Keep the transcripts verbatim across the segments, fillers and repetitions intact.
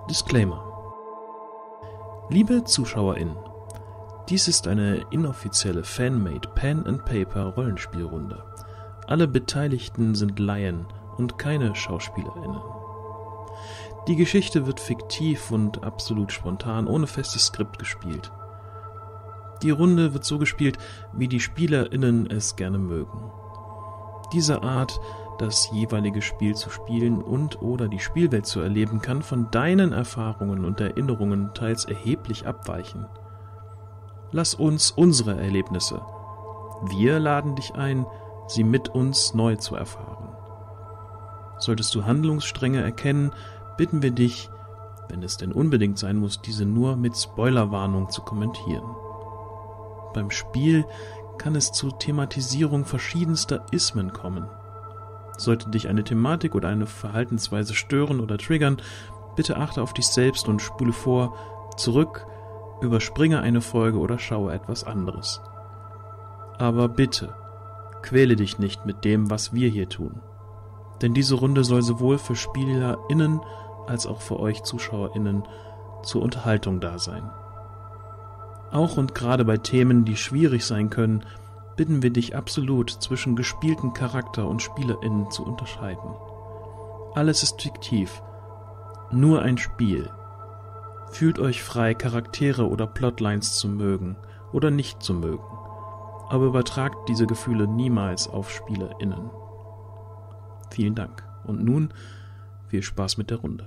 Disclaimer. Liebe ZuschauerInnen, dies ist eine inoffizielle Fan-made Pen-and-Paper-Rollenspielrunde. Alle Beteiligten sind Laien und keine SchauspielerInnen. Die Geschichte wird fiktiv und absolut spontan, ohne festes Skript gespielt. Die Runde wird so gespielt, wie die SpielerInnen es gerne mögen. Diese Art, das jeweilige Spiel zu spielen und oder die Spielwelt zu erleben, kann von deinen Erfahrungen und Erinnerungen teils erheblich abweichen. Lass uns unsere Erlebnisse. Wir laden dich ein, sie mit uns neu zu erfahren. Solltest du Handlungsstränge erkennen, bitten wir dich, wenn es denn unbedingt sein muss, diese nur mit Spoilerwarnung zu kommentieren. Beim Spiel kann es zur Thematisierung verschiedenster Ismen kommen. Sollte dich eine Thematik oder eine Verhaltensweise stören oder triggern, bitte achte auf dich selbst und spule vor, zurück, überspringe eine Folge oder schaue etwas anderes. Aber bitte, quäle dich nicht mit dem, was wir hier tun. Denn diese Runde soll sowohl für SpielerInnen als auch für euch ZuschauerInnen zur Unterhaltung da sein. Auch und gerade bei Themen, die schwierig sein können, bitten wir dich absolut, zwischen gespielten Charakter und SpielerInnen zu unterscheiden. Alles ist fiktiv, nur ein Spiel. Fühlt euch frei, Charaktere oder Plotlines zu mögen oder nicht zu mögen, aber übertragt diese Gefühle niemals auf SpielerInnen. Vielen Dank. Und nun viel Spaß mit der Runde.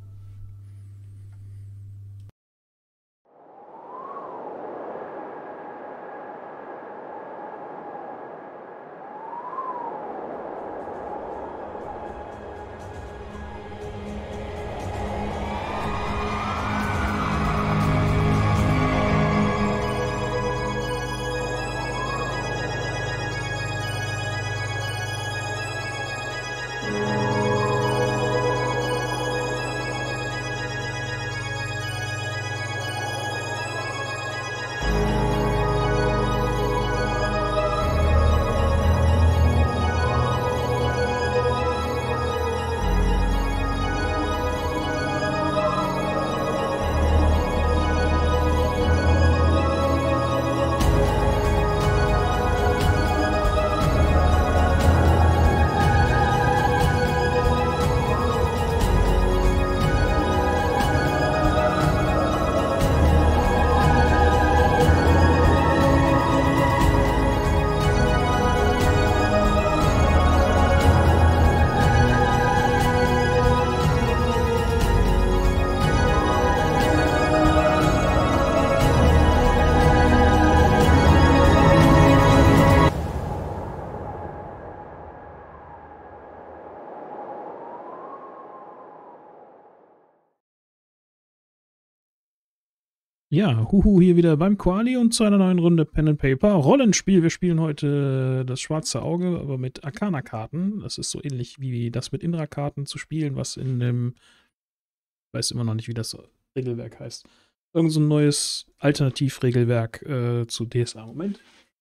Ja, huhu, hier wieder beim Quali und zu einer neuen Runde Pen and Paper Rollenspiel. Wir spielen heute das schwarze Auge, aber mit Arcana-Karten. Das ist so ähnlich wie das mit Indra-Karten zu spielen, was in dem, ich weiß immer noch nicht, wie das Regelwerk heißt. Irgend so ein neues Alternativregelwerk äh, zu D S A. Moment.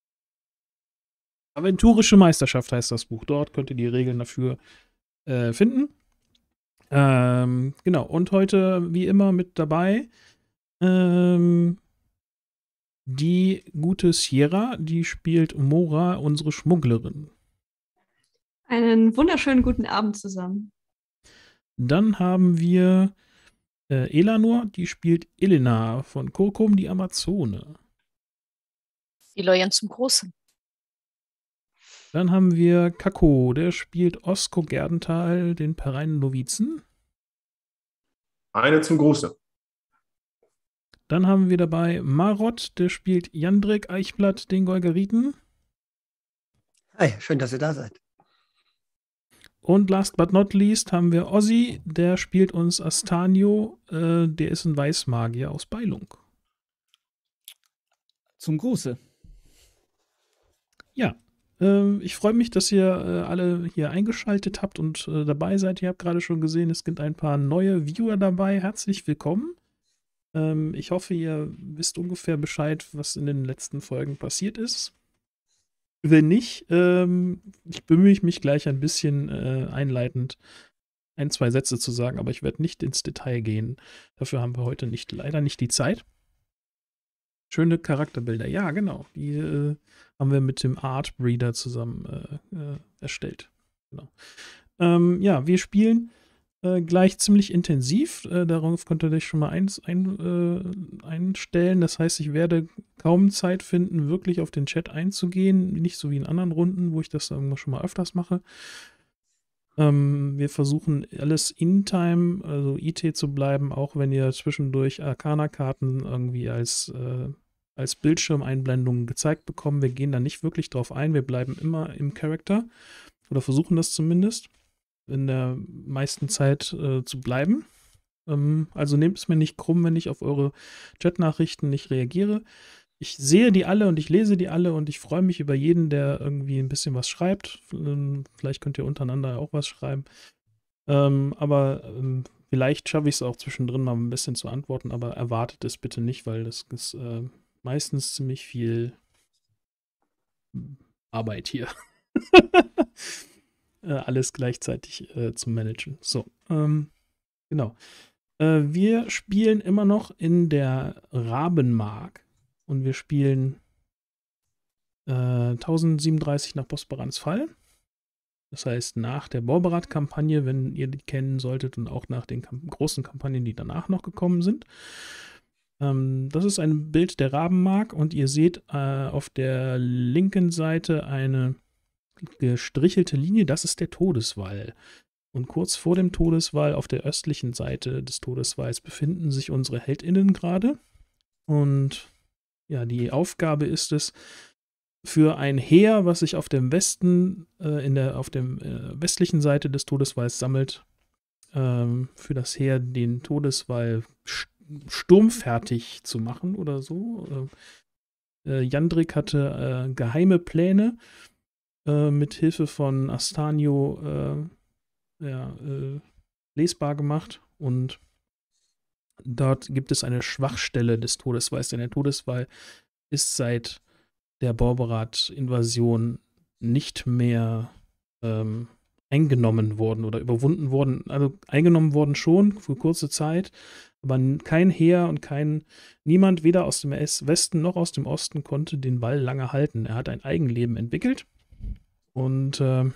Aventurische Meisterschaft heißt das Buch. Dort könnt ihr die Regeln dafür äh, finden. Ähm, genau, und heute wie immer mit dabei Ähm, die gute Sierra, die spielt Mora, unsere Schmugglerin. Einen wunderschönen guten Abend zusammen. Dann haben wir äh, Elanor, die spielt Elena von Kurkum, die Amazone. Die Loyen zum Großen. Dann haben wir Kako, der spielt Osko Gerdenthal, den Pereinen Novizen. Eine zum Großen. Dann haben wir dabei Marot, der spielt Jandrik Eichblatt, den Golgeriten. Hi, schön, dass ihr da seid. Und last but not least haben wir Ozzy, der spielt uns Astanio, äh, der ist ein Weißmagier aus Beilung. Zum Gruße. Ja, äh, ich freue mich, dass ihr äh, alle hier eingeschaltet habt und äh, dabei seid. Ihr habt gerade schon gesehen, es gibt ein paar neue Viewer dabei. Herzlich willkommen. Ähm, ich hoffe, ihr wisst ungefähr Bescheid, was in den letzten Folgen passiert ist. Wenn nicht, ähm, ich bemühe mich gleich ein bisschen äh, einleitend ein, zwei Sätze zu sagen, aber ich werde nicht ins Detail gehen. Dafür haben wir heute nicht, leider nicht die Zeit. Schöne Charakterbilder, ja, genau. Die äh, haben wir mit dem Art Breeder zusammen äh, äh, erstellt. Genau. Ähm, ja, wir spielen äh, gleich ziemlich intensiv. Äh, darauf könnt ihr euch schon mal eins ein, äh, einstellen. Das heißt, ich werde kaum Zeit finden, wirklich auf den Chat einzugehen. Nicht so wie in anderen Runden, wo ich das irgendwann schon mal öfters mache. Ähm, wir versuchen alles in-time, also I T zu bleiben, auch wenn ihr zwischendurch Arcana-Karten irgendwie als, äh, als Bildschirmeinblendungen gezeigt bekommen. Wir gehen da nicht wirklich drauf ein. Wir bleiben immer im Charakter oder versuchen das zumindest in der meisten Zeit äh, zu bleiben. Ähm, also nehmt es mir nicht krumm, wenn ich auf eure Chat-Nachrichten nicht reagiere. Ich sehe die alle und ich lese die alle und ich freue mich über jeden, der irgendwie ein bisschen was schreibt. Ähm, vielleicht könnt ihr untereinander auch was schreiben. Ähm, aber ähm, vielleicht schaffe ich es auch zwischendrin mal ein bisschen zu antworten, aber erwartet es bitte nicht, weil das ist äh, meistens ziemlich viel Arbeit hier. äh, alles gleichzeitig äh, zu managen. So, ähm, genau. Äh, wir spielen immer noch in der Rabenmark und wir spielen äh, tausendsiebenunddreißig nach Bosporans Fall. Das heißt, nach der Borberat-Kampagne, wenn ihr die kennen solltet, und auch nach den Kamp- großen Kampagnen, die danach noch gekommen sind. Ähm, das ist ein Bild der Rabenmark und ihr seht äh, auf der linken Seite eine gestrichelte Linie. Das ist der Todeswall. Und kurz vor dem Todeswall, auf der östlichen Seite des Todeswalls, befinden sich unsere HeldInnen gerade. Und ja, die Aufgabe ist es, für ein Heer, was sich auf dem Westen, äh, in der, auf der äh, westlichen Seite des Todeswalls sammelt, ähm, für das Heer den Todeswall st sturmfertig zu machen oder so. Äh, Jandrik hatte äh, geheime Pläne äh, mit Hilfe von Astanio äh, ja, äh, lesbar gemacht und dort gibt es eine Schwachstelle des Todeswalls, denn der Todeswall ist seit der Borberat-Invasion nicht mehr ähm, eingenommen worden oder überwunden worden. Also eingenommen worden schon für kurze Zeit, aber kein Heer und kein niemand, weder aus dem Westen noch aus dem Osten, konnte den Wall lange halten. Er hat ein Eigenleben entwickelt und äh,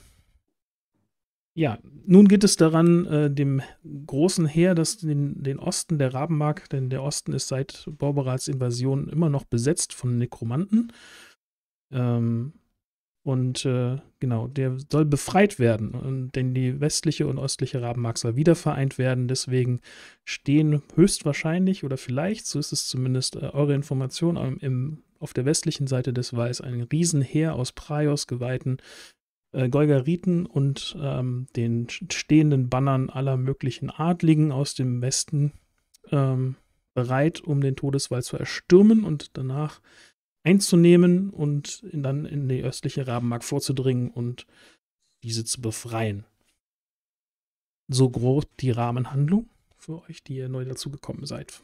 ja, nun geht es daran, äh, dem großen Heer, das den, den Osten der Rabenmark, denn der Osten ist seit Borberats Invasion immer noch besetzt von Nekromanten. Ähm, und äh, genau, der soll befreit werden, und, denn die westliche und östliche Rabenmark soll wieder vereint werden. Deswegen stehen höchstwahrscheinlich oder vielleicht, so ist es zumindest äh, eure Information, ähm, im, auf der westlichen Seite des Walls ein Riesenheer aus Praios geweihten äh, Golgariten und ähm, den stehenden Bannern aller möglichen Adligen aus dem Westen ähm, bereit, um den Todeswall zu erstürmen und danach einzunehmen und in, dann in die östliche Rabenmark vorzudringen und diese zu befreien. So groß die Rahmenhandlung für euch, die ihr neu dazugekommen seid.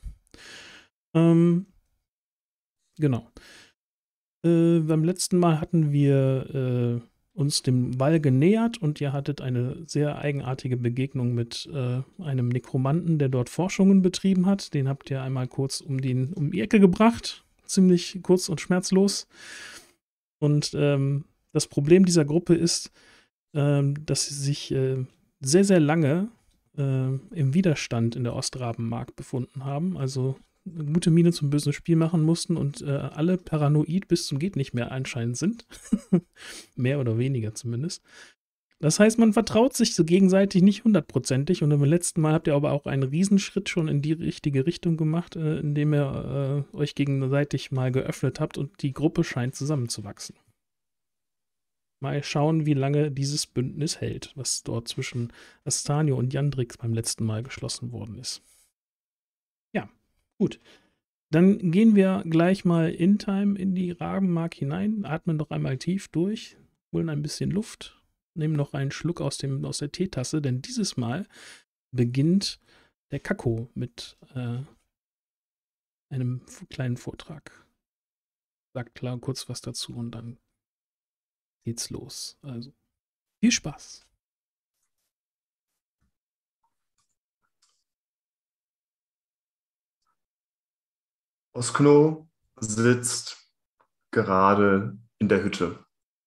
Ähm, genau. Äh, beim letzten Mal hatten wir äh, uns dem Wall genähert und ihr hattet eine sehr eigenartige Begegnung mit äh, einem Nekromanten, der dort Forschungen betrieben hat. Den habt ihr einmal kurz um, den, um die Ecke gebracht. Ziemlich kurz und schmerzlos. Und ähm, das Problem dieser Gruppe ist, ähm, dass sie sich äh, sehr, sehr lange äh, im Widerstand in der Ostrabenmark befunden haben. Also eine gute Miene zum bösen Spiel machen mussten und äh, alle paranoid bis zum geht nicht mehr anscheinend sind. Mehr oder weniger zumindest. Das heißt, man vertraut sich so gegenseitig nicht hundertprozentig und beim letzten Mal habt ihr aber auch einen Riesenschritt schon in die richtige Richtung gemacht, äh, indem ihr äh, euch gegenseitig mal geöffnet habt und die Gruppe scheint zusammenzuwachsen. Mal schauen, wie lange dieses Bündnis hält, was dort zwischen Astanio und Jandrik beim letzten Mal geschlossen worden ist. Ja, gut. Dann gehen wir gleich mal in Time in die Rabenmark hinein, atmen noch einmal tief durch, holen ein bisschen Luft, nehmen noch einen Schluck aus, dem, aus der Teetasse, denn dieses Mal beginnt der Kakko mit äh, einem kleinen Vortrag. Sagt klar kurz was dazu und dann geht's los. Also viel Spaß. Oskno sitzt gerade in der Hütte.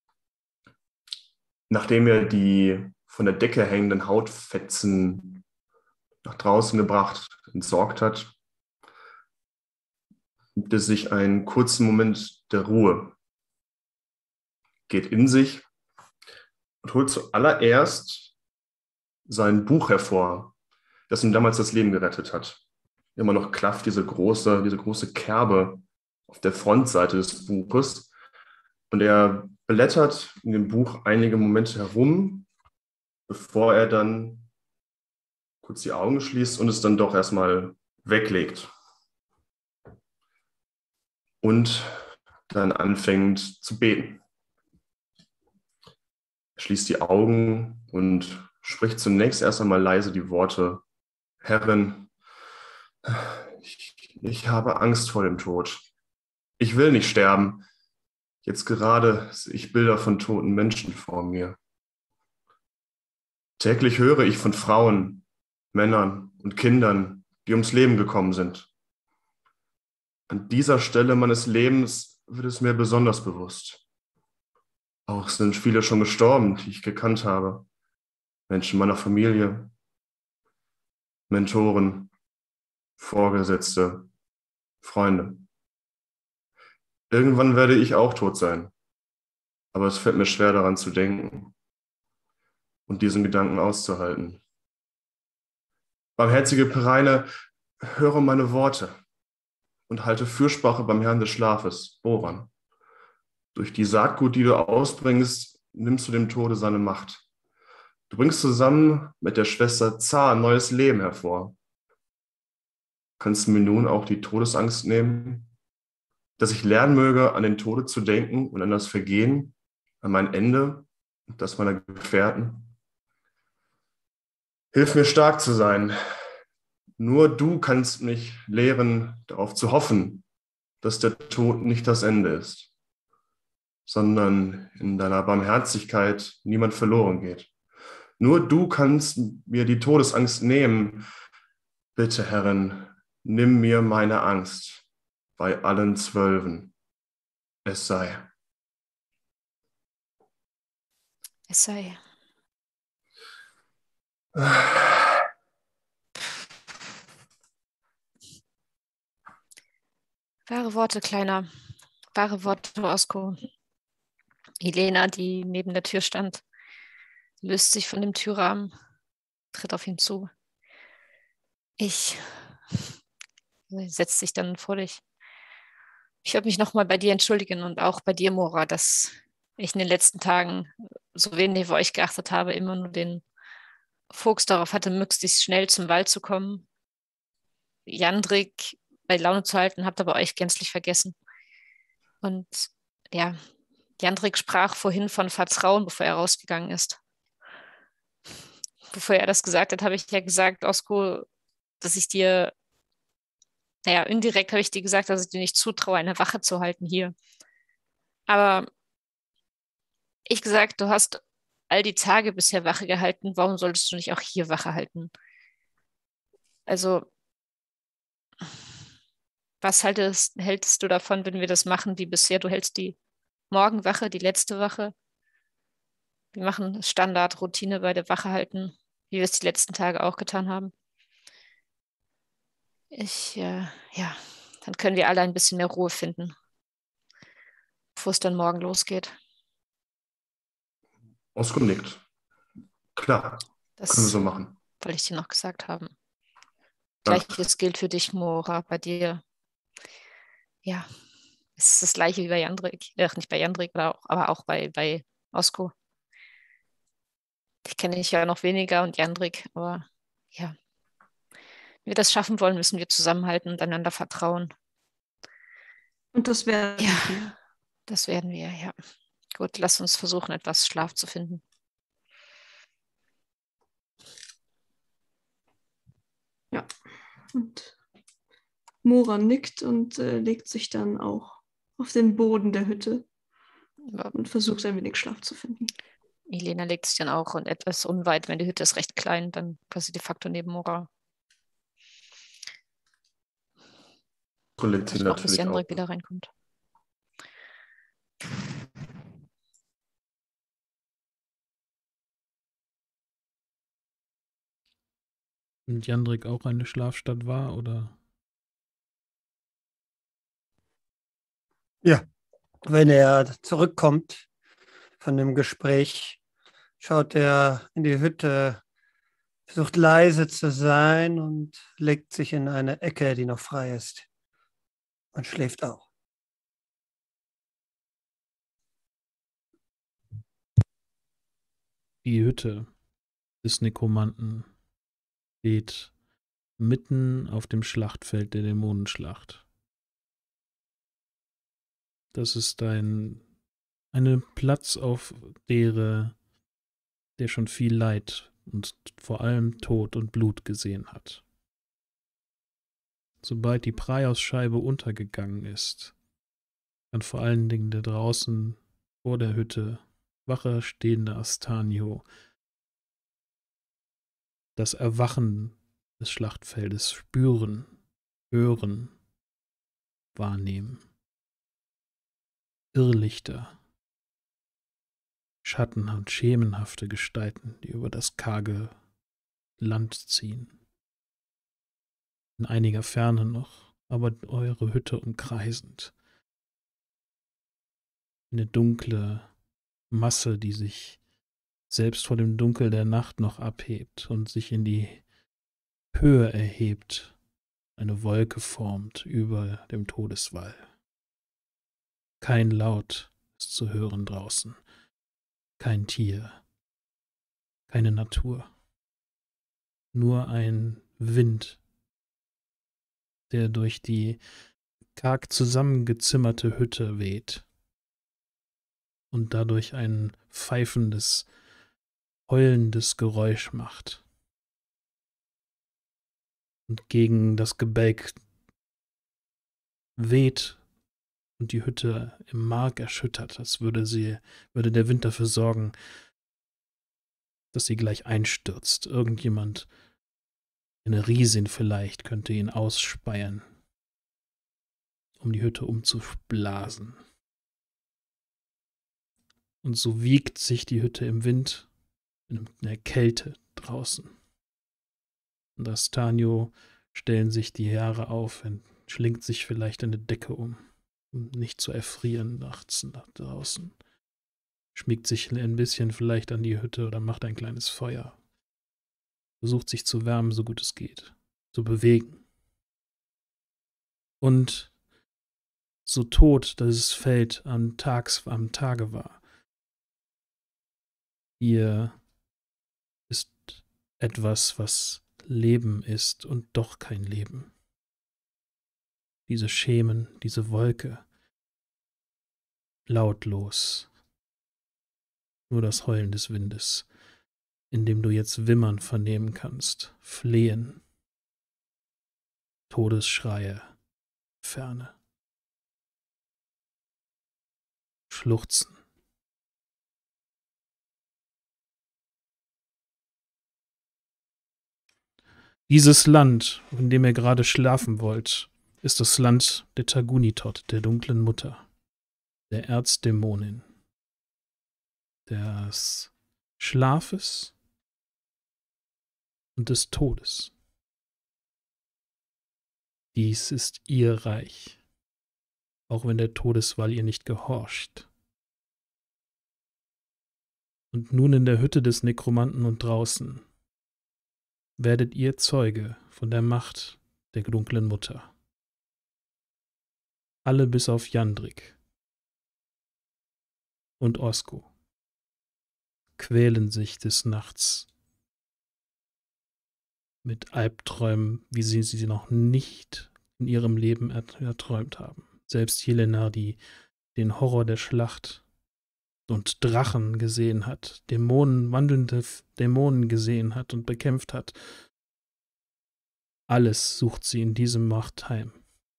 Nachdem er die von der Decke hängenden Hautfetzen nach draußen gebracht, entsorgt hat, nimmt er sich einen kurzen Moment der Ruhe, geht in sich und holt zuallererst sein Buch hervor, das ihm damals das Leben gerettet hat. Immer noch klafft diese große, diese große Kerbe auf der Frontseite des Buches und er blättert in dem Buch einige Momente herum, bevor er dann kurz die Augen schließt und es dann doch erstmal weglegt und dann anfängt zu beten. Er schließt die Augen und spricht zunächst erst einmal leise die Worte: Herrin, ich, ich habe Angst vor dem Tod. Ich will nicht sterben. Jetzt gerade sehe ich Bilder von toten Menschen vor mir. Täglich höre ich von Frauen, Männern und Kindern, die ums Leben gekommen sind. An dieser Stelle meines Lebens wird es mir besonders bewusst. Auch sind viele schon gestorben, die ich gekannt habe. Menschen meiner Familie, Mentoren, Vorgesetzte, Freunde. Irgendwann werde ich auch tot sein, aber es fällt mir schwer daran zu denken und diesen Gedanken auszuhalten. Barmherzige Pereine, höre meine Worte und halte Fürsprache beim Herrn des Schlafes, Boran. Durch die Saatgut, die du ausbringst, nimmst du dem Tode seine Macht. Du bringst zusammen mit der Schwester Zar neues Leben hervor. Kannst du mir nun auch die Todesangst nehmen, dass ich lernen möge, an den Tode zu denken und an das Vergehen, an mein Ende und das meiner Gefährten? Hilf mir, stark zu sein. Nur du kannst mich lehren, darauf zu hoffen, dass der Tod nicht das Ende ist, sondern in deiner Barmherzigkeit niemand verloren geht. Nur du kannst mir die Todesangst nehmen. Bitte, Herrin, nimm mir meine Angst bei allen Zwölfen. Es sei. Es sei. Wahre Worte, Kleiner. Wahre Worte, Oskar. Elena, die neben der Tür stand, löst sich von dem Türrahmen, tritt auf ihn zu. Ich setzt sich dann vor dich. Ich würde mich nochmal bei dir entschuldigen und auch bei dir, Mora, dass ich in den letzten Tagen so wenig auf euch geachtet habe, immer nur den Fokus darauf hatte, möglichst schnell zum Wald zu kommen. Jandrik bei Laune zu halten, habt aber euch gänzlich vergessen. Und ja, Jandrik sprach vorhin von Vertrauen, bevor er rausgegangen ist. Bevor er das gesagt hat, habe ich ja gesagt, Oskar, dass ich dir, naja, indirekt habe ich dir gesagt, dass ich dir nicht zutraue, eine Wache zu halten hier. Aber ich gesagt, du hast all die Tage bisher Wache gehalten, warum solltest du nicht auch hier Wache halten? Also, was haltest, hältst du davon, wenn wir das machen wie bisher? Du hältst die Morgenwache, die letzte Wache. Wir machen Standardroutine bei der Wache halten, wie wir es die letzten Tage auch getan haben. Ich, äh, ja, dann können wir alle ein bisschen mehr Ruhe finden, bevor es dann morgen losgeht. Oskar nickt. Klar, Das können wir so machen. wollte ich dir noch gesagt haben. Danke. Gleiches gilt für dich, Mora, bei dir. Ja, es ist das Gleiche wie bei Jandrik. Ach, nicht bei Jandrik, aber auch, aber auch bei, bei Oskar. Ich kenne dich ja noch weniger und Jandrik, aber ja. Wenn wir das schaffen wollen, müssen wir zusammenhalten und einander vertrauen. Und das werden Ja, wir. das werden wir, ja. Gut, lass uns versuchen, etwas Schlaf zu finden. Ja. Und Mora nickt und äh, legt sich dann auch auf den Boden der Hütte Ja. und versucht ein wenig Schlaf zu finden. Elena legt sich dann auch und etwas unweit, wenn die Hütte ist recht klein, dann quasi de facto neben Mora. kontrolliert sie Ich warte, bis natürlich auch. Jandrik wieder reinkommt. Und Jandrik auch eine Schlafstadt war, oder? Ja, wenn er zurückkommt von dem Gespräch, schaut er in die Hütte, versucht leise zu sein und legt sich in eine Ecke, die noch frei ist, und schläft auch. Die Hütte des Nekromanten steht mitten auf dem Schlachtfeld der Dämonenschlacht. Das ist ein eine Platz auf der, der schon viel Leid und vor allem Tod und Blut gesehen hat. Sobald die Praios-Scheibe untergegangen ist, kann vor allen Dingen der draußen vor der Hütte wache stehende Astanio das Erwachen des Schlachtfeldes spüren, hören, wahrnehmen. Irrlichter, Schatten und schemenhafte Gestalten, die über das karge Land ziehen. In einiger Ferne noch, aber eure Hütte umkreisend. Eine dunkle Masse, die sich selbst vor dem Dunkel der Nacht noch abhebt und sich in die Höhe erhebt, eine Wolke formt über dem Todeswall. Kein Laut ist zu hören draußen, kein Tier, keine Natur, nur ein Wind, der durch die karg zusammengezimmerte Hütte weht und dadurch ein pfeifendes, heulendes Geräusch macht und gegen das Gebälk weht und die Hütte im Mark erschüttert, als würde sie, würde der Wind dafür sorgen, dass sie gleich einstürzt. Irgendjemand, eine Riesin vielleicht, könnte ihn ausspeien, um die Hütte umzublasen. Und so wiegt sich die Hütte im Wind, in der Kälte draußen. Und Astanio stellen sich die Haare auf und schlingt sich vielleicht eine Decke um, um nicht zu erfrieren nachts nach draußen. Schmiegt sich ein bisschen vielleicht an die Hütte oder macht ein kleines Feuer. Versucht sich zu wärmen, so gut es geht, zu bewegen. Und so tot das Feld am, Tags, am Tage war, hier ist etwas, was Leben ist und doch kein Leben. Diese Schemen, diese Wolke, lautlos, nur das Heulen des Windes, in dem du jetzt Wimmern vernehmen kannst, Flehen, Todesschreie, Ferne, Schluchzen. Dieses Land, in dem ihr gerade schlafen wollt, ist das Land der Tagunitot, der dunklen Mutter, der Erzdämonin, des Schlafes und des Todes. Dies ist ihr Reich, auch wenn der Todeswall ihr nicht gehorcht. Und nun in der Hütte des Nekromanten und draußen werdet ihr Zeuge von der Macht der dunklen Mutter. Alle bis auf Jandrik und Osko quälen sich des Nachts mit Albträumen, wie sie sie noch nicht in ihrem Leben erträumt haben. Selbst Jelena, die den Horror der Schlacht und Drachen gesehen hat, Dämonen, wandelnde Dämonen gesehen hat und bekämpft hat. Alles sucht sie in diesem Macht heim.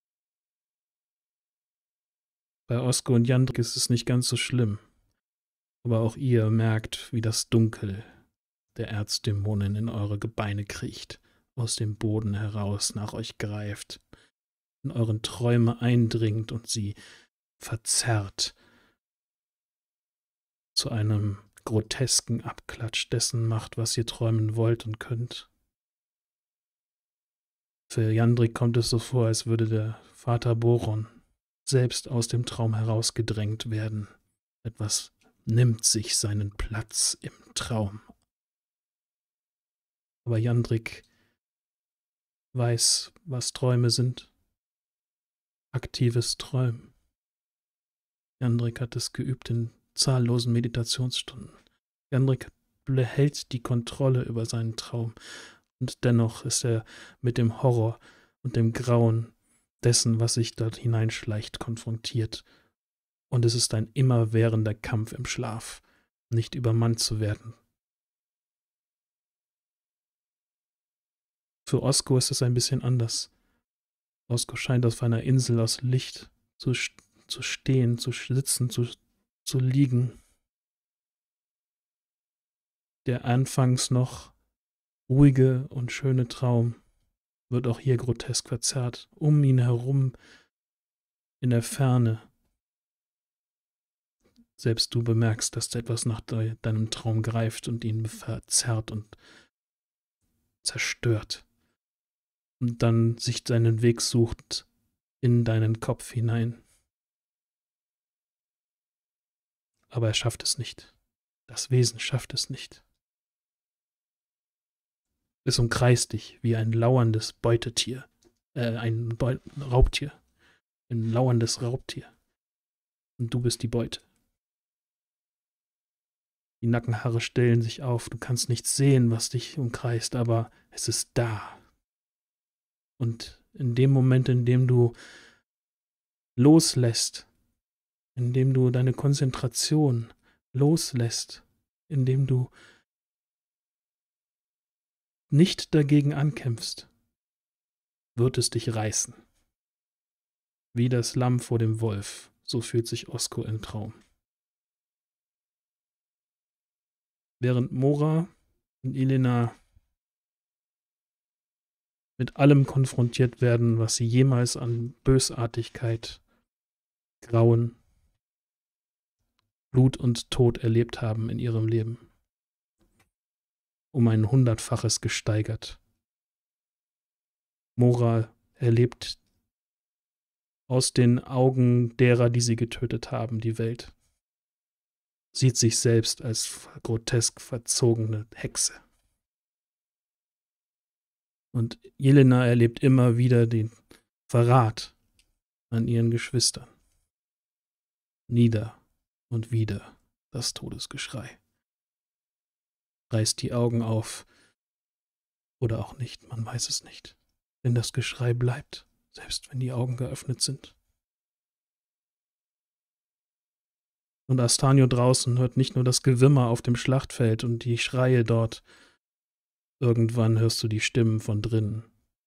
Bei Osko und Jandrik ist es nicht ganz so schlimm, aber auch ihr merkt, wie das Dunkel der Erzdämonin in eure Gebeine kriecht, aus dem Boden heraus nach euch greift, in euren Träume eindringt und sie verzerrt zu einem grotesken Abklatsch dessen macht, was ihr träumen wollt und könnt. Für Jandrik kommt es so vor, als würde der Vater Boron selbst aus dem Traum herausgedrängt werden. Etwas nimmt sich seinen Platz im Traum. Aber Jandrik weiß, was Träume sind. Aktives Träumen. Jandrik hat es geübt in zahllosen Meditationsstunden. Jandrik behält die Kontrolle über seinen Traum. Und dennoch ist er mit dem Horror und dem Grauen dessen, was sich dort hineinschleicht, konfrontiert. Und es ist ein immerwährender Kampf im Schlaf, nicht übermannt zu werden. Für Osko ist es ein bisschen anders. Osko scheint auf einer Insel aus Licht zu, zu stehen, zu sitzen, zu, zu liegen. Der anfangs noch ruhige und schöne Traum wird auch hier grotesk verzerrt. Um ihn herum, in der Ferne. Selbst du bemerkst, dass etwas nach de- deinem Traum greift und ihn verzerrt und zerstört. Und dann sich seinen Weg sucht in deinen Kopf hinein. Aber er schafft es nicht. Das Wesen schafft es nicht. Es umkreist dich wie ein lauerndes Beutetier, äh, ein Beu- Raubtier, ein lauerndes Raubtier. Und du bist die Beute. Die Nackenhaare stellen sich auf, du kannst nicht sehen, was dich umkreist, aber es ist da. Und in dem Moment, in dem du loslässt, in dem du deine Konzentration loslässt, in dem du nicht dagegen ankämpfst, wird es dich reißen. Wie das Lamm vor dem Wolf, so fühlt sich Osko im Traum. Während Mora und Elena mit allem konfrontiert werden, was sie jemals an Bösartigkeit, Grauen, Blut und Tod erlebt haben in ihrem Leben. Um ein Hundertfaches gesteigert. Mora erlebt aus den Augen derer, die sie getötet haben, die Welt. Sieht sich selbst als grotesk verzogene Hexe. Und Jelena erlebt immer wieder den Verrat an ihren Geschwistern. Nieder und wieder das Todesgeschrei. Reißt die Augen auf oder auch nicht, man weiß es nicht. Denn das Geschrei bleibt, selbst wenn die Augen geöffnet sind. Und Astanio draußen hört nicht nur das Gewimmer auf dem Schlachtfeld und die Schreie dort. Irgendwann hörst du die Stimmen von drinnen.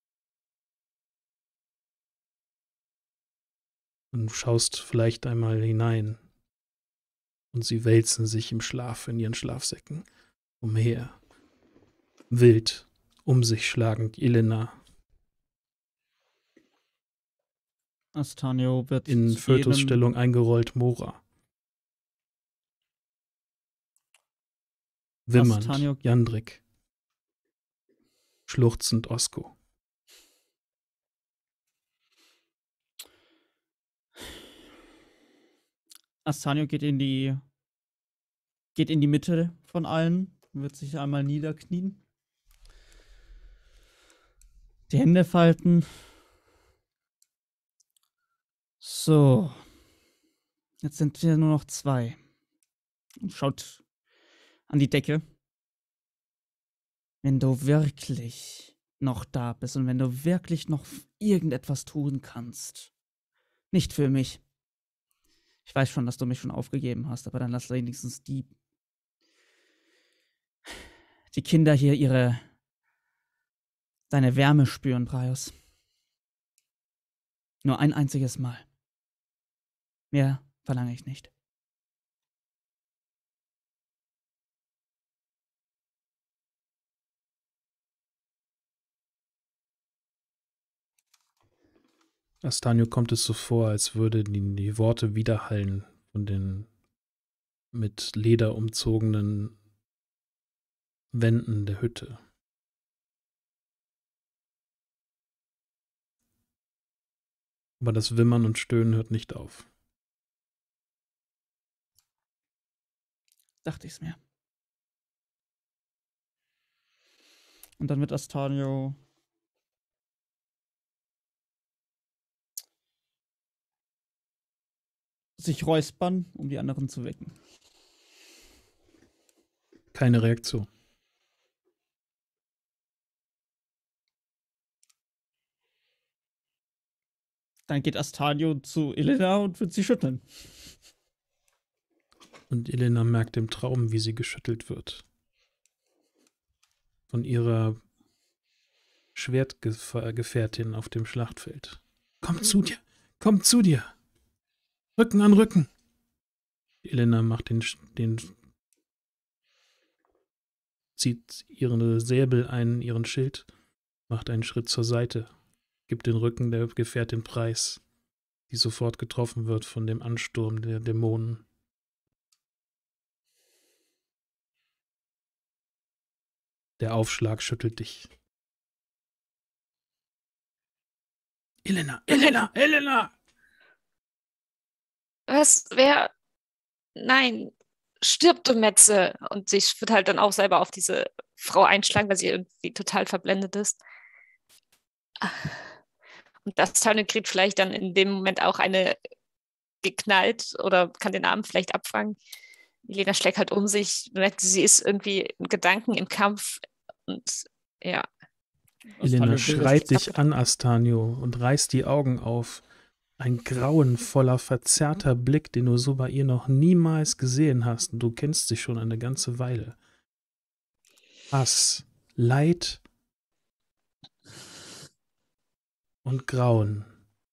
Und du schaust vielleicht einmal hinein. Und sie wälzen sich im Schlaf in ihren Schlafsäcken umher. Wild, um sich schlagend, Elena. Astanio wird In zu Fötusstellung eingerollt, Mora. Wimmernd, Astanio- Jandrik. Schluchzend, Osko. Astanio geht in die geht in die Mitte von allen, wird sich einmal niederknien, die Hände falten. So, jetzt sind wir nur noch zwei. Und schaut an die Decke. Wenn du wirklich noch da bist und wenn du wirklich noch irgendetwas tun kannst, nicht für mich. Ich weiß schon, dass du mich schon aufgegeben hast, aber dann lass wenigstens die die Kinder hier ihre deine Wärme spüren, Braios. Nur ein einziges Mal. Mehr verlange ich nicht. Astanio kommt es so vor, als würden die, die Worte widerhallen von den mit Leder umzogenen Wänden der Hütte. Aber das Wimmern und Stöhnen hört nicht auf. Dachte ich's mir. Und dann wird Astanio sich räuspern, um die anderen zu wecken. Keine Reaktion. Dann geht Astanio zu Elena und wird sie schütteln. Und Elena merkt im Traum, wie sie geschüttelt wird. Von ihrer Schwertgefährtin auf dem Schlachtfeld. Komm zu dir! Komm zu dir! Rücken an Rücken! Elena macht den, den zieht ihre Säbel ein, ihren Schild, macht einen Schritt zur Seite, gibt den Rücken der Gefährtin preis, die sofort getroffen wird von dem Ansturm der Dämonen. Der Aufschlag schüttelt dich. Elena, Elena, Elena! Was? Wer? Nein, stirb, du Metze! Und sie wird halt dann auch selber auf diese Frau einschlagen, weil sie irgendwie total verblendet ist. Und das Tane kriegt vielleicht dann in dem Moment auch eine geknallt oder kann den Arm vielleicht abfangen. Elena schlägt halt um sich, merkt, sie ist irgendwie in Gedanken im Kampf und ja. Elena schreit dich an, Astanio, und reißt die Augen auf. Ein grauenvoller, verzerrter Blick, den du so bei ihr noch niemals gesehen hast. Und du kennst sie schon eine ganze Weile. Hass, Leid und Grauen.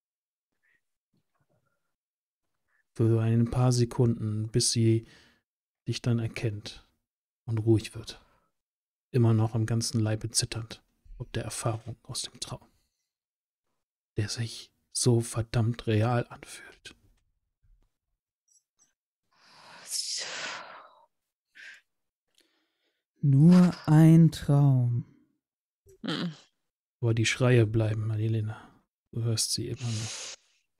Für ein paar Sekunden, bis sie dich dann erkennt und ruhig wird. Immer noch am ganzen Leibe zitternd, ob der Erfahrung aus dem Traum, der sich so verdammt real anfühlt. Nur ein Traum. Hm. Aber die Schreie bleiben, Elena. Du hörst sie immer noch.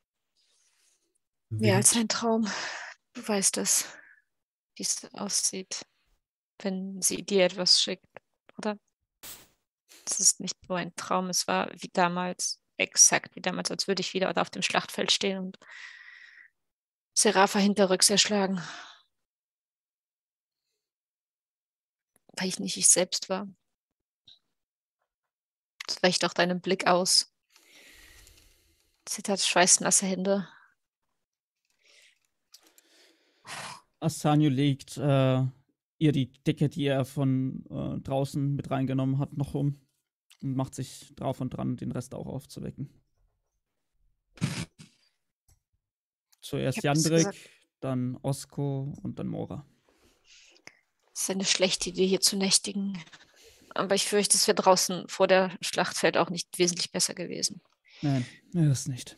Mehr als ein Traum. Du weißt es, wie es aussieht, wenn sie dir etwas schickt, oder? Es ist nicht nur ein Traum, es war wie damals, exakt wie damals, als würde ich wieder auf dem Schlachtfeld stehen und Serapha hinterrücks erschlagen. Weil ich nicht ich selbst war. Das weicht auch deinem Blick aus. Zittert schweißnasse Hände. Astanio legt äh, ihr die Decke, die er von äh, draußen mit reingenommen hat, noch um und macht sich drauf und dran, den Rest auch aufzuwecken. Zuerst Jandrik, dann Osko und dann Mora. Es ist eine schlechte Idee, hier zu nächtigen. Aber ich fürchte, es wäre draußen vor der Schlachtfeld auch nicht wesentlich besser gewesen. Nein, er ist nicht.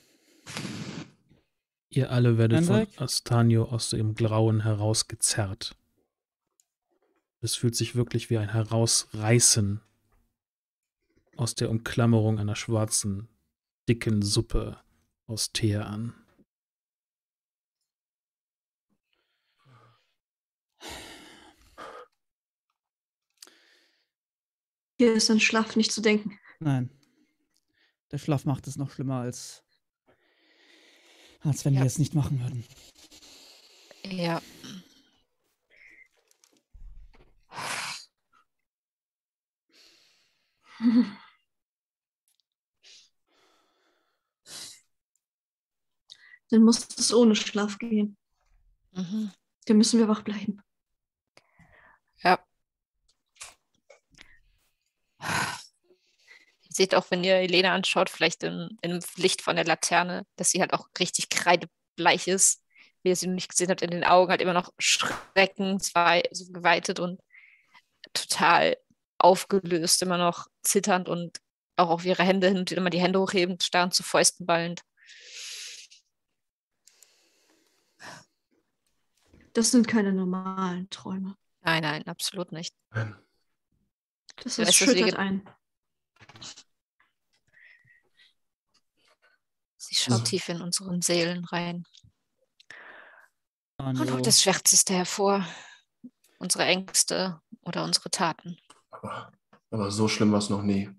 Ihr alle werdet Jandrik? von Astanio aus dem Grauen herausgezerrt. Es fühlt sich wirklich wie ein Herausreißen aus der Umklammerung einer schwarzen, dicken Suppe aus Teer an. Hier ist an Schlaf nicht zu denken. Nein. Der Schlaf macht es noch schlimmer, als, als wenn Ja. wir es nicht machen würden. Ja. Dann muss es ohne Schlaf gehen. Mhm. Dann müssen wir wach bleiben. Ja. Ihr seht auch, wenn ihr Elena anschaut, vielleicht im, im Licht von der Laterne, dass sie halt auch richtig kreidebleich ist, wie ihr sie noch nicht gesehen habt, in den Augen halt immer noch schreckenswei- so geweitet und total aufgelöst, immer noch zitternd und auch auf ihre Hände hin und wieder mal die Hände hochhebend, starrend zu Fäusten ballend. Das sind keine normalen Träume. Nein, nein, absolut nicht. Nein. Das, Du das weißt, dass wir schüttert ge- ein. Sie schaut So. tief in unseren Seelen rein und Anjo, holt das Schwärzeste hervor. Unsere Ängste oder unsere Taten. Aber, aber so schlimm war es noch nie.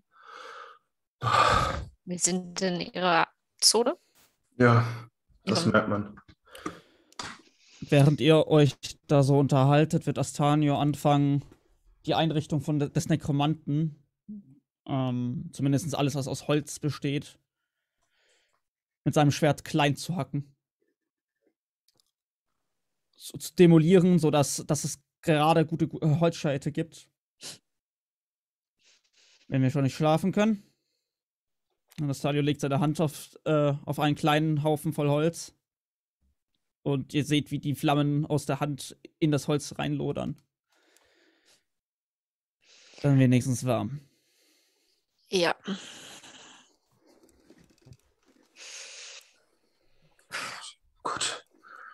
Wir sind in ihrer Zone. Ja, das Ihrem- merkt man. während ihr euch da so unterhaltet, wird Astanio anfangen, die Einrichtung von de- des Nekromanten, ähm, zumindest alles, was aus Holz besteht, mit seinem Schwert klein zu hacken. So, zu demolieren, sodass dass es gerade gute Gu- äh, Holzscheite gibt. Wenn wir schon nicht schlafen können. Und Astanio legt seine Hand auf, äh, auf einen kleinen Haufen voll Holz. Und ihr seht, wie die Flammen aus der Hand in das Holz reinlodern. Dann wenigstens warm. Ja. Gut.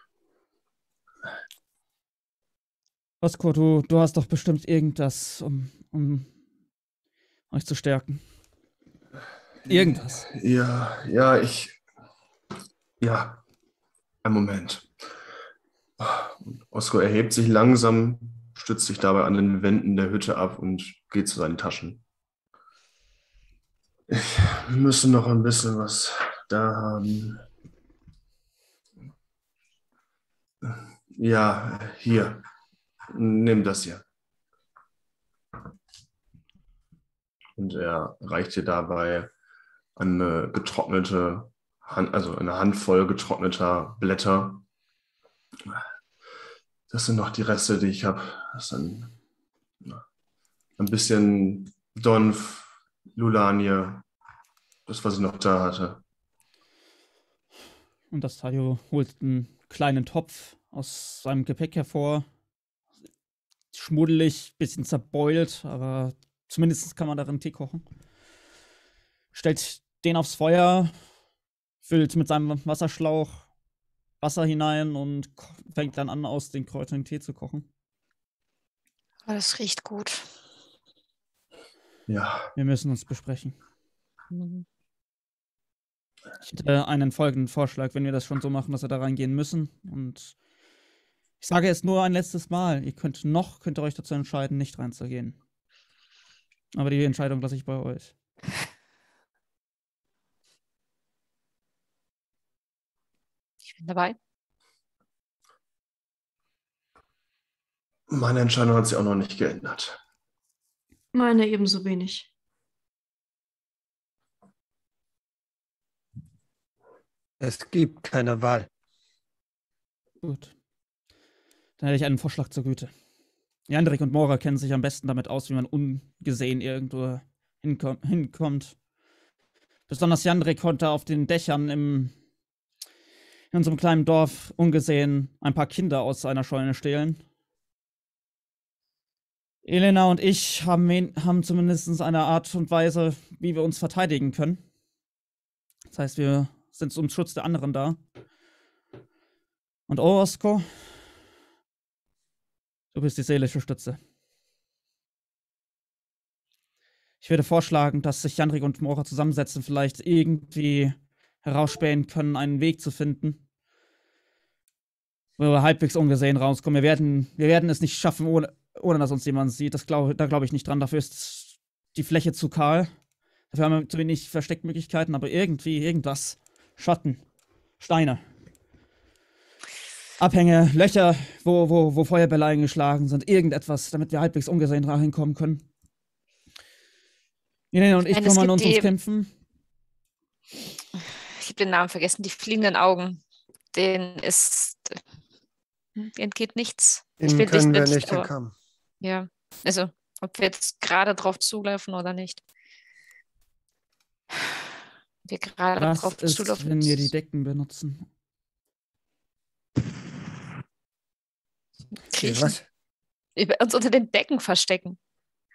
Oskar, du, du hast doch bestimmt irgendwas, um, um euch zu stärken. Irgendwas. Ja, ja, ich. Ja, einen Moment. Oskar erhebt sich langsam, stützt sich dabei an den Wänden der Hütte ab und geht zu seinen Taschen. Ich müsste noch ein bisschen was da haben. Ja, hier. Nimm das hier. Und er reicht dir dabei eine getrocknete, Hand, also eine Handvoll getrockneter Blätter. Das sind noch die Reste, die ich habe. Das sind ein bisschen Donf, Lulanie, das, was ich noch da hatte. Und Astanio holt einen kleinen Topf aus seinem Gepäck hervor. Schmuddelig, bisschen zerbeult, aber zumindest kann man darin Tee kochen. Stellt den aufs Feuer, füllt mit seinem Wasserschlauch Wasser hinein und ko- fängt dann an, aus den Kräutern Tee zu kochen. Oh, das riecht gut. Ja, Wir müssen uns besprechen. Mhm. Ich hätte einen folgenden Vorschlag, wenn wir das schon so machen, dass wir da reingehen müssen. Und ich sage es nur ein letztes Mal. Ihr könnt noch, könnt ihr euch dazu entscheiden, nicht reinzugehen. Aber die Entscheidung lasse ich bei euch. Ich bin dabei. meine Entscheidung hat sich auch noch nicht geändert. Meine ebenso wenig. Es gibt keine Wahl. Gut. Dann hätte ich einen Vorschlag zur Güte. Jandrik und Mora kennen sich am besten damit aus, wie man ungesehen irgendwo hinkom hinkommt. Besonders Jandrik konnte auf den Dächern im, in unserem kleinen Dorf ungesehen ein paar Kinder aus einer Scheune stehlen. Elena und ich haben, wen- haben zumindest eine Art und Weise, wie wir uns verteidigen können. Das heißt, wir sind zum Schutz der anderen da. Und oh, Osko, du bist die seelische Stütze. Ich würde vorschlagen, dass sich Jandrik und Mora zusammensetzen, vielleicht irgendwie herausspähen können, einen Weg zu finden, wo wir halbwegs ungesehen rauskommen. Wir werden, wir werden es nicht schaffen, ohne, ohne dass uns jemand sieht. Das glaub, da glaube ich nicht dran. Dafür ist die Fläche zu kahl. Dafür haben wir zu wenig Versteckmöglichkeiten, aber irgendwie, irgendwas. Schatten, Steine, Abhänge, Löcher, wo, wo, wo Feuerbälle eingeschlagen sind. Irgendetwas, damit wir halbwegs ungesehen da hinkommen können. Irene und ich meine, es kümmern uns gibt ums die- Kämpfen. Ich habe den Namen vergessen. Die fliegenden Augen. Denen ist. Hm, entgeht nichts. Ich Ihnen will können wir nicht, nicht aber- entkommen. Ja. Also, ob wir jetzt gerade drauf zulaufen oder nicht. Wir gerade Was drauf ist, zulaufen. wenn wir die Decken benutzen? Okay, kriechen. was? Über uns unter den Decken verstecken.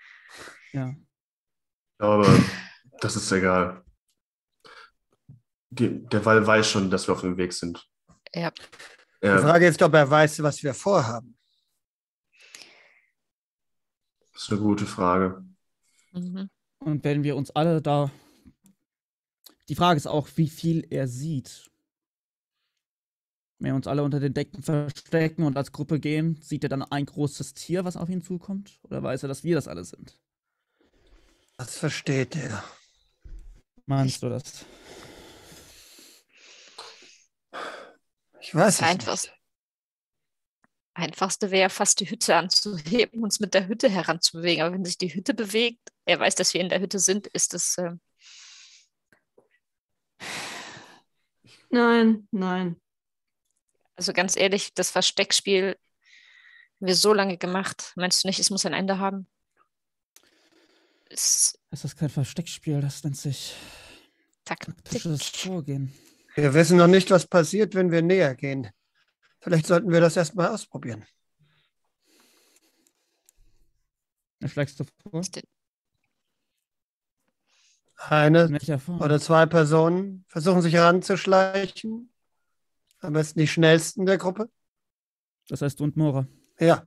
Ja. Aber das ist egal. Der Wall weiß schon, dass wir auf dem Weg sind. Ja. Die Er, Frage ist, ob er weiß, was wir vorhaben. das ist eine gute Frage. Mhm. Und wenn wir uns alle da. Die Frage ist auch, wie viel er sieht. Wenn wir uns alle unter den Decken verstecken und als Gruppe gehen, sieht er dann ein großes Tier, was auf ihn zukommt? Oder weiß er, dass wir das alle sind? Das versteht er. Meinst du das? Ich weiß Das es Einfachste, nicht. Einfachste wäre fast die Hütte anzuheben, uns mit der Hütte heranzubewegen. Aber wenn sich die Hütte bewegt, er weiß, dass wir in der Hütte sind, ist es. Äh, Nein, nein. also ganz ehrlich, das Versteckspiel haben wir so lange gemacht. Meinst du nicht, es muss ein Ende haben? Es, Das ist kein Versteckspiel, das nennt sich Taktik. taktisches Vorgehen. Wir wissen noch nicht, was passiert, wenn wir näher gehen. Vielleicht sollten wir das erstmal ausprobieren. Was schlägst du vor? Eine In welcher Form? oder zwei Personen versuchen sich heranzuschleichen. Am besten die schnellsten der Gruppe. Das heißt, du und Mora. Ja.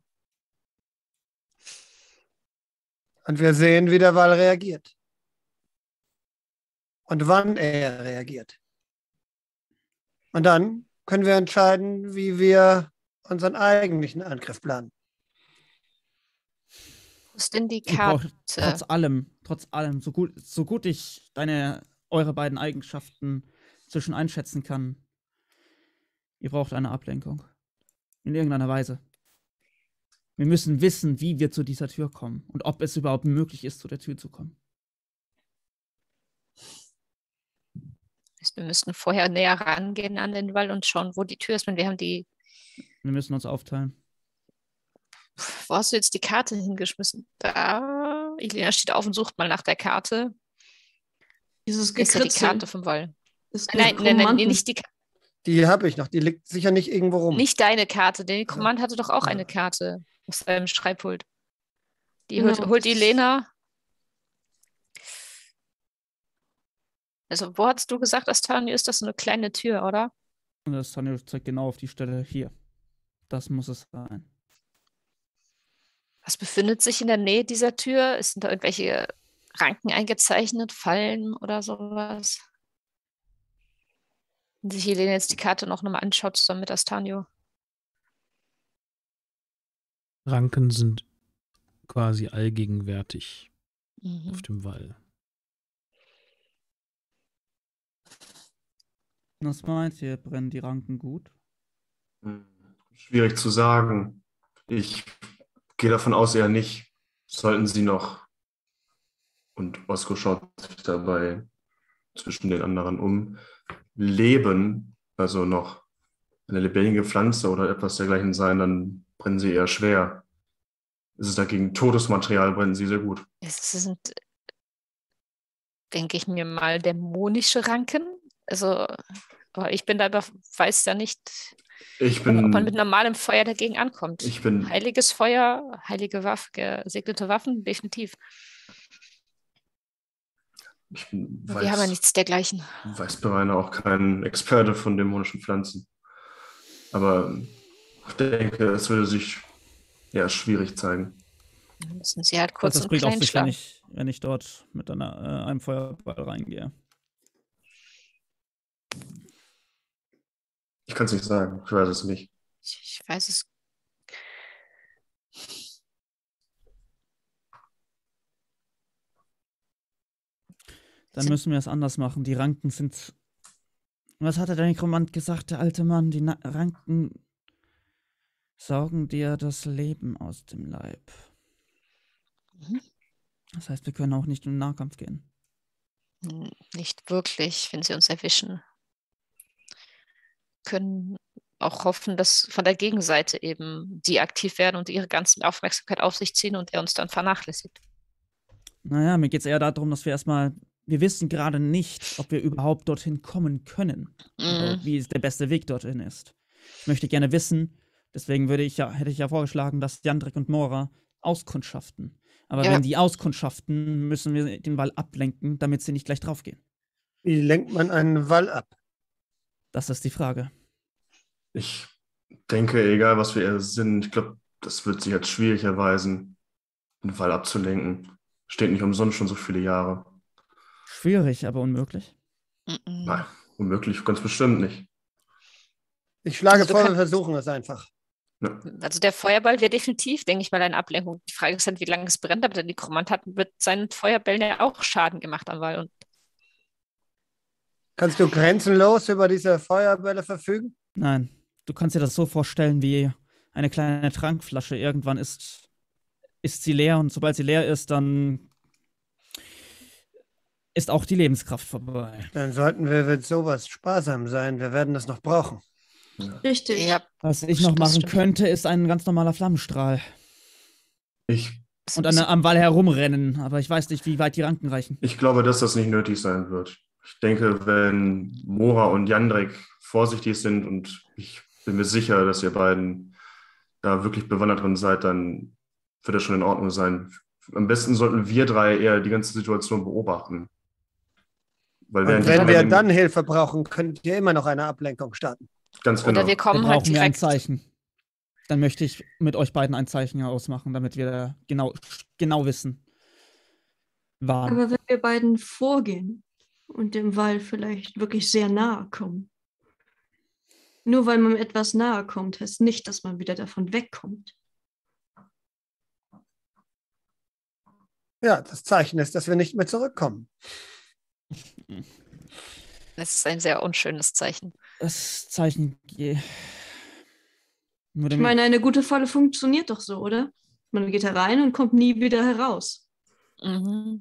Und wir sehen, wie der Wal reagiert. Und wann er reagiert. Und dann können wir entscheiden, wie wir unseren eigentlichen Angriff planen. Wo ist denn die Ich brauch, Karte? trotz allem, trotz allem, so gut, so gut ich deine, eure beiden Eigenschaften zwischen einschätzen kann, ihr braucht eine Ablenkung. In irgendeiner Weise. Wir müssen wissen, wie wir zu dieser Tür kommen und ob es überhaupt möglich ist, zu der Tür zu kommen. Wir müssten vorher näher rangehen an den Wall und schauen, wo die Tür ist. Und wir haben die. Wir müssen uns aufteilen. Wo hast du jetzt die Karte hingeschmissen? Da. Elena steht auf und sucht mal nach der Karte. Dieses Ist ja die Gekritzel. Karte vom Wall. Das Nein, nein, nein, nein, Nekromanten. nicht die Karte. Die habe ich noch. Die liegt sicher nicht irgendwo rum. Nicht deine Karte. Der Nekromant hatte doch auch Ja. eine Karte auf seinem Schreibpult. Die Genau. holt, holt die Lena. Also, wo hast du gesagt, Astanio, ist das so eine kleine Tür, oder? Und das Tanjo zeigt genau auf die Stelle hier. Das muss es sein. Was befindet sich in der Nähe dieser Tür? Sind da irgendwelche Ranken eingezeichnet, Fallen oder sowas? Wenn sich Helene jetzt die Karte noch mal anschaut, zusammen mit Astanio. Ranken sind quasi allgegenwärtig Mhm. auf dem Wall. Was meint ihr? Brennen die Ranken gut? Schwierig zu sagen. Ich gehe davon aus, eher nicht. Sollten sie noch, und Osko schaut sich dabei zwischen den anderen um, leben, also noch eine lebendige Pflanze oder etwas dergleichen sein, dann brennen sie eher schwer. Ist es dagegen Todesmaterial, brennen sie sehr gut. Es sind, denke ich mir mal, dämonische Ranken. Also, aber ich bin da, aber weiß ja nicht, Ich ob man mit bin, normalem Feuer dagegen ankommt. ich bin, Heiliges Feuer, heilige Waffe, gesegnete Waffen, definitiv. ich bin Wir haben ja weiß, nichts dergleichen. Weißbeweiner auch kein Experte von dämonischen Pflanzen. Aber ich denke, es würde sich eher schwierig zeigen. Dann müssen sie halt kurz das und bringt auch klein sich, wenn schlagen. ich, wenn ich dort mit einer, äh, einem Feuerball reingehe. Ich kann es nicht sagen, ich weiß es nicht. Ich, ich weiß es. Dann Sind- müssen wir es anders machen. Die Ranken sind. Was hatte der Nekromant gesagt, der alte Mann? Die Na Ranken saugen dir das Leben aus dem Leib. Mhm. Das heißt, wir können auch nicht in den Nahkampf gehen. Hm, Nicht wirklich, wenn sie uns erwischen. Können auch hoffen, dass von der Gegenseite eben die aktiv werden und ihre ganze Aufmerksamkeit auf sich ziehen und er uns dann vernachlässigt. Naja, mir geht es eher darum, dass wir erstmal. Wir wissen gerade nicht, ob wir überhaupt dorthin kommen können. Oder Mhm. wie der beste Weg dorthin ist. Ich möchte gerne wissen, deswegen würde ich ja, hätte ich ja vorgeschlagen, dass Jandrik und Mora auskundschaften. Aber Ja. wenn die auskundschaften, müssen wir den Wall ablenken, damit sie nicht gleich draufgehen. Wie lenkt man einen Wall ab? Das ist die Frage. Ich denke, egal was wir sind, ich glaube, das wird sich als schwierig erweisen, den Wall abzulenken. Steht nicht umsonst schon so viele Jahre. Schwierig, aber unmöglich. Mhm. Nein, unmöglich, ganz bestimmt nicht. Ich schlage Also du vor, wir kannst- versuchen es einfach. Ja. Also der Feuerball wäre definitiv, denke ich mal, eine Ablenkung. Die Frage ist halt, wie lange es brennt, aber der Nekromant hat mit seinen Feuerbällen ja auch Schaden gemacht am Wall. Und Kannst du grenzenlos über diese Feuerbälle verfügen? Nein, du kannst dir das so vorstellen wie eine kleine Trankflasche. Irgendwann ist, ist sie leer und sobald sie leer ist, dann ist auch die Lebenskraft vorbei. Dann sollten wir mit sowas sparsam sein. Wir werden das noch brauchen. Richtig. ja, Was ich Das noch machen stimmt. könnte, ist ein ganz normaler Flammenstrahl. Ich, ist Und ein an, bisschen- am Wall herumrennen, aber ich weiß nicht, wie weit die Ranken reichen. ich glaube, dass das nicht nötig sein wird. Ich denke, wenn Mora und Jandrek vorsichtig sind und ich bin mir sicher, dass ihr beiden da wirklich bewandert drin seid, dann wird das schon in Ordnung sein. Am besten sollten wir drei eher die ganze Situation beobachten. Weil Und während die wenn wir beiden- dann Hilfe brauchen, könnt ihr immer noch eine Ablenkung starten. Ganz genau. Oder wir Dann kommen brauchen halt wir ein direkt. Zeichen. Dann möchte ich mit euch beiden ein Zeichen ausmachen, damit wir genau, genau wissen, wann. Aber wenn wir beiden vorgehen und dem Wall vielleicht wirklich sehr nahe kommen, nur weil man etwas nahe kommt, heißt nicht, dass man wieder davon wegkommt. Ja, das Zeichen ist, dass wir nicht mehr zurückkommen. Das ist ein sehr unschönes Zeichen. Das Zeichen. ge- Nur Ich dem- meine, eine gute Falle funktioniert doch so, oder? Man geht herein und kommt nie wieder heraus. Mhm.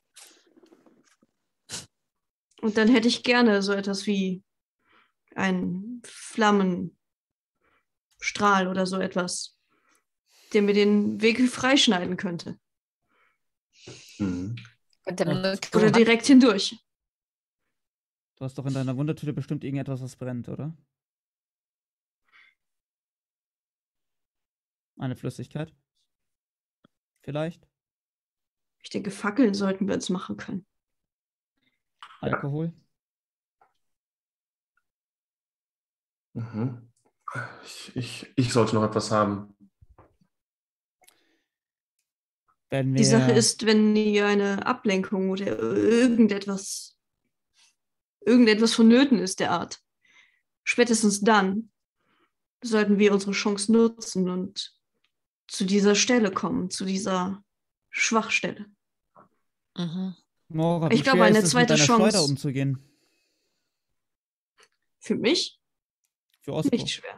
Und dann hätte ich gerne so etwas wie einen Flammenstrahl oder so etwas, der mir den Weg freischneiden könnte. Mhm. Und der Ja. Oder Nekromant- direkt hindurch. Du hast doch in deiner Wundertüte bestimmt irgendetwas, was brennt, oder? Eine Flüssigkeit? Vielleicht? Ich denke, Fackeln sollten wir uns machen können. Alkohol? Mhm. Ich, ich, ich sollte noch etwas haben. Werden wir. Die Sache ist, wenn ihr eine Ablenkung oder irgendetwas, irgendetwas vonnöten ist der Art, spätestens dann sollten wir unsere Chance nutzen und zu dieser Stelle kommen, zu dieser Schwachstelle. Mhm. Mora, Ich wie glaube, schwer eine ist es, zweite mit deiner Chance- Schleuder umzugehen? Für mich Für Osko. nicht schwer.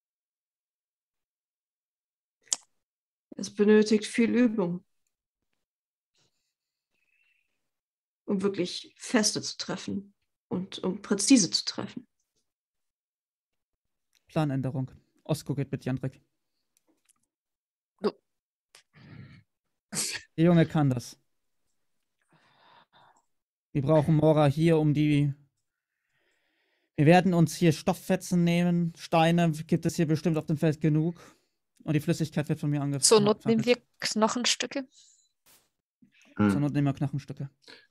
Es benötigt viel Übung, um wirklich Feste zu treffen und um präzise zu treffen. Planänderung. Osko geht mit Jandrek. Du. Der Junge kann das. Wir brauchen Mora hier, um die. Wir werden uns hier Stofffetzen nehmen. Steine gibt es hier bestimmt auf dem Feld genug. Und die Flüssigkeit wird von mir angefangen. Zur Not nehmen wir Knochenstücke. Zur Mhm. Not nehmen wir Knochenstücke.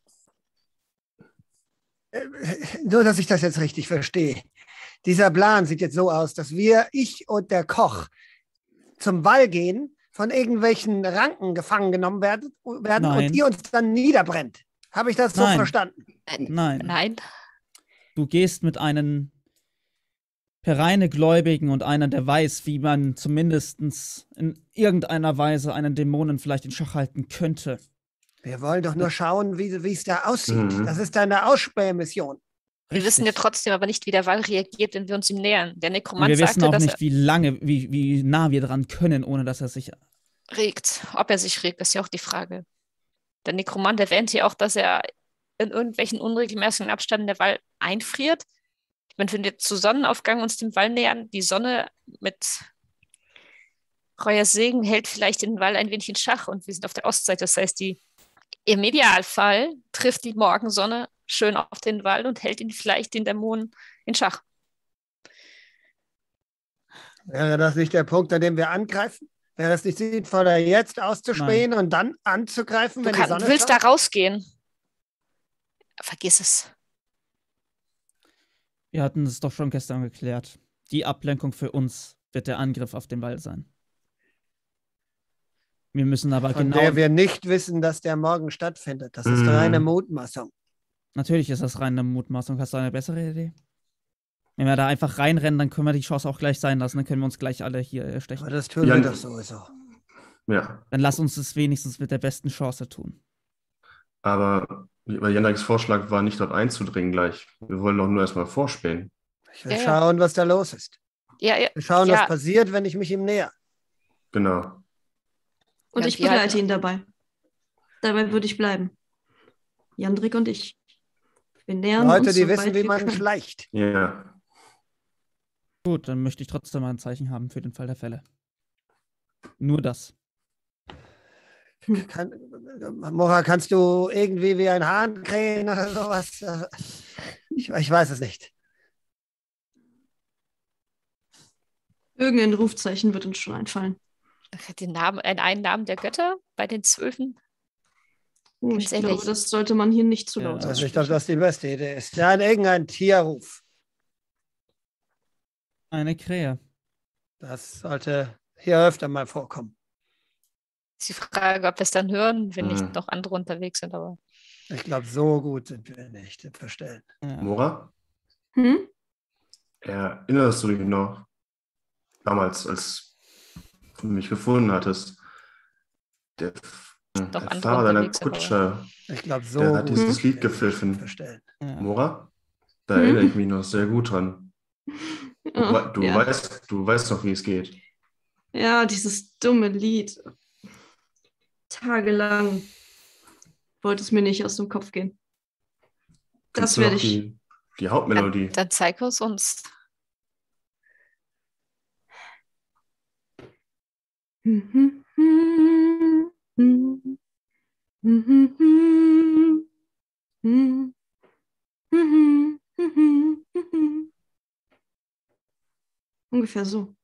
Äh, Nur, dass ich das jetzt richtig verstehe. Dieser Plan sieht jetzt so aus, dass wir, ich und der Koch, zum Wall gehen, von irgendwelchen Ranken gefangen genommen werden, werden Nein. und ihr uns dann niederbrennt. Habe ich das so Nein. verstanden? Nein. Nein. Du gehst mit einem Pereine-Gläubigen und einer, der weiß, wie man zumindest in irgendeiner Weise einen Dämonen vielleicht in Schach halten könnte. Wir wollen doch nur schauen, wie wie es da aussieht. Mhm. Das ist eine Ausspähmission. Wir wissen ja Richtig. trotzdem aber nicht, wie der Wall reagiert, wenn wir uns ihm nähern. Der Und Nekromant wir wissen sagte, auch dass nicht, wie lange, wie, wie nah wir dran können, ohne dass er sich. er regt. Ob er sich regt, ist ja auch die Frage. Der Nekromant erwähnt hier auch, dass er in irgendwelchen unregelmäßigen Abständen der Wall einfriert. Ich meine, wenn wir zu Sonnenaufgang uns dem Wall nähern, die Sonne mit Reuers Segen hält vielleicht den Wall ein wenig in Schach und wir sind auf der Ostseite. Das heißt, die, im Idealfall trifft die Morgensonne schön auf den Wall und hält ihn vielleicht den Dämonen in Schach. Wäre das nicht der Punkt, an dem wir angreifen? Wäre es nicht sinnvoller, jetzt auszuspähen und dann anzugreifen, Du, wenn kann, die Sonne du willst da scheint? rausgehen. Vergiss es. Wir hatten es doch schon gestern geklärt. Die Ablenkung für uns wird der Angriff auf den Wall sein. Wir müssen aber Von genau... der wir nicht wissen, dass der morgen stattfindet. Das ist Mhm. reine Mutmaßung. Natürlich ist das reine Mutmaßung. Hast du eine bessere Idee? Wenn wir da einfach reinrennen, dann können wir die Chance auch gleich sein lassen. Dann können wir uns gleich alle hier äh, stechen. Aber das tun Ja, wir doch sowieso. Ja, Dann lass uns es wenigstens mit der besten Chance tun. aber Jandriks Vorschlag war nicht dort einzudringen gleich. Wir wollen doch nur erstmal vorspähen. Ich will Ja, ja. schauen, was da los ist. Ja, ja. Wir schauen, Ja. was passiert, wenn ich mich ihm näher. Genau. Und Ja, ich wir begleite halten- ihn dabei. Dabei würde ich bleiben. Jandrik und ich. Wir nähern Leute, uns die so wissen, weit wie wir man können. schleicht. Ja. Gut, dann möchte ich trotzdem mal ein Zeichen haben für den Fall der Fälle. Nur das. Kann, Mora, kannst du irgendwie wie ein Hahn krähen oder sowas? Ich, ich weiß es nicht. Irgendein Rufzeichen wird uns schon einfallen. Den Namen, einen, einen Namen der Götter bei den Zwölfen. Oh, Ganz ich ehrlich. glaube, das sollte man hier nicht zu Ja, laut Also ich glaube, aussprechen. das die beste Idee ist. Ja, irgendein Tierruf. Eine Krähe. Das sollte hier öfter mal vorkommen. Ist die Frage, ob wir es dann hören, wenn Mhm. nicht noch andere unterwegs sind. Aber Ich glaube, so gut sind wir nicht im Verstellen. Ja. Mora, Hm? erinnerst du dich noch damals, als du mich gefunden hattest? Der, Doch der andere Fahrer deiner unterwegs sind, aber- Kutsche, Ich glaube, so der hat gut dieses sind wir Lied nicht im gepfiffen. Verstellen. Ja. Mora, da Hm? erinnere ich mich noch sehr gut dran. Du, Oh, wei- du, ja. weißt, du weißt noch, wie es geht. ja, dieses dumme Lied. Tagelang wollte es mir nicht aus dem Kopf gehen. Kennst Das du werde noch ich. die, die Hauptmelodie? dann zeig es uns. Ungefähr so.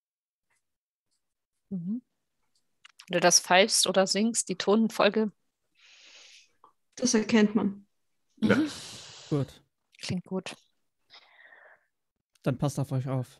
Mhm. Wenn du das pfeifst oder singst, die Tonfolge. Das erkennt man. Ja. Mhm. Gut, Klingt gut. dann passt auf euch auf.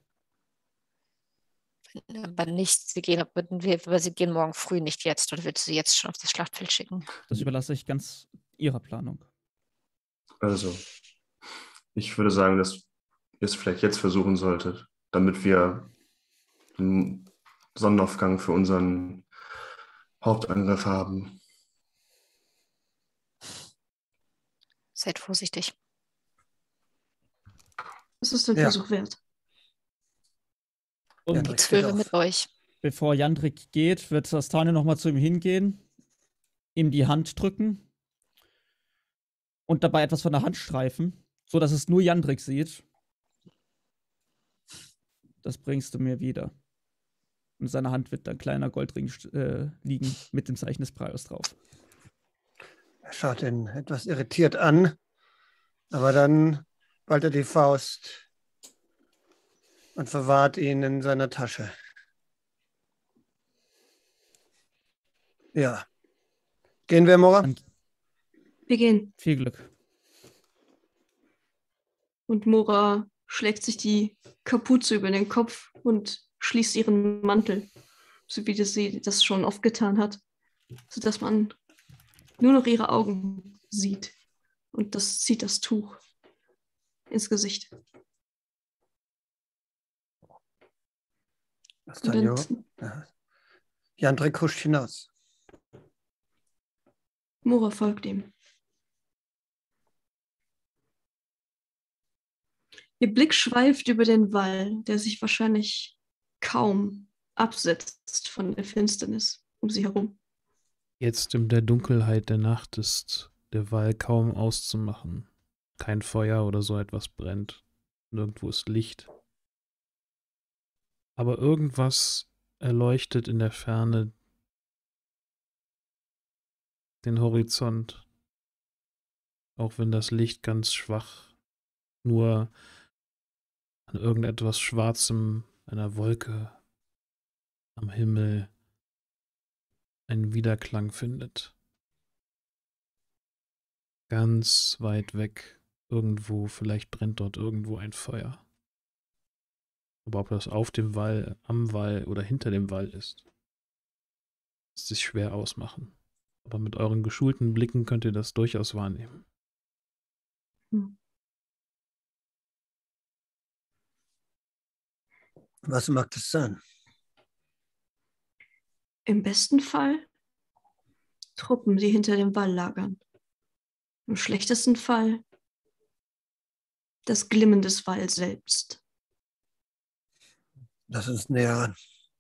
Aber nicht, sie gehen, wir, aber sie gehen morgen früh, nicht jetzt. Oder willst du sie jetzt schon auf das Schlachtfeld schicken? Das überlasse ich ganz ihrer Planung. Also, ich würde sagen, dass ihr es vielleicht jetzt versuchen solltet, damit wir einen Sonnenaufgang für unseren Hauptangriff haben. Seid vorsichtig. Das ist den Ja. Versuch wert. Und Ja, Die Rick, Zwölfe auf. mit euch. bevor Jandrik geht, wird Sastane nochmal zu ihm hingehen, ihm die Hand drücken und dabei etwas von der Hand streifen, so dass es nur Jandrik sieht. Das bringst du mir wieder. Und in seiner Hand wird ein kleiner Goldring äh, liegen mit dem Zeichen des Praios drauf. Er schaut ihn etwas irritiert an, aber dann ballt er die Faust und verwahrt ihn in seiner Tasche. Ja. Gehen wir, Mora? Dann Wir gehen. viel Glück. Und Mora schlägt sich die Kapuze über den Kopf und schließt ihren Mantel, so wie das sie das schon oft getan hat, sodass man nur noch ihre Augen sieht. Und das zieht das Tuch ins Gesicht. Und Astanio. dann Ja. Jandrik huscht hinaus. Mora folgt ihm. Ihr Blick schweift über den Wall, der sich wahrscheinlich kaum absetzt von der Finsternis um sie herum. Jetzt in der Dunkelheit der Nacht ist der Wall kaum auszumachen. Kein Feuer oder so etwas brennt. Nirgendwo ist Licht. Aber irgendwas erleuchtet in der Ferne den Horizont. Auch wenn das Licht ganz schwach nur an irgendetwas Schwarzem, einer Wolke am Himmel einen Widerklang findet. Ganz weit weg irgendwo, vielleicht brennt dort irgendwo ein Feuer. Aber ob das auf dem Wall, am Wall oder hinter dem Wall ist, lässt sich schwer ausmachen. Aber mit euren geschulten Blicken könnt ihr das durchaus wahrnehmen. Hm. Was mag das sein? Im besten Fall Truppen, die hinter dem Wall lagern. Im schlechtesten Fall das Glimmen des Walls selbst. Lass uns näher ran.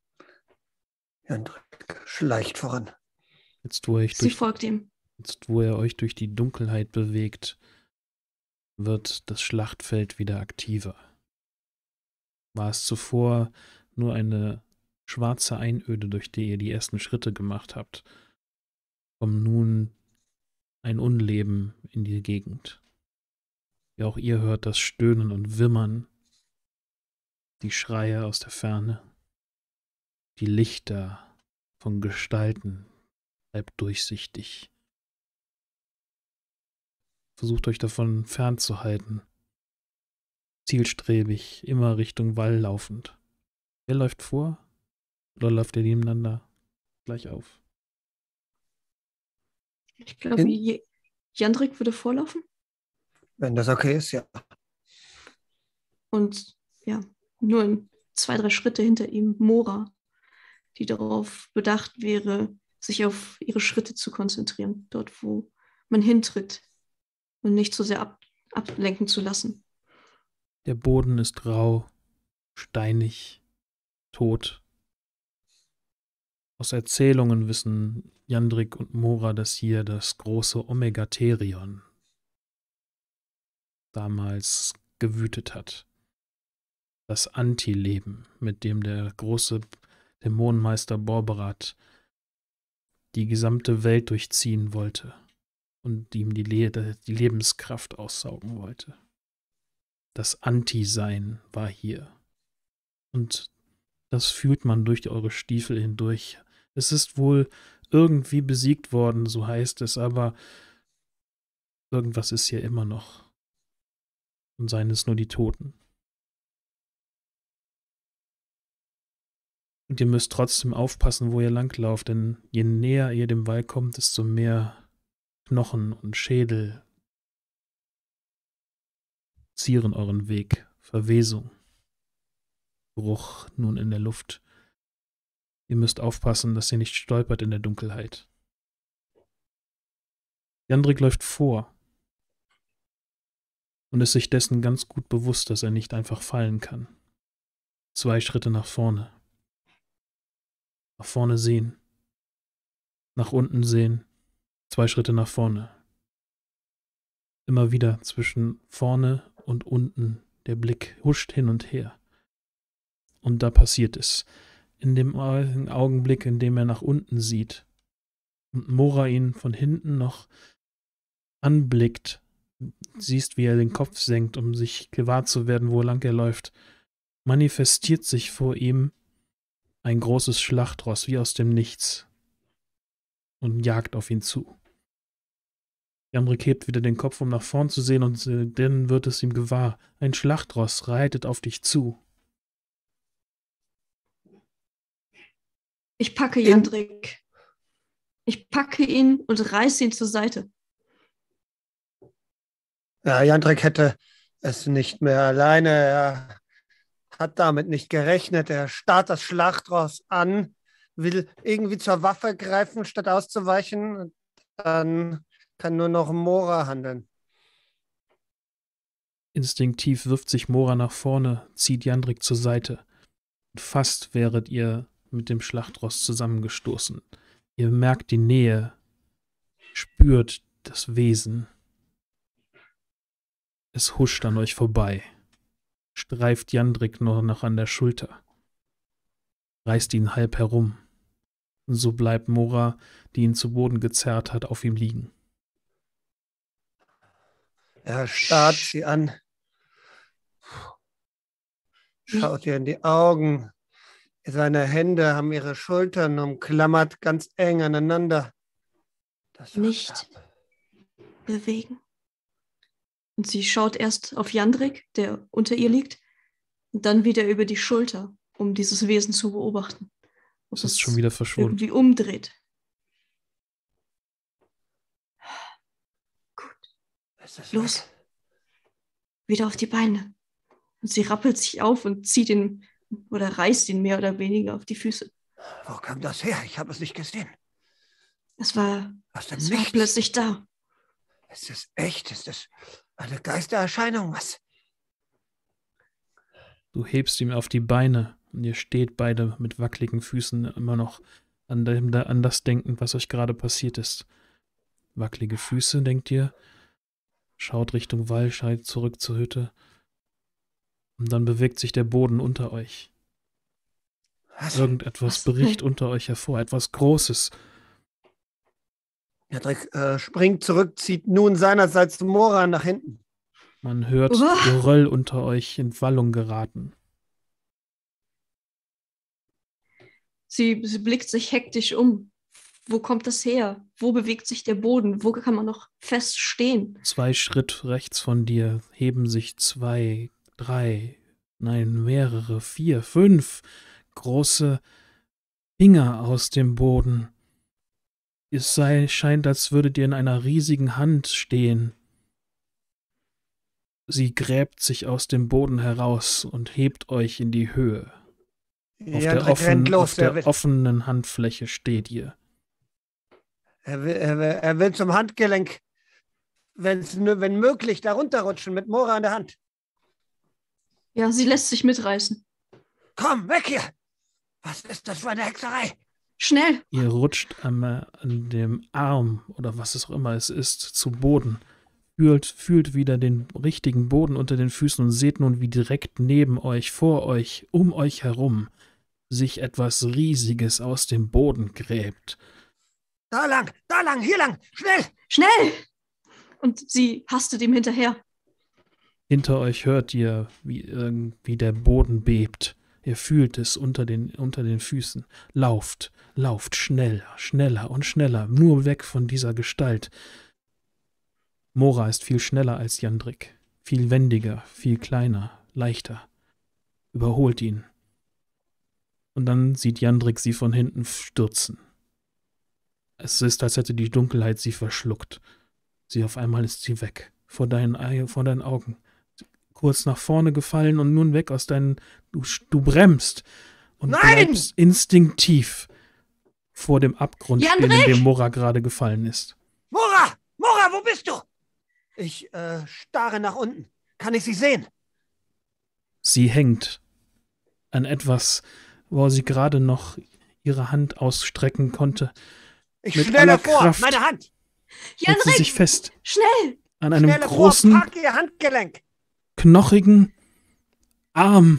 Jandrik schleicht voran. Jetzt, wo ihr euch Sie durch, folgt ihm. jetzt, wo ihr euch durch die Dunkelheit bewegt, wird das Schlachtfeld wieder aktiver. War es zuvor nur eine schwarze Einöde, durch die ihr die ersten Schritte gemacht habt, kommt nun ein Unleben in die Gegend. Ja, auch ihr hört das Stöhnen und Wimmern, die Schreie aus der Ferne, die Lichter von Gestalten, bleibt durchsichtig. Versucht euch davon fernzuhalten, zielstrebig, immer Richtung Wall laufend. Wer läuft vor? Oder läuft ihr nebeneinander gleich auf? Ich glaube, Hin- Je- Jandrik würde vorlaufen Wenn das okay ist, ja. und ja, nur in zwei, drei Schritte hinter ihm Mora, die darauf bedacht wäre, sich auf ihre Schritte zu konzentrieren, dort wo man hintritt und nicht so sehr ab ablenken zu lassen. Der Boden ist rau, steinig, tot. Aus Erzählungen wissen Jandrik und Mora, dass hier das große Omegatherion damals gewütet hat. Das Antileben, mit dem der große Dämonenmeister Borberat die gesamte Welt durchziehen wollte und ihm die, Le- die Lebenskraft aussaugen wollte. Das Anti-Sein war hier. Und das fühlt man durch eure Stiefel hindurch. Es ist wohl irgendwie besiegt worden, so heißt es, aber irgendwas ist hier immer noch. Und seien es nur die Toten. Und ihr müsst trotzdem aufpassen, wo ihr langlauft, denn je näher ihr dem Wall kommt, desto mehr Knochen und Schädel zieren euren Weg. Verwesung. Geruch nun in der Luft. Ihr müsst aufpassen, dass ihr nicht stolpert in der Dunkelheit. Jandrik läuft vor und ist sich dessen ganz gut bewusst, dass er nicht einfach fallen kann. Zwei Schritte nach vorne. Nach vorne sehen. Nach unten sehen. Zwei Schritte nach vorne. Immer wieder zwischen vorne und unten. Der Blick huscht hin und her. Und da passiert es. In dem Augenblick, in dem er nach unten sieht und Mora ihn von hinten noch anblickt, siehst, wie er den Kopf senkt, um sich gewahr zu werden, wo lang er läuft, manifestiert sich vor ihm ein großes Schlachtross wie aus dem Nichts und jagt auf ihn zu. Jandrik hebt wieder den Kopf, um nach vorn zu sehen, und äh, dann wird es ihm gewahr. Ein Schlachtross reitet auf dich zu. Ich packe In- Jandrik. Ich packe ihn und reiße ihn zur Seite. Ja, Jandrik hätte es nicht mehr alleine. Er hat damit nicht gerechnet. Er starrt das Schlachtross an, will irgendwie zur Waffe greifen, statt auszuweichen. Dann kann nur noch Mora handeln. Instinktiv wirft sich Mora nach vorne, zieht Jandrik zur Seite. Und fast wäret ihr mit dem Schlachtross zusammengestoßen. Ihr merkt die Nähe, spürt das Wesen. Es huscht an euch vorbei, streift Jandrik nur noch an der Schulter, reißt ihn halb herum. Und so bleibt Mora, die ihn zu Boden gezerrt hat, auf ihm liegen. Er starrt sie an, schaut ihr in die Augen. Seine Hände haben ihre Schultern umklammert, ganz eng aneinander. Das war Nicht knapp. bewegen. Und sie schaut erst auf Jandrik, der unter ihr liegt, und dann wieder über die Schulter, um dieses Wesen zu beobachten. Ob Es ist schon wieder verschwunden. irgendwie umdreht. Gut, Es ist los. weg. Wieder auf die Beine. Und sie rappelt sich auf und zieht ihn oder reißt ihn mehr oder weniger auf die Füße. Wo kam das her? Ich habe es nicht gesehen. Es war, Aus dem es war Nichts. plötzlich da. Ist es echt? Ist es eine Geistererscheinung? Was? Du hebst ihm auf die Beine und ihr steht beide mit wackeligen Füßen immer noch an, dem, an das denkend, was euch gerade passiert ist. Wackelige Füße, denkt ihr, schaut Richtung Wall, schaut zurück zur Hütte und dann bewegt sich der Boden unter euch. Was? Irgendetwas Was? bricht unter euch hervor, etwas Großes. Jandrik äh, springt zurück, zieht nun seinerseits Mora nach hinten. Man hört Uah. Geröll unter euch in Wallung geraten. Sie, sie blickt sich hektisch um. Wo kommt das her? Wo bewegt sich der Boden? Wo kann man noch fest stehen? Zwei Schritt rechts von dir heben sich zwei, drei, nein, mehrere, vier, fünf große Finger aus dem Boden. Es sei, scheint, als würdet ihr in einer riesigen Hand stehen. Sie gräbt sich aus dem Boden heraus und hebt euch in die Höhe. Auf der, Jandrik offen, rennt los. auf der er, will, offenen Handfläche steht ihr. er, will, er, will, er will zum Handgelenk, wenn's, nö- wenn möglich, da runterrutschen mit Mora an der Hand. Ja, sie lässt sich mitreißen. Komm, weg hier! Was ist das für eine Hexerei? Schnell! Ihr rutscht einmal an dem Arm oder was es auch immer es ist, zu Boden. Fühlt, fühlt wieder den richtigen Boden unter den Füßen und seht nun, wie direkt neben euch, vor euch, um euch herum sich etwas Riesiges aus dem Boden gräbt. Da lang, da lang, hier lang, schnell! Schnell! Und sie hastet ihm hinterher. Hinter euch hört ihr, wie irgendwie der Boden bebt. Ihr fühlt es unter den, unter den Füßen. Lauft, lauft schneller, schneller und schneller, nur weg von dieser Gestalt. Mora ist viel schneller als Jandrik, viel wendiger, viel kleiner, leichter. Überholt ihn. Und dann sieht Jandrik sie von hinten stürzen. Es ist, als hätte die Dunkelheit sie verschluckt. Sie auf einmal ist sie weg, vor deinen, vor deinen Augen. Kurz nach vorne gefallen und nun weg aus deinen... Du, du bremst und Nein! bleibst instinktiv vor dem Abgrund stehen, in dem Mora gerade gefallen ist. Mora! Mora, wo bist du? Ich äh, starre nach unten. Kann ich sie sehen? Sie hängt an etwas, wo sie gerade noch ihre Hand ausstrecken konnte. Ich Mit schnelle aller vor, Kraft meine Hand! hält sie Jandrik! sich fest Schnell! an einem Schnelle großen, vor, pack ihr Handgelenk! knochigen Arm.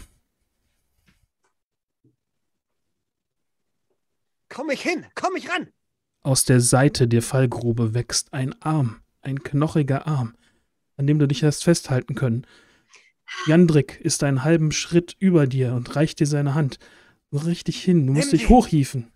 Komm ich hin, komm ich ran! Aus der Seite der Fallgrube wächst ein Arm, ein knochiger Arm, an dem du dich hast festhalten können. Jandrik ist einen halben Schritt über dir und reicht dir seine Hand. So richtig hin, du musst Nimm dich die- hochhieven.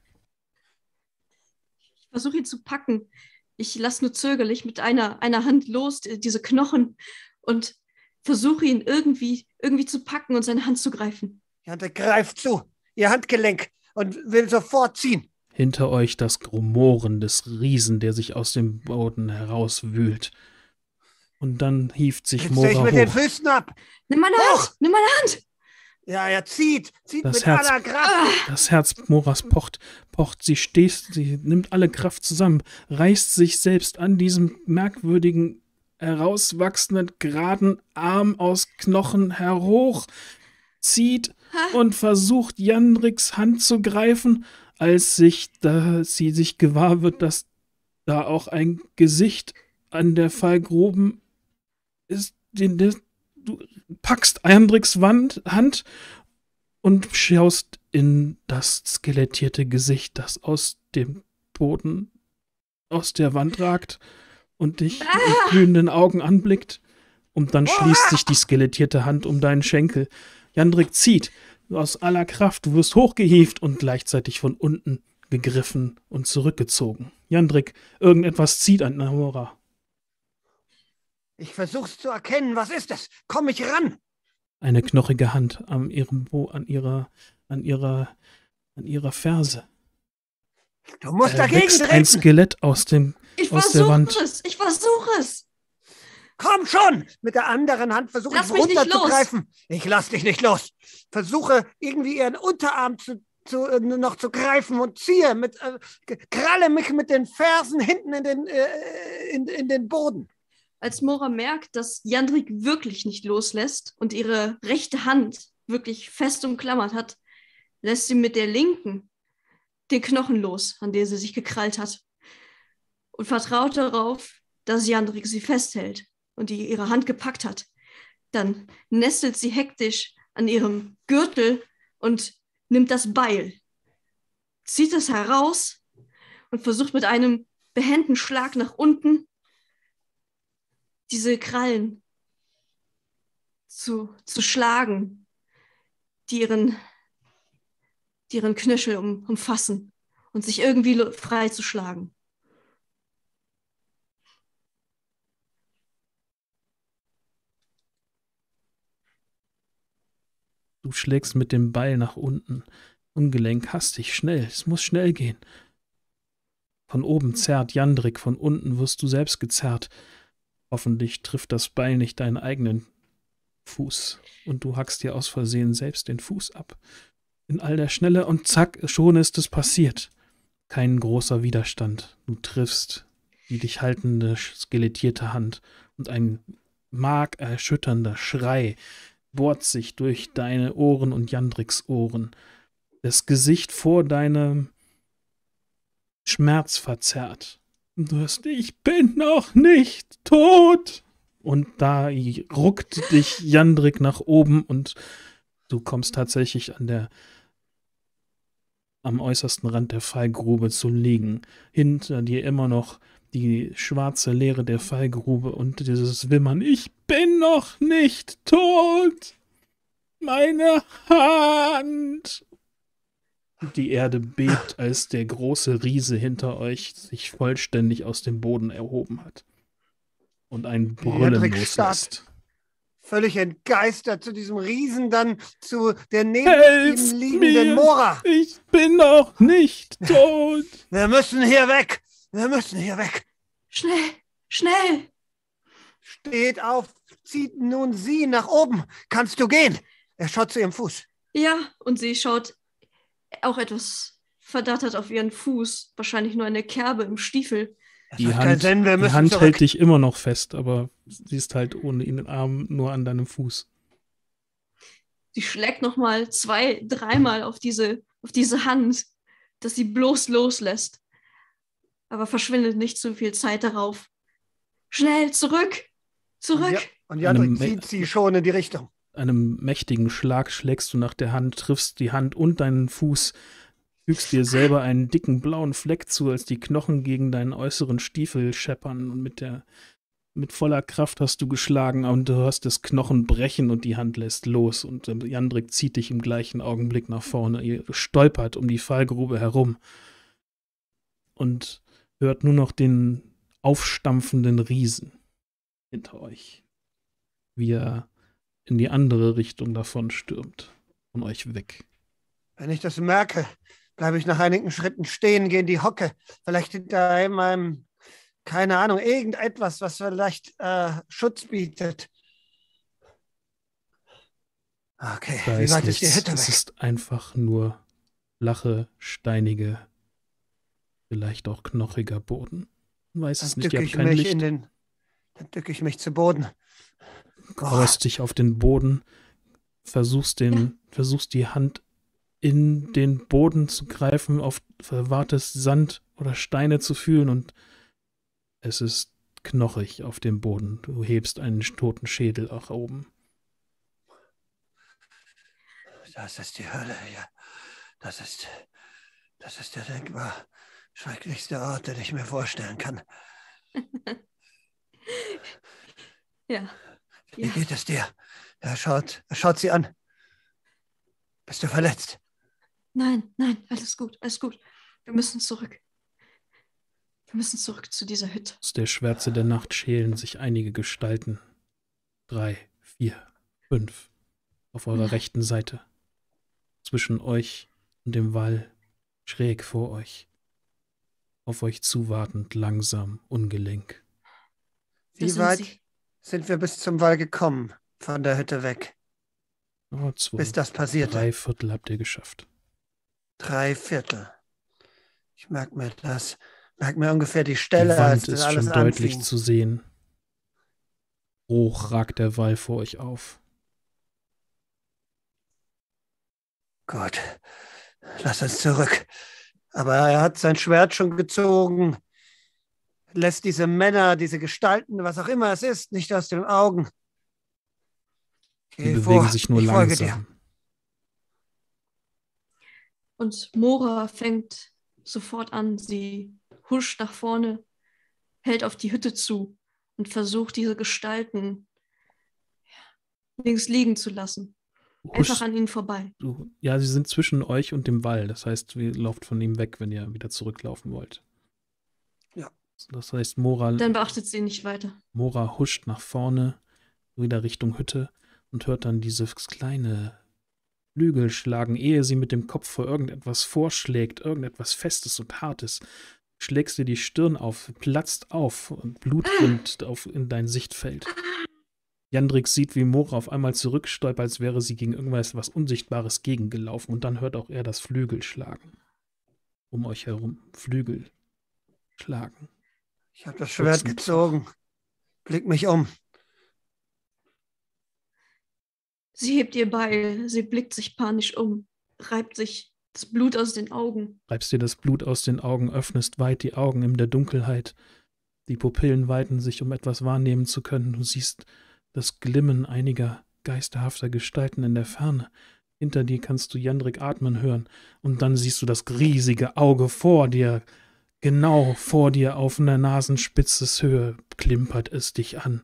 Ich versuche ihn zu packen. Ich lasse nur zögerlich mit einer, einer Hand los, äh, diese Knochen, und versuche ihn irgendwie, irgendwie zu packen und seine Hand zu greifen. Jandrik greift zu, ihr Handgelenk, und will sofort ziehen. Hinter euch das Rumoren des Riesen, der sich aus dem Boden herauswühlt. Und dann hieft sich Jetzt steh ich Mora mit den hoch. Füßen ab. Nimm meine Hoch! Hand! Nimm meine Hand! Ja, er zieht, zieht Das mit Herz- aller Kraft. Ah, Das Herz Moras pocht, pocht. Sie stehst, sie nimmt alle Kraft zusammen, reißt sich selbst an diesem merkwürdigen, herauswachsenden, geraden Arm aus Knochen herhoch, zieht und versucht, Jandriks Hand zu greifen, als sich da sie sich gewahr wird, dass da auch ein Gesicht an der Fallgruben ist, den, den, du packst Jandriks Wand, Hand und schaust in das skelettierte Gesicht, das aus dem Boden, aus der Wand ragt und dich mit glühenden Augen anblickt. Und dann schließt sich die skelettierte Hand um deinen Schenkel. Jandrik zieht aus aller Kraft, du wirst hochgehievt und gleichzeitig von unten gegriffen und zurückgezogen. Jandrik, irgendetwas zieht an Mora. Ich versuch's zu erkennen. Was ist es? Komm mich ran! Eine knochige Hand an ihrem Bo an ihrer, an ihrer, an ihrer Ferse. Du musst Äh, dagegen wächst treten! ein Skelett aus dem, Ich aus der Wand. versuche es. Ich versuche es. Komm schon! Mit der anderen Hand versuche ich Lass mich nicht los. runterzugreifen. Ich lass dich nicht los. Versuche irgendwie ihren Unterarm zu, zu, äh, noch zu greifen und ziehe mit, äh, kralle mich mit den Fersen hinten in den, äh, in, in den Boden. Als Mora merkt, dass Jandrik wirklich nicht loslässt und ihre rechte Hand wirklich fest umklammert hat, lässt sie mit der linken den Knochen los, an der sie sich gekrallt hat, und vertraut darauf, dass Jandrik sie festhält und die ihre Hand gepackt hat. Dann nestelt sie hektisch an ihrem Gürtel und nimmt das Beil, zieht es heraus und versucht mit einem behenden Schlag nach unten diese Krallen zu, zu schlagen, die ihren, die ihren Knöchel um, umfassen und sich irgendwie lo- frei zu schlagen. Du schlägst mit dem Beil nach unten. Ungelenk, hastig, schnell. Es muss schnell gehen. Von oben zerrt Jandrik, von unten wirst du selbst gezerrt. Hoffentlich trifft das Beil nicht deinen eigenen Fuß. Und du hackst dir aus Versehen selbst den Fuß ab. In all der Schnelle und zack, schon ist es passiert. Kein großer Widerstand. Du triffst die dich haltende, skelettierte Hand und ein markerschütternder Schrei bohrt sich durch deine Ohren und Jandriks Ohren. Das Gesicht vor deinem Schmerz verzerrt. Und du hörst, ich bin noch nicht tot. Und da ruckt dich Jandrik nach oben und du kommst tatsächlich an der am äußersten Rand der Fallgrube zu liegen. Hinter dir immer noch die schwarze Leere der Fallgrube und dieses Wimmern. Ich bin noch nicht tot. Meine Hand. Die Erde bebt, als der große Riese hinter euch sich vollständig aus dem Boden erhoben hat und ein Brüllen Jandrik loslässt. starrt völlig entgeistert zu diesem Riesen, dann zu der neben Helft ihm liegenden mir. Mora. Ich bin noch nicht tot. Wir müssen hier weg. Wir müssen hier weg. Schnell, schnell. Steht auf, zieht nun sie nach oben. Kannst du gehen? Er schaut zu ihrem Fuß. Ja, und sie schaut auch etwas verdattert auf ihren Fuß. Wahrscheinlich nur eine Kerbe im Stiefel. Das Die hat keinen Hand, Sinn, wir die müssen Hand zurück. hält dich immer noch fest, aber sie ist halt ohne den Arm nur an deinem Fuß. Sie schlägt nochmal zwei, dreimal auf diese, auf diese Hand, dass sie bloß loslässt. Aber verschwindet nicht so viel Zeit darauf. Schnell, zurück! Zurück! Und, ja, und Jandrik Eine zieht Me- sie schon in die Richtung. Einem mächtigen Schlag schlägst du nach der Hand, triffst die Hand und deinen Fuß, fügst dir selber einen dicken blauen Fleck zu, als die Knochen gegen deinen äußeren Stiefel scheppern und mit der mit voller Kraft hast du geschlagen und du hörst das Knochen brechen und die Hand lässt los und Jandrik zieht dich im gleichen Augenblick nach vorne. Ihr stolpert um die Fallgrube herum und hört nur noch den aufstampfenden Riesen hinter euch, wie er in die andere Richtung davon stürmt, von euch weg. Wenn ich das merke, bleibe ich nach einigen Schritten stehen, gehe in die Hocke. Vielleicht hinter einem, keine Ahnung, irgendetwas, was vielleicht äh, Schutz bietet. Okay, Da wie ist weit ist die nichts. Hütte Es weg? ist einfach nur flache, steinige, vielleicht auch knochiger Boden. Man weiß es Dann nicht, ihr dücke habt ich kein mich Licht. in den, dann dücke ich mich zu Boden. Kauerst dich auf den Boden, versuchst, den, versuchst die Hand in den Boden zu greifen, auf verwahrtes Sand oder Steine zu fühlen und es ist knochig auf dem Boden. Du hebst einen toten Schädel nach oben. Das ist die Hölle hier. Das ist, das ist der denkbar schrecklichste Ort, den ich mir vorstellen kann. Ja. Wie Ja. geht es dir? Er schaut, er schaut sie an. Bist du verletzt? Nein, nein, alles gut, alles gut. Wir müssen zurück. Wir müssen zurück zu dieser Hütte. Aus der Schwärze der Nacht schälen sich einige Gestalten. Drei, vier, fünf. Auf eurer Ja. rechten Seite. Zwischen euch und dem Wall. Schräg vor euch. Auf euch zuwartend, langsam, ungelenk. Das Wie sind weit sie. sind wir bis zum Wall gekommen, von der Hütte weg, Oh, zwei, bis das passierte? drei Viertel habt ihr geschafft. Drei Viertel. Ich merke mir das. Merke mir ungefähr die Die Stelle, als Wand das ist alles schon deutlich anfing. zu sehen. Hoch ragt der Wall vor euch auf. Gut, lass uns zurück. Aber er hat sein Schwert schon gezogen, lässt diese Männer, diese Gestalten, was auch immer es ist, nicht aus den Augen. Die Geh bewegen vor, sich nur ich folge dir. langsam. Und Mora fängt sofort an. Sie huscht nach vorne, hält auf die Hütte zu und versucht, diese Gestalten links liegen zu lassen. Du Einfach huschst- an ihnen vorbei. du, ja, sie sind zwischen euch und dem Wall. Das heißt, ihr lauft von ihm weg, wenn ihr wieder zurücklaufen wollt. Ja. Das heißt, Mora, Dann beachtet sie nicht weiter. Mora huscht nach vorne, wieder Richtung Hütte und hört dann dieses kleine Flügel schlagen, ehe sie mit dem Kopf vor irgendetwas vorschlägt, irgendetwas Festes und Hartes. Schlägst dir die Stirn auf, platzt auf und Blut rinnt auf in dein Sichtfeld. Jandrik sieht, wie Mora auf einmal zurückstolpert, als wäre sie gegen irgendwas was Unsichtbares gegengelaufen. Und dann hört auch er das Flügel schlagen. Um euch herum. Flügel schlagen. Ich habe das Schwert Dutzend. gezogen. Blick mich um. Sie hebt ihr Beil, sie blickt sich panisch um, reibt sich das Blut aus den Augen. Reibst dir das Blut aus den Augen, öffnest weit die Augen in der Dunkelheit. Die Pupillen weiten sich, um etwas wahrnehmen zu können. Du siehst das Glimmen einiger geisterhafter Gestalten in der Ferne. Hinter dir kannst du Jandrik atmen hören. Und dann siehst du das riesige Auge vor dir. Genau vor dir auf einer Nasenspitzeshöhe klimpert es dich an.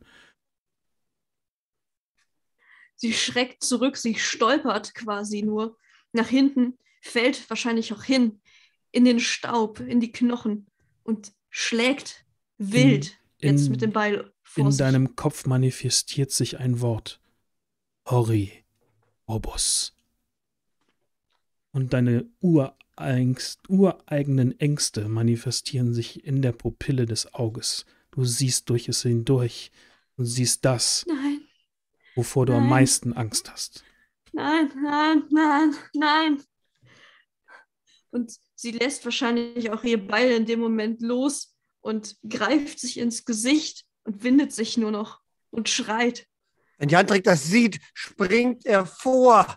Sie schreckt zurück, sie stolpert quasi nur nach hinten, fällt wahrscheinlich auch hin, in den Staub, in die Knochen und schlägt wild In- jetzt in- mit dem Beil vor In sich. deinem Kopf manifestiert sich ein Wort. Hori, Obus. Und deine Urangst, ureigenen Ängste manifestieren sich in der Pupille des Auges. Du siehst durch es hindurch. Du siehst das, Nein, wovor du am Nein. meisten Angst hast. nein, nein, nein, nein. Und sie lässt wahrscheinlich auch ihr Beil in dem Moment los und greift sich ins Gesicht und windet sich nur noch und schreit. Wenn Jandrik das sieht, springt er vor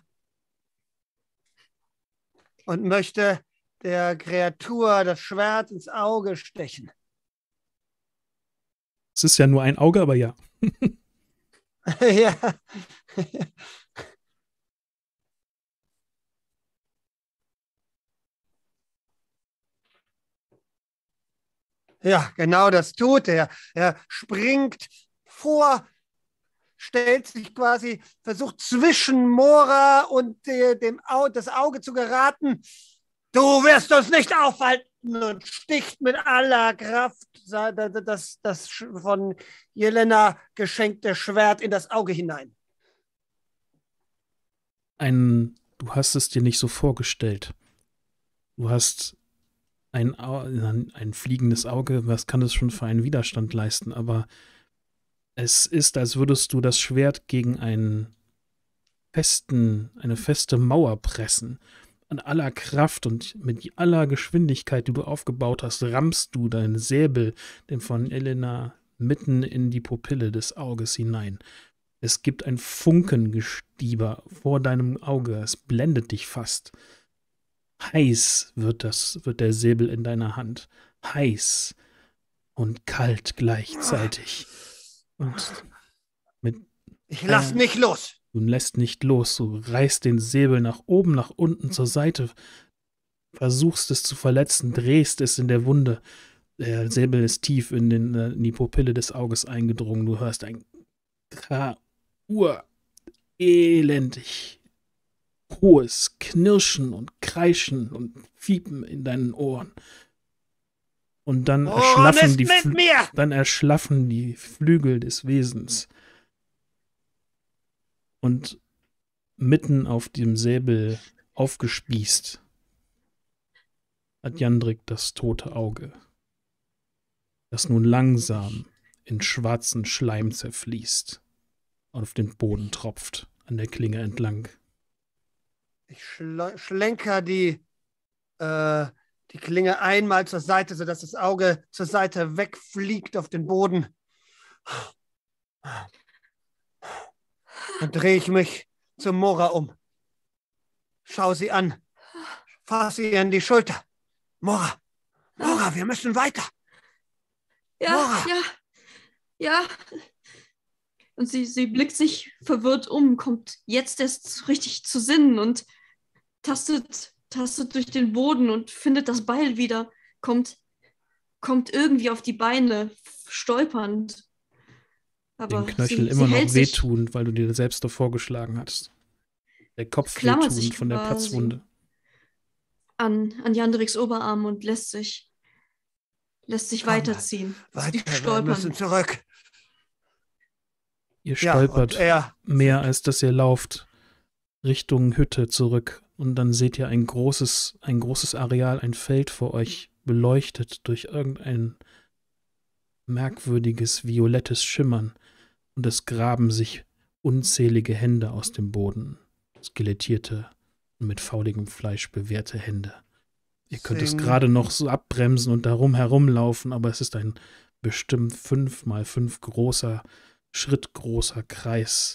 und möchte der Kreatur das Schwert ins Auge stechen. Es ist ja nur ein Auge, aber ja. Ja. Ja, genau das tut er. Er springt vor, stellt sich quasi, versucht zwischen Mora und äh, dem Au das Auge zu geraten. Du wirst uns nicht aufhalten und sticht mit aller Kraft das, das von Jelena geschenkte Schwert in das Auge hinein. Ein, du hast es dir nicht so vorgestellt. Du hast ein, Au- ein fliegendes Auge, was kann es schon für einen Widerstand leisten, aber es ist, als würdest du das Schwert gegen einen festen, eine feste Mauer pressen. An aller Kraft und mit aller Geschwindigkeit, die du aufgebaut hast, rammst du deinen Säbel, den von Elena, mitten in die Pupille des Auges hinein. Es gibt ein Funkengestieber vor deinem Auge, es blendet dich fast. Heiß wird das, wird der Säbel in deiner Hand. Heiß und kalt gleichzeitig. Und mit Ich lass Äh. nicht los. Du lässt nicht los, du reißt den Säbel nach oben, nach unten, zur Seite, versuchst es zu verletzen, drehst es in der Wunde. Der Säbel ist tief in, den, in die Pupille des Auges eingedrungen. Du hörst ein urelendig hohes Knirschen und Kreischen und Fiepen in deinen Ohren. Und dann Moron erschlaffen, ist die mit Fl- mir! dann erschlaffen die Flügel des Wesens. Und mitten auf dem Säbel aufgespießt hat Jandrik das tote Auge, das nun langsam in schwarzen Schleim zerfließt und auf den Boden tropft, an der Klinge entlang. Ich schle schlenker die, äh, die Klinge einmal zur Seite, sodass das Auge zur Seite wegfliegt auf den Boden. Dann drehe ich mich zu Mora um. Schau sie an. Fasse ihr in die Schulter. Mora, Mora, wir müssen weiter. Ja, Mora. ja, ja. Und sie, sie blickt sich verwirrt um, kommt jetzt erst richtig zu Sinnen und tastet, tastet durch den Boden und findet das Beil wieder, kommt, kommt irgendwie auf die Beine, stolpernd. Aber Den Knöchel sie, immer sie hält noch sich wehtun, weil du dir selbst davor geschlagen hast. Der Kopf klammert wehtun sich von der quasi Platzwunde. an, an Jandriks Oberarm und lässt sich, lässt sich Komm, weiterziehen. Sie Weiter, wir stolpern. müssen zurück. Ihr Ja, und stolpert er mehr, als dass ihr lauft, Richtung Hütte zurück. Und dann seht ihr ein großes, ein großes Areal, ein Feld vor euch, beleuchtet durch irgendein merkwürdiges, violettes Schimmern. Und es graben sich unzählige Hände aus dem Boden. Skelettierte und mit fauligem Fleisch bewehrte Hände. Ihr könnt es Sing. gerade noch so abbremsen und darum herumlaufen, aber es ist ein bestimmt fünf mal fünf großer, schrittgroßer Kreis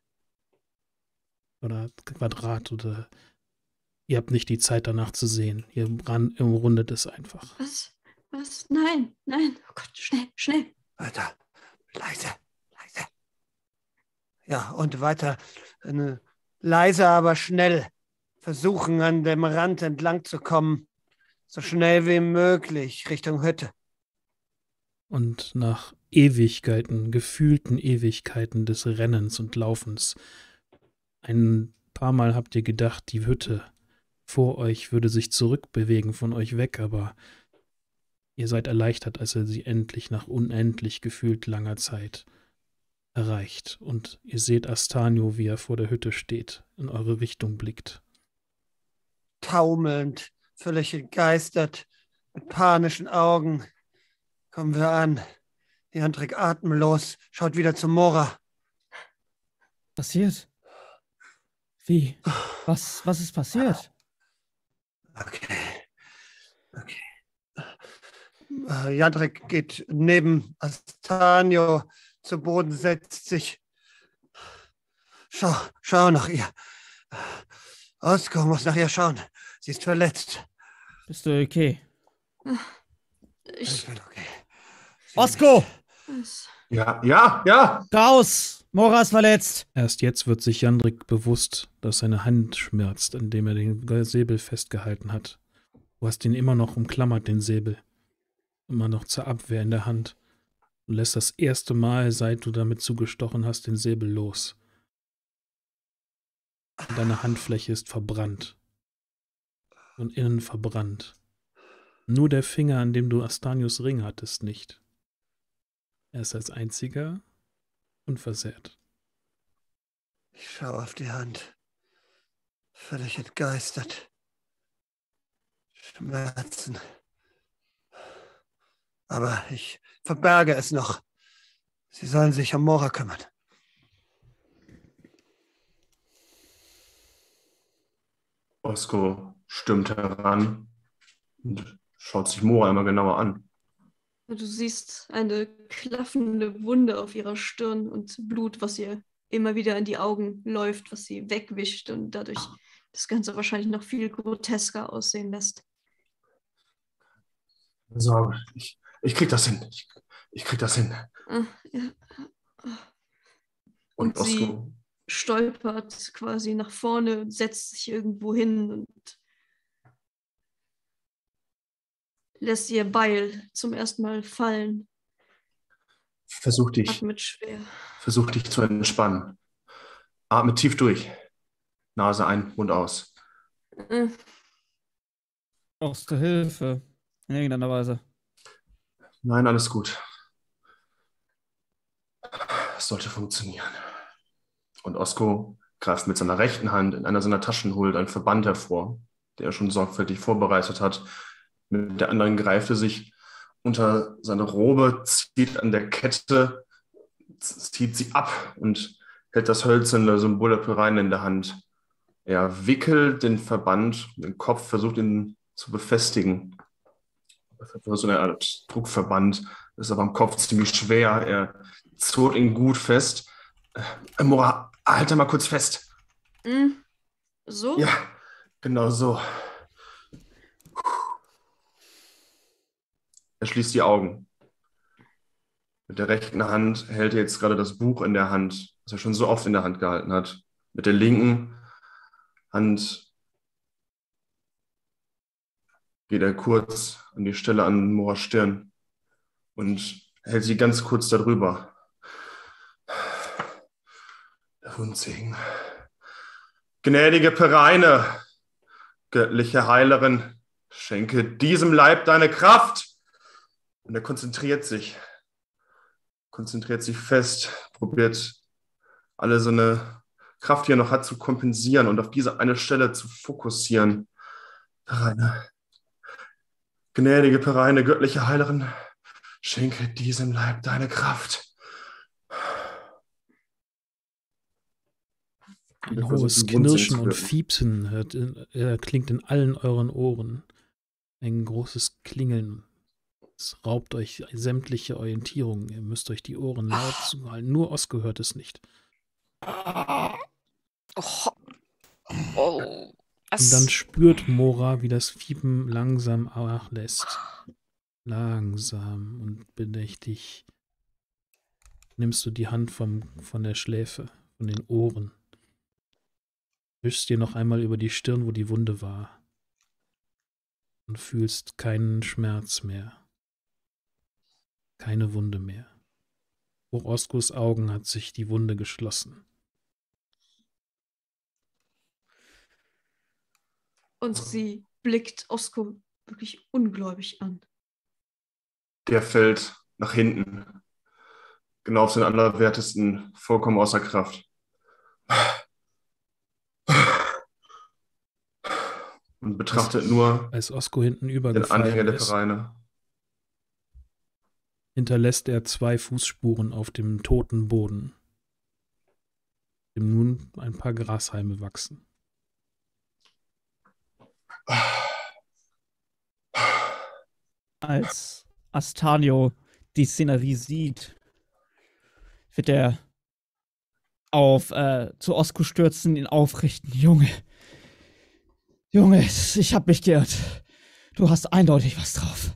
oder Quadrat oder ihr habt nicht die Zeit danach zu sehen. Ihr ran- umrundet es einfach. Was? Was? Nein, nein. Oh Gott, schnell, schnell. Weiter. Leise, leise. Ja, und weiter. Äh, leise, aber schnell. Versuchen, an dem Rand entlang zu kommen. So schnell wie möglich Richtung Hütte. Und nach Ewigkeiten, gefühlten Ewigkeiten des Rennens und Laufens, ein paar Mal habt ihr gedacht, die Hütte vor euch würde sich zurückbewegen von euch weg, aber ihr seid erleichtert, als ihr sie endlich nach unendlich gefühlt langer Zeit erreicht. Und ihr seht Astanio, wie er vor der Hütte steht, in eure Richtung blickt. Taumelnd, völlig entgeistert, mit panischen Augen kommen wir an. Jandrik atemlos, schaut wieder zu Mora. Passiert? Wie? Was, was ist passiert? Okay. Okay. Äh, Jandrik geht neben Astanio zu Boden, setzt sich. Schau, schau nach ihr. Oskar muss nach ihr schauen. Sie ist verletzt. Bist du okay? Ich Ich. bin okay. Sie- Osko! Was? Ja, ja, ja. Raus! Mora ist verletzt! Erst jetzt wird sich Jandrik bewusst, dass seine Hand schmerzt, indem er den Säbel festgehalten hat. Du hast ihn immer noch umklammert, den Säbel. Immer noch zur Abwehr in der Hand. Du lässt das erste Mal, seit du damit zugestochen hast, den Säbel los. Und deine Handfläche ist verbrannt. Und innen verbrannt. Nur der Finger, an dem du Astanios Ring hattest, nicht. Er ist als einziger unversehrt. Ich schaue auf die Hand. Völlig entgeistert. Schmerzen. Aber ich verberge es noch. Sie sollen sich um Mora kümmern. Osko stürmt heran und schaut sich Mora immer genauer an. Du siehst eine klaffende Wunde auf ihrer Stirn und Blut, was ihr immer wieder in die Augen läuft, was sie wegwischt und dadurch das Ganze wahrscheinlich noch viel grotesker aussehen lässt. Sorge, ich, ich krieg das hin. Ich, ich krieg das hin. Ah, ja. Und, Und sie Osko, stolpert quasi nach vorne, setzt sich irgendwo hin und lässt ihr Beil zum ersten Mal fallen. versuch dich, Atmet schwer. versuch dich zu entspannen. Atme tief durch. Nase ein, Mund aus. Äh, Brauchst du Hilfe? In irgendeiner Weise. Nein, alles gut. Das sollte funktionieren. Und Osko greift mit seiner rechten Hand in einer seiner Taschen, holt einen Verband hervor, den er schon sorgfältig vorbereitet hat. Mit der anderen greift er sich unter seine Robe, zieht an der Kette, zieht sie ab und hält das hölzerne Symbol der Pyreine in der Hand. Er wickelt den Verband, den Kopf, versucht ihn zu befestigen. So eine Art Druckverband, ist aber am Kopf ziemlich schwer. Er zurrt ihn gut fest. Äh, Mora, halt da mal kurz fest. Mm, so? Ja, genau so. Er schließt die Augen. Mit der rechten Hand hält er jetzt gerade das Buch in der Hand, das er schon so oft in der Hand gehalten hat. Mit der linken Hand geht er kurz an die Stelle an Moras Stirn und hält sie ganz kurz darüber. Der Wundsegen. Gnädige Pyreine, göttliche Heilerin, schenke diesem Leib deine Kraft. Und er konzentriert sich, konzentriert sich fest, probiert alle seine Kraft, die er noch hat, zu kompensieren und auf diese eine Stelle zu fokussieren. Pyreine, gnädige Pyreine, göttliche Heilerin, schenke diesem Leib deine Kraft. Ein hohes Knirschen und Fiepsen hört, äh, klingt in allen euren Ohren. Ein großes Klingeln. Es raubt euch sämtliche Orientierung. Ihr müsst euch die Ohren laut zuhalten. Nur Osko hört es nicht. Oh. Oh. Und dann spürt Mora, wie das Fiepen langsam nachlässt. Langsam und bedächtig nimmst du die Hand vom, von der Schläfe, von den Ohren. Wischst dir noch einmal über die Stirn, wo die Wunde war. Und fühlst keinen Schmerz mehr. Keine Wunde mehr. Vor Oskos Augen hat sich die Wunde geschlossen. Und sie blickt Osko wirklich ungläubig an. Der fällt nach hinten. Genau auf den Allerwertesten, vollkommen außer Kraft. Und betrachtet nur als Osko hinten den übergefallen Anhänger der ist, Pyreine. hinterlässt er zwei Fußspuren auf dem toten Boden, dem nun ein paar Grashalme wachsen. Als Astanio die Szenerie sieht, wird er auf äh, zu Osko stürzen, ihn aufrichten. Junge, Junge, ich hab mich geirrt. Du hast eindeutig was drauf.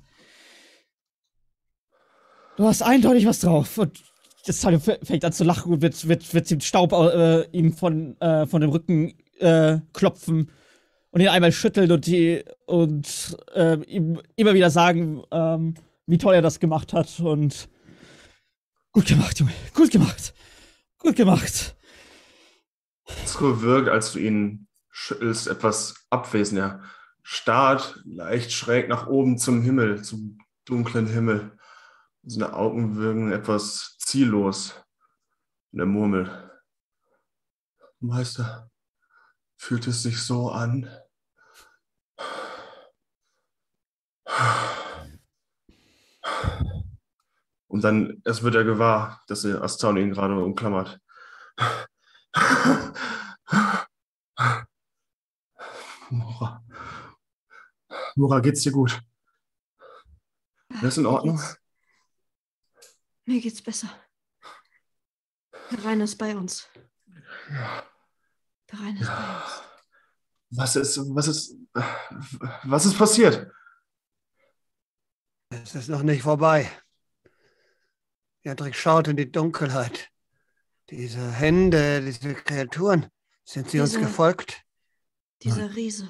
Du hast eindeutig was drauf. Und Astanio fängt an zu lachen und wird, wird, wird den Staub äh, ihm von, äh, von dem Rücken äh, klopfen und ihn einmal schütteln und, die, und äh, ihm immer wieder sagen, ähm, wie toll er das gemacht hat. Und gut gemacht, Junge. Gut gemacht. Gut gemacht. Osko wirkt, als du ihn schüttelst, etwas abwesend. Er starrt leicht schräg nach oben zum Himmel, zum dunklen Himmel. Seine Augen wirken etwas ziellos. Und er murmelt: Meister, fühlt es sich so an? Und dann erst wird er gewahr, dass er Astanio ihn gerade umklammert. Mora. Mora, geht's dir gut? Alles in Ordnung? Mir geht's, mir geht's besser. Pyreine ist bei uns. Pyreine ist bei uns. Was ist, was ist, was ist passiert? Es ist noch nicht vorbei. Jandrik schaut in die Dunkelheit. Diese Hände, diese Kreaturen, sind sie Diese, uns gefolgt? Dieser Riese.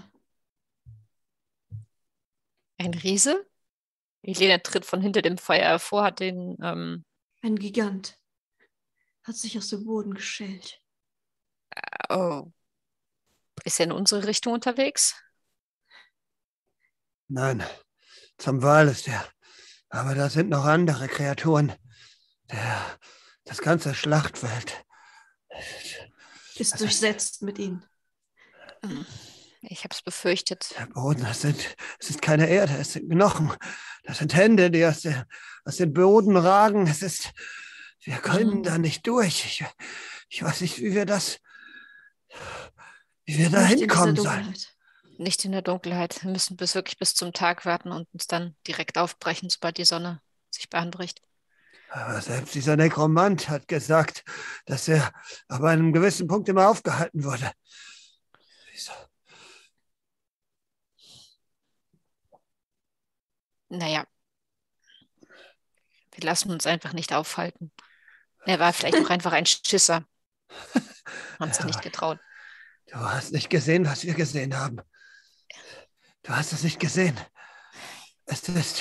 Ein Riese? Elena tritt von hinter dem Feuer hervor, hat den, ähm, Ein Gigant. Hat sich aus dem Boden geschält. oh. Ist er in unsere Richtung unterwegs? Nein, zum Wal ist er. Aber da sind noch andere Kreaturen. Der, das ganze Schlachtfeld ist durchsetzt mit ihnen. Ich habe es befürchtet. Der Boden, das sind, es ist keine Erde, es sind Knochen. Das sind Hände, die aus, der, aus dem Boden ragen. Es ist, wir können Mhm. da nicht durch. Ich, ich weiß nicht, wie wir das, wie wir da Nicht in dieser hinkommen sollen. Dunkelheit. Nicht in der Dunkelheit. Wir müssen bis wirklich bis zum Tag warten und uns dann direkt aufbrechen, sobald die Sonne sich beanbricht. Aber selbst dieser Nekromant hat gesagt, dass er ab einem gewissen Punkt immer aufgehalten wurde. Wieso? Naja, wir lassen uns einfach nicht aufhalten. Er war vielleicht auch einfach ein Schisser. Hat sich Ja. nicht getraut. Du hast nicht gesehen, was wir gesehen haben. Du hast es nicht gesehen. Es ist...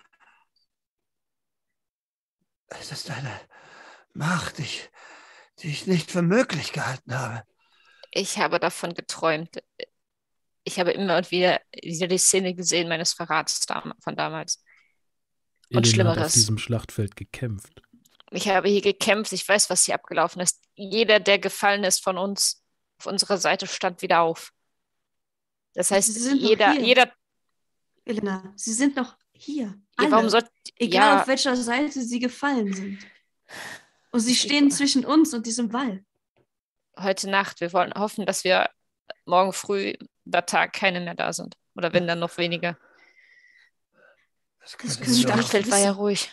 Es ist eine Macht, die ich, die ich nicht für möglich gehalten habe. Ich habe davon geträumt. Ich habe immer und wieder, wieder die Szene gesehen meines Verrats dam- von damals. Und Elena hat auf Schlimmeres. diesem Schlachtfeld gekämpft. Ich habe hier gekämpft. Ich weiß, was hier abgelaufen ist. Jeder, der gefallen ist von uns, auf unserer Seite, stand wieder auf. Das heißt, Sie sind noch jeder, hier. jeder, Elena, sie sind noch hier. ja, Alle. warum sollte, Egal ja, auf welcher Seite sie gefallen sind. Und sie Ich- stehen zwischen uns und diesem Wall. heute Nacht, wir wollen hoffen, dass wir morgen früh, der Tag, keine mehr da sind. Oder wenn dann noch weniger. Das Das können können wir wir doch- nicht Schlachtfeld war ja wissen. ruhig.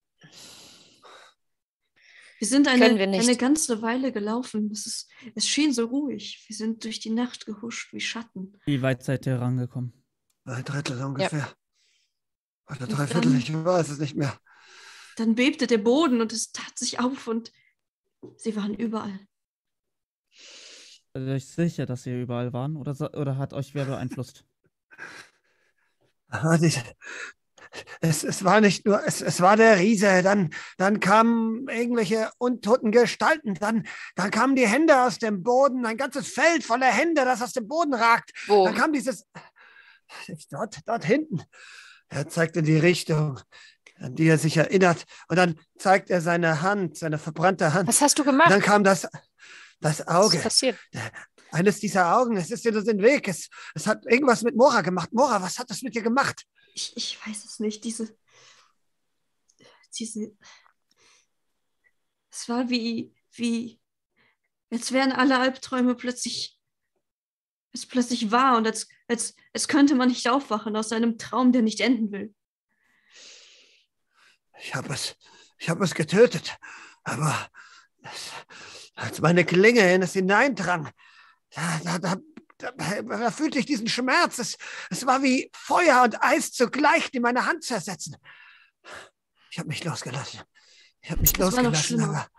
Wir sind Können eine, wir nicht. eine ganze Weile gelaufen. Es, ist, es schien so ruhig. Wir sind durch die Nacht gehuscht wie Schatten. Wie weit seid ihr rangekommen? Ein Drittel ungefähr. Oder Und drei Viertel, dann- ich weiß es nicht mehr. Dann bebte der Boden und es tat sich auf und sie waren überall. Seid ihr euch sicher, dass ihr überall waren? Oder, so- oder hat euch wer beeinflusst? Aber diese, es, es war nicht nur, es, es war der Riese, dann, dann kamen irgendwelche untoten Gestalten, dann, dann kamen die Hände aus dem Boden, ein ganzes Feld voller Hände, das aus dem Boden ragt. Wo? Dann kam dieses, dort, dort hinten. Er zeigt in die Richtung, an die er sich erinnert. Und dann zeigt er seine Hand, seine verbrannte Hand. Was hast du Und gemacht? dann kam das, das Was Auge. ist passiert? Eines dieser Augen, es ist dir das den Weg. Es, es hat irgendwas mit Mora gemacht. Mora, was hat das mit dir gemacht? Ich, ich weiß es nicht. Diese. Diese. Es war wie. wie. Als wären alle Albträume plötzlich. Es plötzlich wahr und als, als, als könnte man nicht aufwachen aus einem Traum, der nicht enden will. Ich habe es, ich habe es getötet. Aber es, als meine Klinge in es hineindrang, da, da, da, da, da fühlte ich diesen Schmerz. Es, es war wie Feuer und Eis zugleich, die meine Hand zersetzen. Ich habe mich losgelassen. Ich habe mich Das war noch losgelassen, schlimmer. aber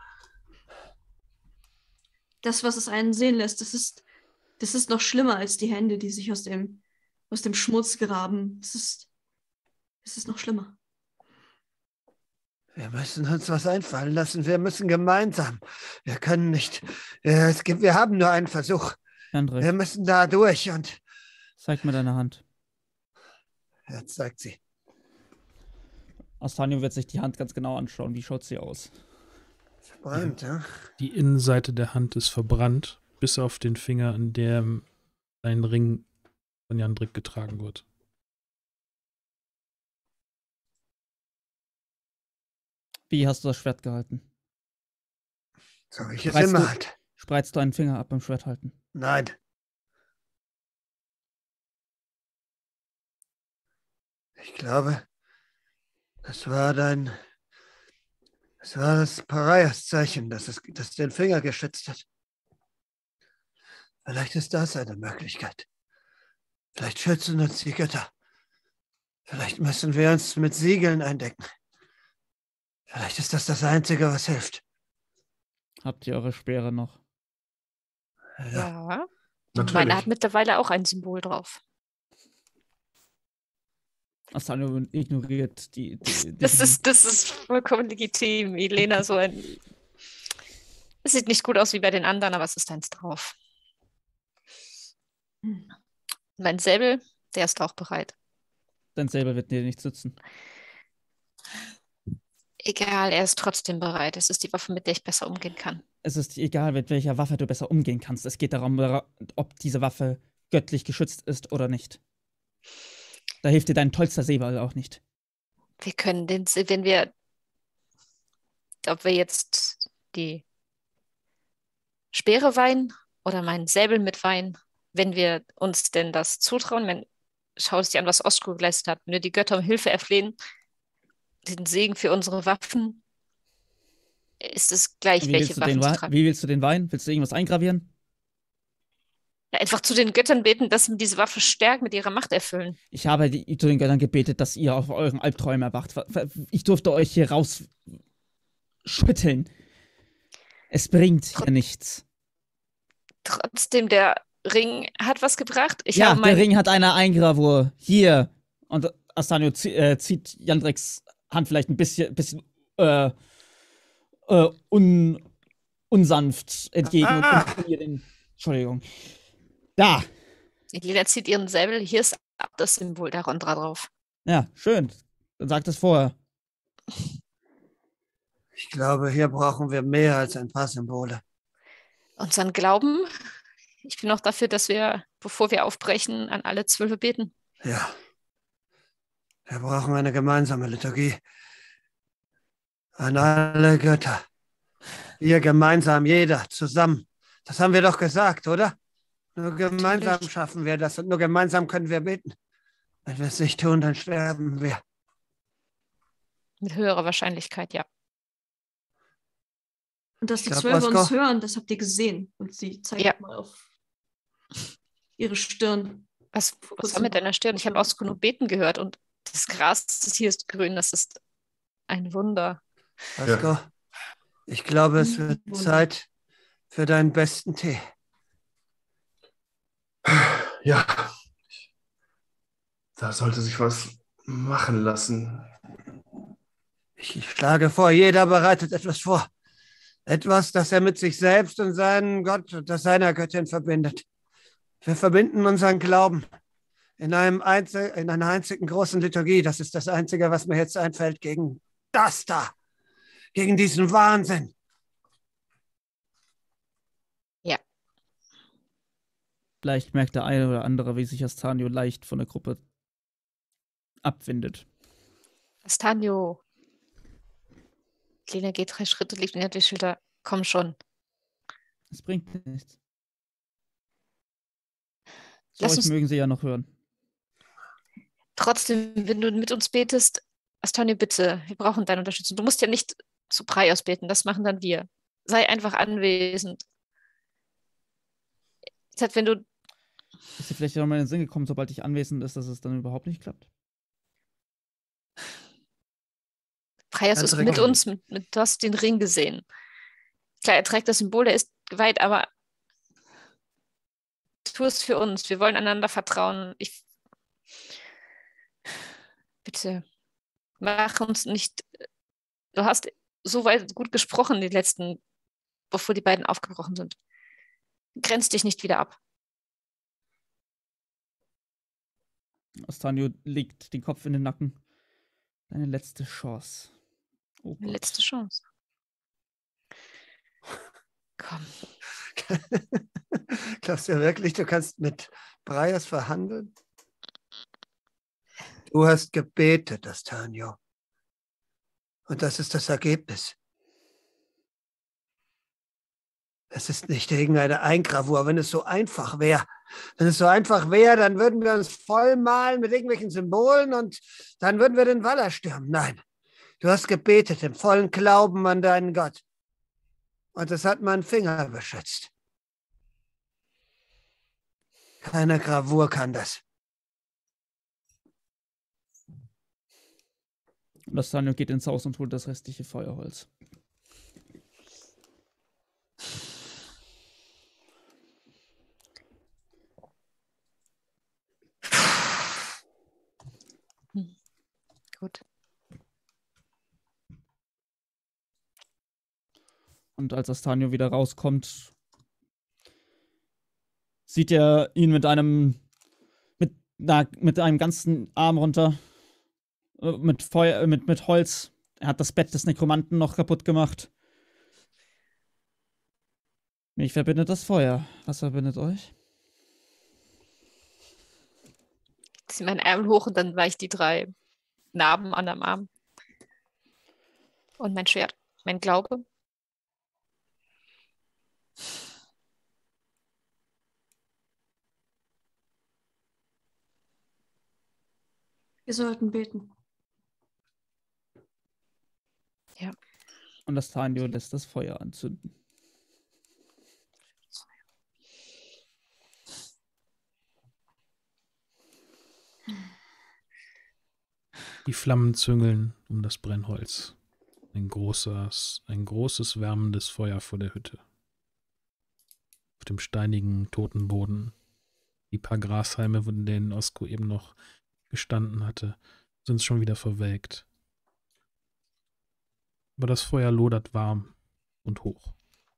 Das, was es einen sehen lässt, das ist, das ist noch schlimmer als die Hände, die sich aus dem, aus dem Schmutz graben. Es ist, es ist noch schlimmer. wir müssen uns was einfallen lassen. Wir müssen gemeinsam. Wir können nicht. äh, Es gibt, wir haben nur einen Versuch. Hendrik, Wir müssen da durch und zeig mir deine Hand. jetzt zeigt sie. Astanio wird sich die Hand ganz genau anschauen. Wie schaut sie aus? Verbrannt, ja. Die Innenseite der Hand ist verbrannt, bis auf den Finger, an dem ein Ring von Jandrik getragen wird. Wie hast du das Schwert gehalten? So wie ich es Reißt immer du- halt. Spreizt du einen Finger ab beim Schwert halten? Nein. Ich glaube, das war dein. Das war das Parias-Zeichen, das, es, das den Finger geschützt hat. Vielleicht ist das eine Möglichkeit. Vielleicht schützen uns die Götter. Vielleicht müssen wir uns mit Siegeln eindecken. Vielleicht ist das das Einzige, was hilft. Habt ihr eure Speere noch? Ja. Ja. Natürlich. Meine hat mittlerweile auch ein Symbol drauf. Astanio ignoriert die. die, die Das ist, das ist vollkommen legitim. Elena, so ein. Es sieht nicht gut aus wie bei den anderen, aber es ist eins drauf. Hm. Mein Säbel, der ist auch bereit. Dein Säbel wird dir nicht sitzen. Egal, er ist trotzdem bereit. Es ist die Waffe, mit der ich besser umgehen kann. Es ist egal, mit welcher Waffe du besser umgehen kannst. Es geht darum, ob diese Waffe göttlich geschützt ist oder nicht. Da hilft dir dein tollster Seeball auch nicht. Wir können den, wenn wir, ob wir jetzt die Speere weihen oder meinen Säbel mit weihen, wenn wir uns denn das zutrauen, wenn, schau es dir an, was Osko geleistet hat, wenn wir die Götter um Hilfe erflehen, den Segen für unsere Waffen, ist es gleich, Wie welche willst, du den, Waffen sie tragen. wie willst du den weihen? Willst du irgendwas eingravieren? Ja, einfach zu den Göttern beten, dass sie diese Waffe stärkt mit ihrer Macht erfüllen. Ich habe die, zu den Göttern gebetet, dass ihr auf euren Albträumen erwacht. Ich durfte euch hier rausschütteln. Es bringt hier nichts. Trotzdem, der Ring hat was gebracht. Ich ja, habe mein der Ring hat eine Eingravur. Hier. Und Astanio zie äh, zieht Jandreks Hand vielleicht ein bisschen, bisschen äh, äh, un, unsanft entgegen ah. und ihr den. Entschuldigung. Da. Elena zieht ihren Säbel. Hier ist das Symbol der Rondra drauf. Ja, schön. Dann sagt es vorher. Ich glaube, hier brauchen wir mehr als ein paar Symbole. Unseren Glauben. Ich bin auch dafür, dass wir, bevor wir aufbrechen, an alle Zwölfe beten. Ja. Wir brauchen eine gemeinsame Liturgie. An alle Götter. Wir gemeinsam, jeder, zusammen. Das haben wir doch gesagt, oder? Nur gemeinsam Natürlich. Schaffen wir das und nur gemeinsam können wir beten. Wenn wir es nicht tun, dann sterben wir. Mit höherer Wahrscheinlichkeit, ja. Und dass die Zwölfe uns hören, das habt ihr gesehen. Und sie zeigt ja. mal auf ihre Stirn. Was, was war mit deiner Stirn? Ich habe auch genug beten gehört und das Gras, das hier ist grün, das ist ein Wunder. Osko, ja. Ich glaube, es wird Zeit für deinen besten Tee. Ja, da sollte sich was machen lassen. Ich schlage vor, jeder bereitet etwas vor. Etwas, das er mit sich selbst und seinem Gott und seiner Göttin verbindet. Wir verbinden unseren Glauben in, einem Einzel in einer einzigen großen Liturgie. Das ist das Einzige, was mir jetzt einfällt gegen das da. Gegen diesen Wahnsinn. Ja. Vielleicht merkt der eine oder andere, wie sich Astanio leicht von der Gruppe abwindet. Astanio. Lena geht drei Schritte, liegt mir die Schulter. Komm schon. Es bringt nichts. So, Lass euch uns mögen sie ja noch hören. Trotzdem, wenn du mit uns betest, Astanio, bitte, wir brauchen deine Unterstützung. Du musst ja nicht zu Praios beten, das machen dann wir. Sei einfach anwesend. Das heißt, wenn du... Ist dir vielleicht nochmal in den Sinn gekommen, sobald ich anwesend ist, dass es dann überhaupt nicht klappt? Praios ist mit uns, mit, mit, du hast den Ring gesehen. Klar, er trägt das Symbol, er ist geweiht, aber tu es für uns. Wir wollen einander vertrauen. Ich Bitte, mach uns nicht... Du hast so weit gut gesprochen, die letzten, bevor die beiden aufgebrochen sind. Grenz dich nicht wieder ab. Astanio legt den Kopf in den Nacken. Deine letzte Chance. Oh Gott. Letzte Chance. Komm. Glaubst du wirklich, du kannst mit Praios verhandeln? Du hast gebetet, Astanio. Und das ist das Ergebnis. Es ist nicht irgendeine Eingravur, wenn es so einfach wäre. Wenn es so einfach wäre, dann würden wir uns vollmalen mit irgendwelchen Symbolen und dann würden wir den Waller stürmen. Nein, du hast gebetet im vollen Glauben an deinen Gott. Und es hat meinen Finger beschützt. Keine Gravur kann das. Und Astanio geht ins Haus und holt das restliche Feuerholz. Hm. Gut. Und als Astanio wieder rauskommt, sieht er ihn mit einem mit, na, mit einem ganzen Arm runter, äh, mit Feuer, mit, mit Holz Er hat das Bett des Nekromanten noch kaputt gemacht. Mich verbindet das Feuer. Was verbindet euch? Ich ziehe meinen Ärmel hoch und dann weiche die drei Narben an am Arm. Und mein Schwert, mein Glaube. Wir sollten beten. Ja. Und das Tanio lässt das Feuer anzünden. Die Flammen züngeln um das Brennholz. Ein großes, ein großes wärmendes Feuer vor der Hütte. Auf dem steinigen, toten Boden. Die paar Grashalme, in denen Osko eben noch gestanden hatte, sind schon wieder verwelkt. Aber das Feuer lodert warm und hoch.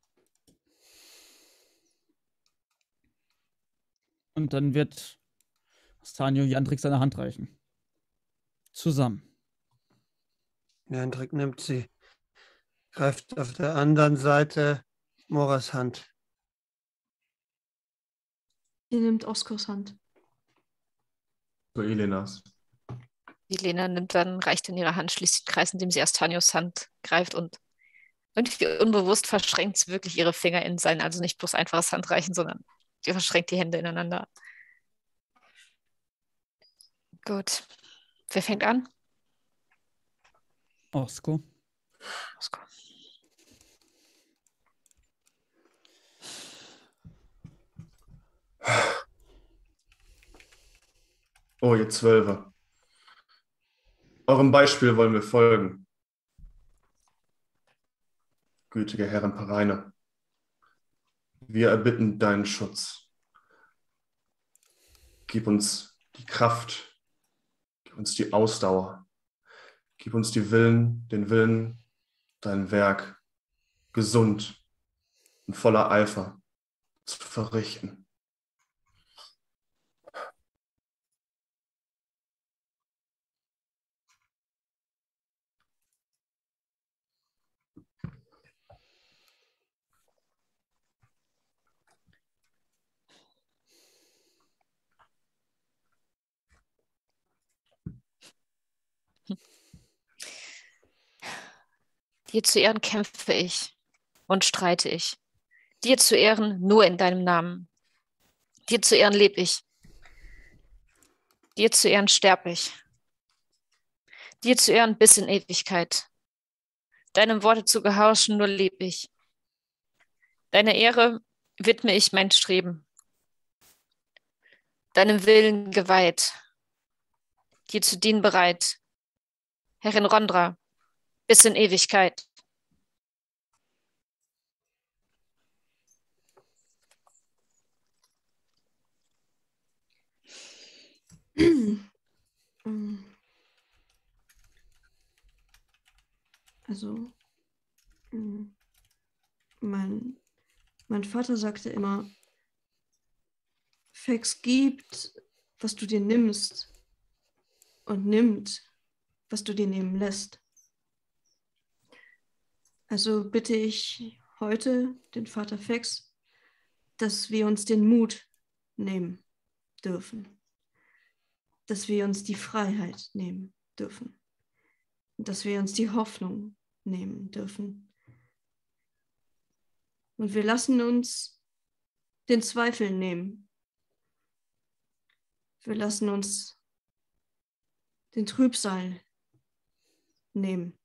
Und dann wird Astanio Jandrik seine Hand reichen. Zusammen. Jandrik nimmt sie, greift auf der anderen Seite Moras Hand. Ihr nimmt Oskos Hand. So Elenas. Elena nimmt dann, reicht in ihre Hand, schließt den Kreis, indem sie Astanios Hand greift und irgendwie unbewusst verschränkt sie wirklich ihre Finger in sein, also nicht bloß einfaches Handreichen, sondern sie verschränkt die Hände ineinander. Gut. Wer fängt an? Osko. Osko. Oh, ihr Zwölfe. Eurem Beispiel wollen wir folgen. Gütige Herren Pareine, wir erbitten deinen Schutz. Gib uns die Kraft, gib uns die Ausdauer, gib uns die Willen, den Willen, dein Werk gesund und voller Eifer zu verrichten. Dir zu Ehren kämpfe ich und streite ich. Dir zu Ehren nur in deinem Namen. Dir zu Ehren lebe ich. Dir zu Ehren sterbe ich. Dir zu Ehren bis in Ewigkeit. Deinem Worte zu gehorchen nur lebe ich. Deiner Ehre widme ich mein Streben. Deinem Willen geweiht. Dir zu dienen bereit. Herrin Rondra, bis in Ewigkeit. Also, mein, mein Vater sagte immer, Fex gibt, was du dir nimmst und nimmt, was du dir nehmen lässt. Also bitte ich heute den Vater Fex, dass wir uns den Mut nehmen dürfen, dass wir uns die Freiheit nehmen dürfen, dass wir uns die Hoffnung nehmen dürfen. Und wir lassen uns den Zweifel nehmen. Wir lassen uns den Trübsal nehmen.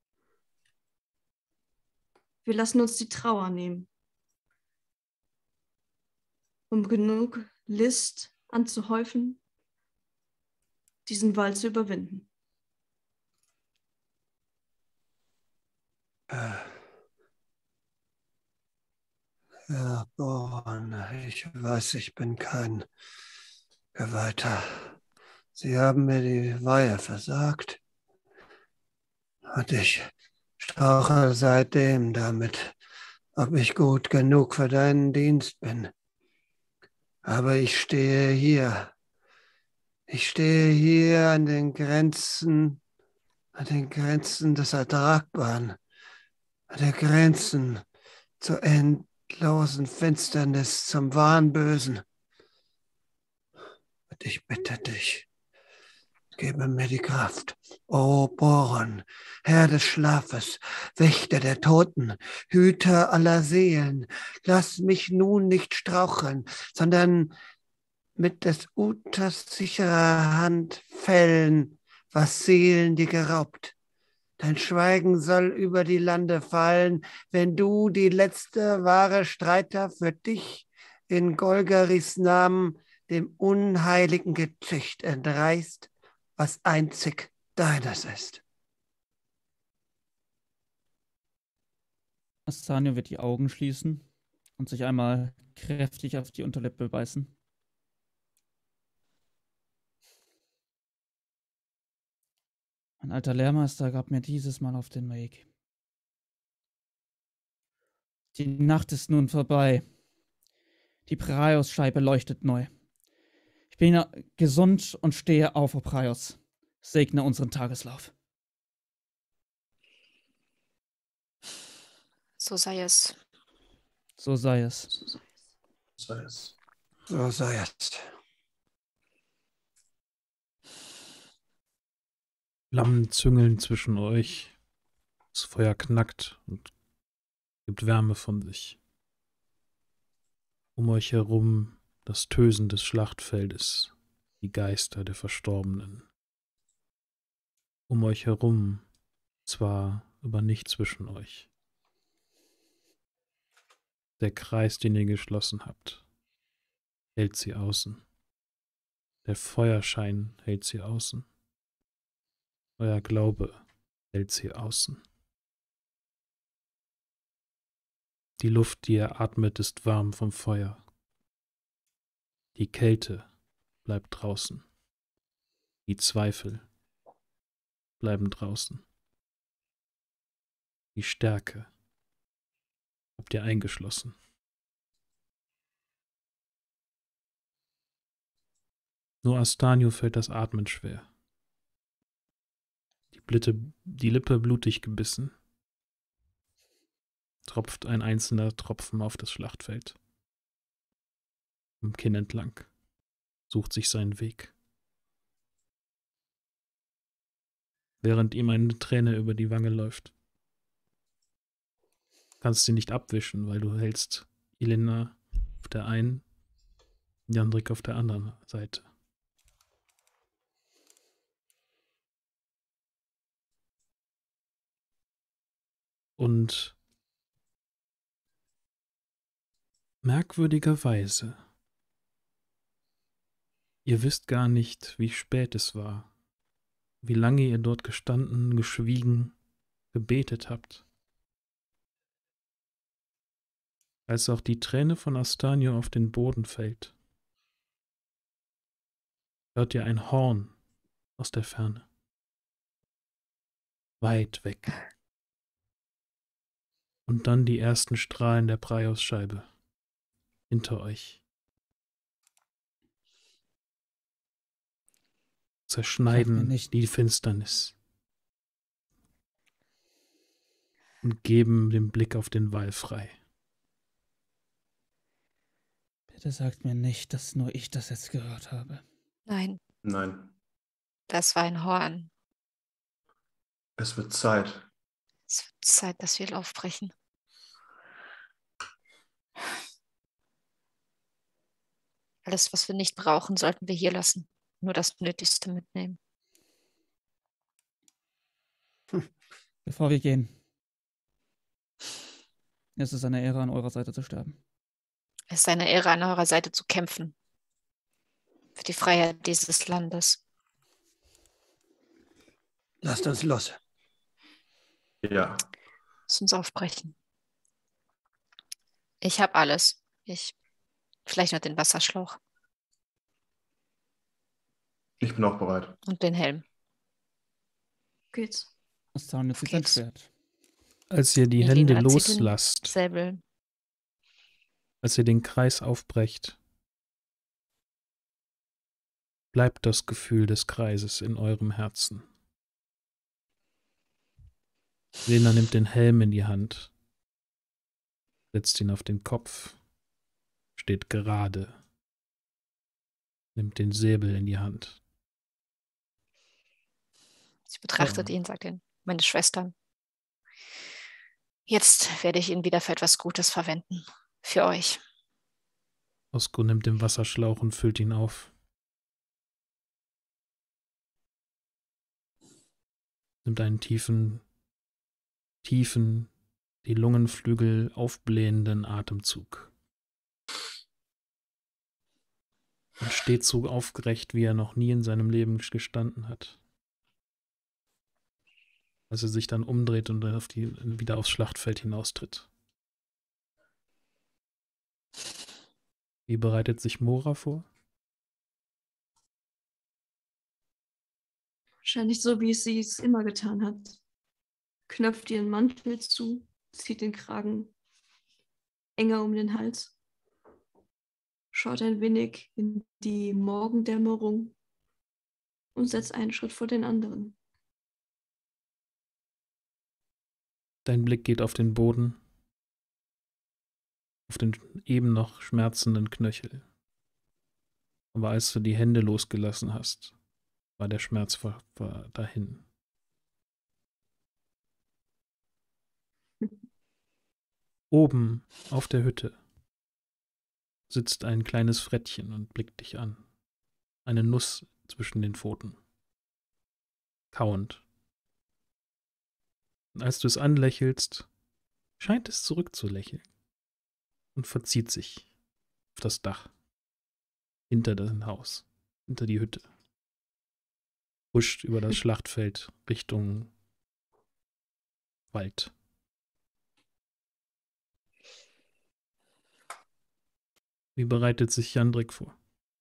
Wir lassen uns die Trauer nehmen, um genug List anzuhäufen, diesen Wald zu überwinden. Ja, Boran, ich weiß, ich bin kein Geweihter. Sie haben mir die Weihe versagt. Und ich strauche seitdem damit, ob ich gut genug für deinen Dienst bin. Aber ich stehe hier. Ich stehe hier an den Grenzen an den Grenzen des Ertragbaren, an den Grenzen zur endlosen Finsternis, zum wahren Bösen. Und ich bitte dich, gebe mir die Kraft. O Boron, Herr des Schlafes, Wächter der Toten, Hüter aller Seelen, lass mich nun nicht straucheln, sondern mit des Uters sicherer Hand fällen, was Seelen dir geraubt. Dein Schweigen soll über die Lande fallen, wenn du die letzte wahre Streiter für dich in Golgaris Namen dem unheiligen Gezücht entreißt, was einzig deines ist. Astanio wird die Augen schließen und sich einmal kräftig auf die Unterlippe beißen. Mein alter Lehrmeister gab mir dieses Mal auf den Weg. Die Nacht ist nun vorbei. Die Praios-Scheibe leuchtet neu. Ich bin gesund und stehe auf, O Praios. Segne unseren Tageslauf. So sei es. So sei es. Sei es. So sei es. Flammen züngeln zwischen euch. Das Feuer knackt und gibt Wärme von sich. Um euch herum das Tösen des Schlachtfeldes, die Geister der Verstorbenen. Um euch herum, zwar, aber nicht zwischen euch. Der Kreis, den ihr geschlossen habt, hält sie außen. Der Feuerschein hält sie außen. Euer Glaube hält sie außen. Die Luft, die ihr atmet, ist warm vom Feuer. Die Kälte bleibt draußen. Die Zweifel bleiben draußen. Die Stärke habt ihr eingeschlossen. Nur Astanio fällt das Atmen schwer. Die, Blitte, die Lippe blutig gebissen. Tropft ein einzelner Tropfen auf das Schlachtfeld. Am Kinn entlang. Sucht sich seinen Weg. Während ihm eine Träne über die Wange läuft. Kannst sie nicht abwischen, weil du hältst Elena auf der einen, Jandrik auf der anderen Seite. Und merkwürdigerweise, ihr wisst gar nicht, wie spät es war, wie lange ihr dort gestanden, geschwiegen, gebetet habt. Als auch die Träne von Astanio auf den Boden fällt, hört ihr ein Horn aus der Ferne. Weit weg. Und dann die ersten Strahlen der Praios-Scheibe hinter euch. Zerschneiden nicht die Finsternis und geben den Blick auf den Wall frei. Bitte sagt mir nicht, dass nur ich das jetzt gehört habe. Nein, Nein. das war ein Horn. Es wird Zeit. Es wird Zeit, dass wir aufbrechen. Alles, was wir nicht brauchen, sollten wir hier lassen. Nur das Nötigste mitnehmen. Bevor wir gehen. Es ist eine Ehre, an eurer Seite zu sterben. Es ist eine Ehre, an eurer Seite zu kämpfen. Für die Freiheit dieses Landes. Lasst uns los. Ja. Lass uns aufbrechen. Ich habe alles. Ich, vielleicht noch den Wasserschlauch. Ich bin auch bereit. Und den Helm. Geht's. Astanio zieht sein Geht's. Schwert. Als ihr die Elena Hände zieht den loslasst, Säbel. als ihr den Kreis aufbrecht, bleibt das Gefühl des Kreises in eurem Herzen. Lena nimmt den Helm in die Hand, setzt ihn auf den Kopf, steht gerade, nimmt den Säbel in die Hand. Sie betrachtet Ja. ihn, sagt ihn, meine Schwestern. Jetzt werde ich ihn wieder für etwas Gutes verwenden. Für euch. Osko nimmt den Wasserschlauch und füllt ihn auf. Nimmt einen tiefen, tiefen, die Lungenflügel aufblähenden Atemzug. Und steht so aufgerecht, wie er noch nie in seinem Leben gestanden hat. Als er sich dann umdreht und auf die, wieder aufs Schlachtfeld hinaustritt. Wie bereitet sich Mora vor? Wahrscheinlich so, wie sie es immer getan hat. Knöpft ihren Mantel zu, zieht den Kragen enger um den Hals, schaut ein wenig in die Morgendämmerung und setzt einen Schritt vor den anderen. Dein Blick geht auf den Boden, auf den eben noch schmerzenden Knöchel. Aber als du die Hände losgelassen hast, war der Schmerz war, war dahin. Oben auf der Hütte sitzt ein kleines Frettchen und blickt dich an. Eine Nuss zwischen den Pfoten. Kauend. Und als du es anlächelst, scheint es zurückzulächeln und verzieht sich auf das Dach, hinter das Haus, hinter die Hütte. Huscht über das Schlachtfeld Richtung Wald. Wie bereitet sich Jandrik vor?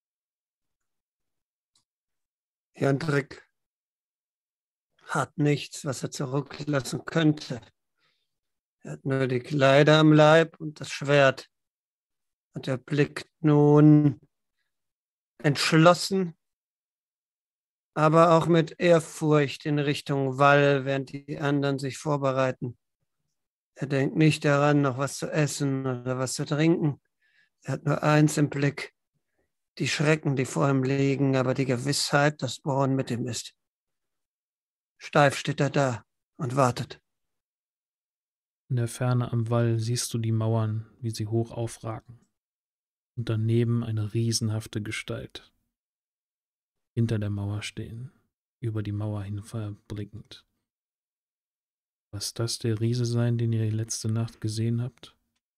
Jandrik hat nichts, was er zurücklassen könnte. Er hat nur die Kleider am Leib und das Schwert. Und er blickt nun entschlossen, aber auch mit Ehrfurcht in Richtung Wall, während die anderen sich vorbereiten. Er denkt nicht daran, noch was zu essen oder was zu trinken. Er hat nur eins im Blick: die Schrecken, die vor ihm liegen, aber die Gewissheit, dass Born mit ihm ist. Steif steht er da und wartet. In der Ferne am Wall siehst du die Mauern, wie sie hoch aufragen. Und daneben eine riesenhafte Gestalt. Hinter der Mauer stehen, über die Mauer hin verblickend. Was das der Riese sein, den ihr letzte Nacht gesehen habt?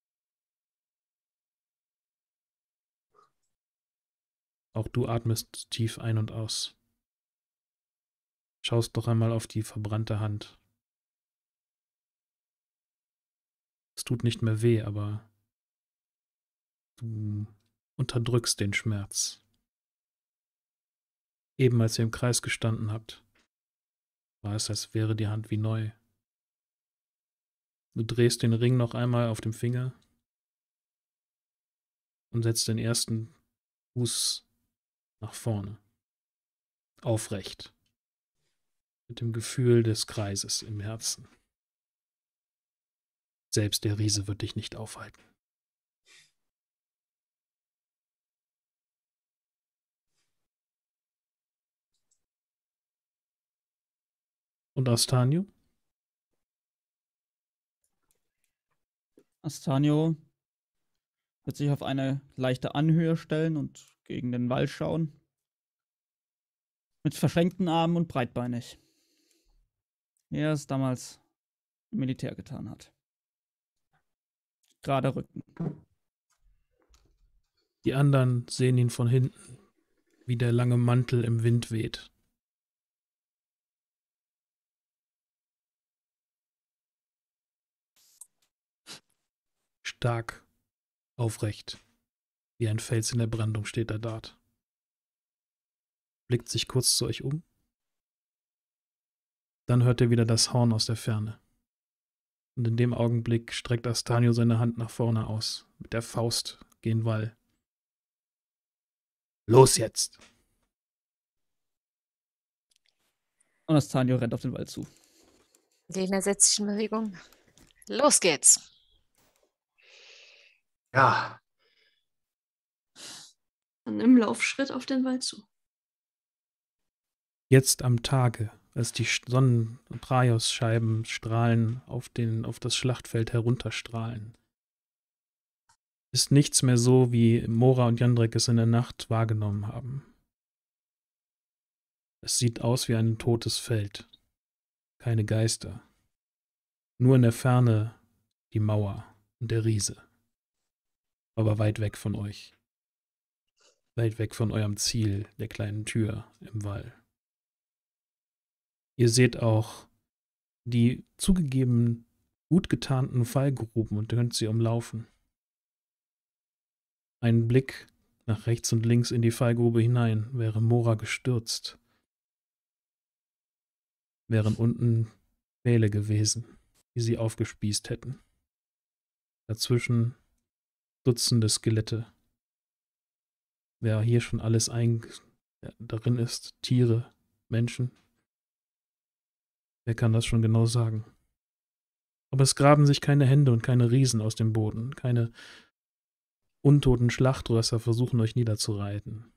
Auch du atmest tief ein und aus. Schaust doch einmal auf die verbrannte Hand. Es tut nicht mehr weh, aber du unterdrückst den Schmerz. Eben als ihr im Kreis gestanden habt, war es, als wäre die Hand wie neu. Du drehst den Ring noch einmal auf dem Finger und setzt den ersten Fuß nach vorne. Aufrecht. Mit dem Gefühl des Kreises im Herzen. Selbst der Riese wird dich nicht aufhalten. Und Astanio? Astanio wird sich auf eine leichte Anhöhe stellen und gegen den Wall schauen. Mit verschränkten Armen und breitbeinig. Wie er es damals im Militär getan hat. Gerade Rücken. Die anderen sehen ihn von hinten, wie der lange Mantel im Wind weht. Stark, aufrecht, wie ein Fels in der Brandung steht er dort. Blickt sich kurz zu euch um. Dann hört er wieder das Horn aus der Ferne. Und in dem Augenblick streckt Astanio seine Hand nach vorne aus, mit der Faust gen Wall. Los jetzt! Und Astanio rennt auf den Wall zu. Lena setzt sich in Bewegung. Los geht's. Ja, Dann im Laufschritt auf den Wald zu. Jetzt am Tage, als die Sonnen- und Praios-Scheiben strahlen auf, den, auf das Schlachtfeld herunterstrahlen, ist nichts mehr so, wie Mora und Jandrek es in der Nacht wahrgenommen haben. Es sieht aus wie ein totes Feld. Keine Geister. Nur in der Ferne die Mauer und der Riese. Aber weit weg von euch. Weit weg von eurem Ziel, der kleinen Tür im Wall. Ihr seht auch die zugegeben gut getarnten Fallgruben und könnt sie umlaufen. Ein Blick nach rechts und links in die Fallgrube hinein wäre Mora gestürzt. Wären unten Pfähle gewesen, die sie aufgespießt hätten. Dazwischen Dutzende Skelette. Wer hier schon alles ein, ja, darin ist, Tiere, Menschen, wer kann das schon genau sagen? Aber es graben sich keine Hände und keine Riesen aus dem Boden, keine untoten Schlachtrösser versuchen euch niederzureiten.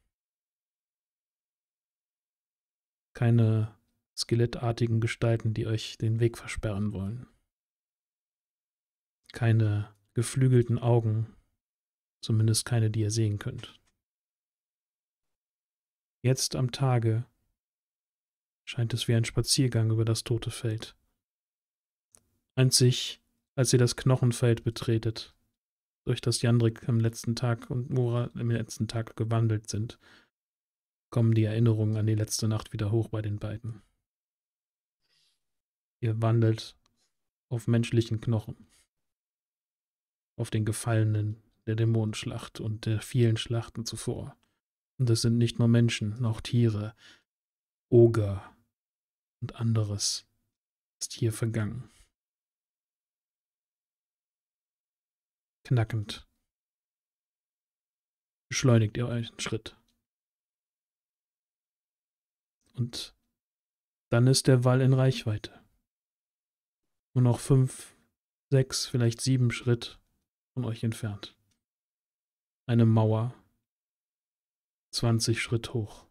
Keine skelettartigen Gestalten, die euch den Weg versperren wollen. Keine geflügelten Augen, zumindest keine, die ihr sehen könnt. Jetzt am Tage scheint es wie ein Spaziergang über das tote Feld. Einzig, als ihr das Knochenfeld betretet, durch das Jandrek am letzten Tag und Mora am letzten Tag gewandelt sind, kommen die Erinnerungen an die letzte Nacht wieder hoch bei den beiden. Ihr wandelt auf menschlichen Knochen, auf den Gefallenen der Dämonenschlacht und der vielen Schlachten zuvor. Und es sind nicht nur Menschen, noch Tiere, Oger und anderes ist hier vergangen. Knackend beschleunigt ihr euren Schritt. Und dann ist der Wall in Reichweite. Nur noch fünf, sechs, vielleicht sieben Schritt von euch entfernt. Eine Mauer, zwanzig Schritt hoch.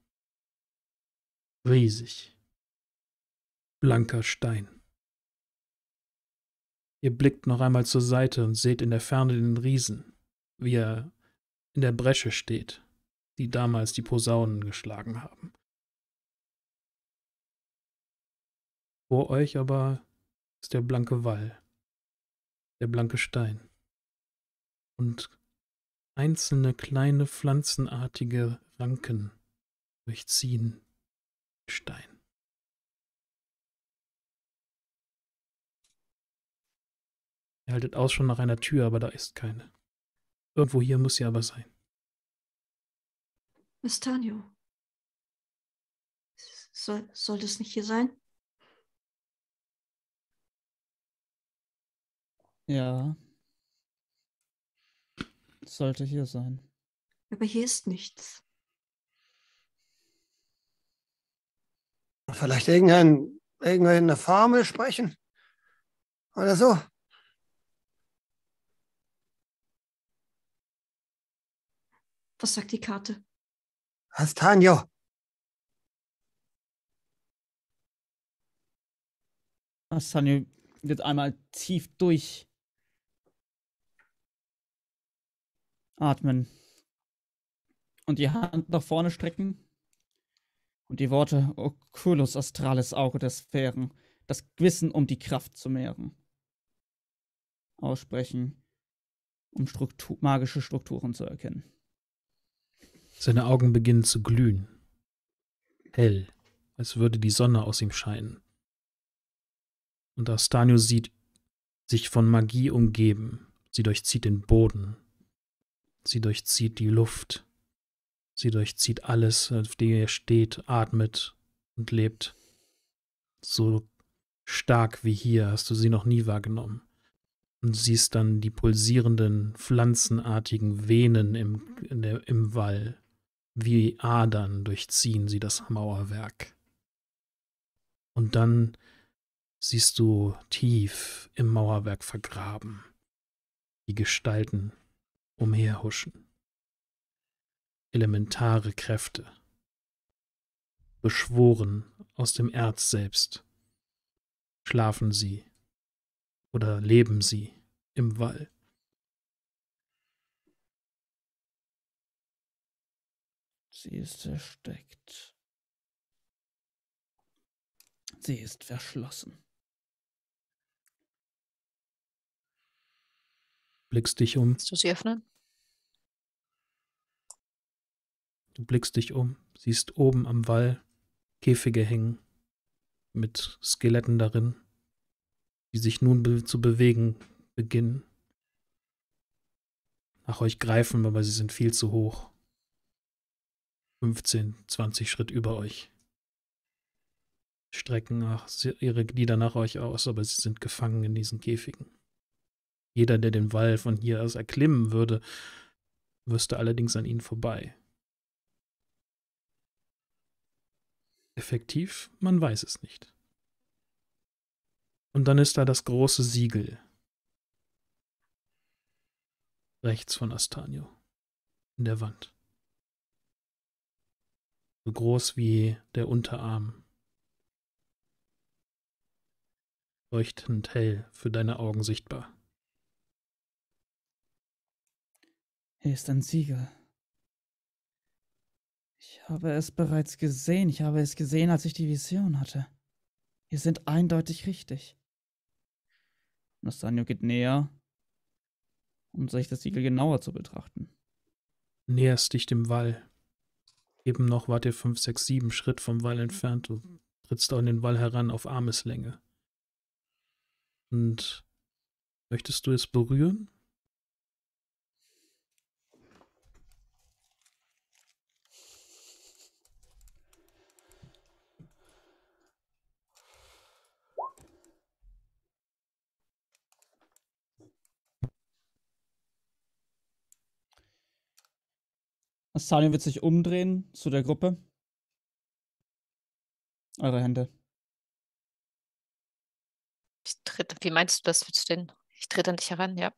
Riesig. Blanker Stein. Ihr blickt noch einmal zur Seite und seht in der Ferne den Riesen, wie er in der Bresche steht, die damals die Posaunen geschlagen haben. Vor euch aber ist der blanke Wall, der blanke Stein und einzelne kleine pflanzenartige Ranken durchziehen den Stein. Ihr haltet Ausschau nach einer Tür, aber da ist keine. Irgendwo hier muss sie aber sein. Mistanio. Soll, soll das nicht hier sein? Ja. Sollte hier sein. Aber hier ist nichts. Vielleicht irgendein, irgendeine Formel sprechen? Oder so? Was sagt die Karte? Astanio. Astanio wird einmal tief durch atmen und die Hand nach vorne strecken und die Worte Oculus Astralis, Auge der Sphären, das Wissen um die Kraft zu mehren, aussprechen, um Struktur, magische Strukturen zu erkennen. Seine Augen beginnen zu glühen. Hell, als würde die Sonne aus ihm scheinen. Und Astanio sieht sich von Magie umgeben. Sie durchzieht den Boden. Sie durchzieht die Luft. Sie durchzieht alles, auf dem er steht, atmet und lebt. So stark wie hier hast du sie noch nie wahrgenommen. Und siehst dann die pulsierenden, pflanzenartigen Venen im, in der, im Wall. Wie Adern durchziehen sie das Mauerwerk. Und dann siehst du tief im Mauerwerk vergraben die Gestalten umherhuschen. Elementare Kräfte, beschworen aus dem Erz selbst. Schlafen sie oder leben sie im Wall? Sie ist versteckt. Sie ist verschlossen. Blickst dich um. Kannst du sie öffnen? Du blickst dich um, siehst oben am Wall Käfige hängen mit Skeletten darin, die sich nun be- zu bewegen beginnen. Nach euch greifen, aber sie sind viel zu hoch. fünfzehn, zwanzig Schritt über euch. Strecken nach, ihre Glieder nach euch aus, aber sie sind gefangen in diesen Käfigen. Jeder, der den Wall von hier aus erklimmen würde, wüsste allerdings an ihnen vorbei. Effektiv? Man weiß es nicht. Und dann ist da das große Siegel. Rechts von Astanio. In der Wand. So groß wie der Unterarm. Leuchtend hell für deine Augen sichtbar. Hier ist ein Siegel. Ich habe es bereits gesehen. Ich habe es gesehen, als ich die Vision hatte. Wir sind eindeutig richtig. Nastanio geht näher, um sich das Siegel genauer zu betrachten. Näherst dich dem Wall. Eben noch wart ihr fünf, sechs, sieben Schritt vom Wall entfernt. Du trittst an den Wall heran auf Armeslänge. Und möchtest du es berühren? Nastanio wird sich umdrehen zu der Gruppe. Eure Hände. Ich tritt, wie meinst du das? Willst du denn? Ich trete an dich heran, ja.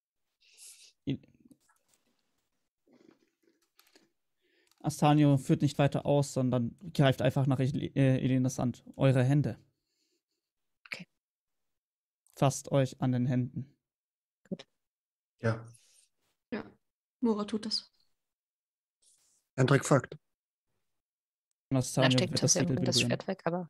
Astanio führt nicht weiter aus, sondern greift einfach nach El äh, Elenas Hand. Eure Hände. Okay. Fasst euch an den Händen. Ja. Ja, Mora tut das. Hendrik folgt. Da Nastanio steckt wird das das, Siegel das berühren. Schwert weg, aber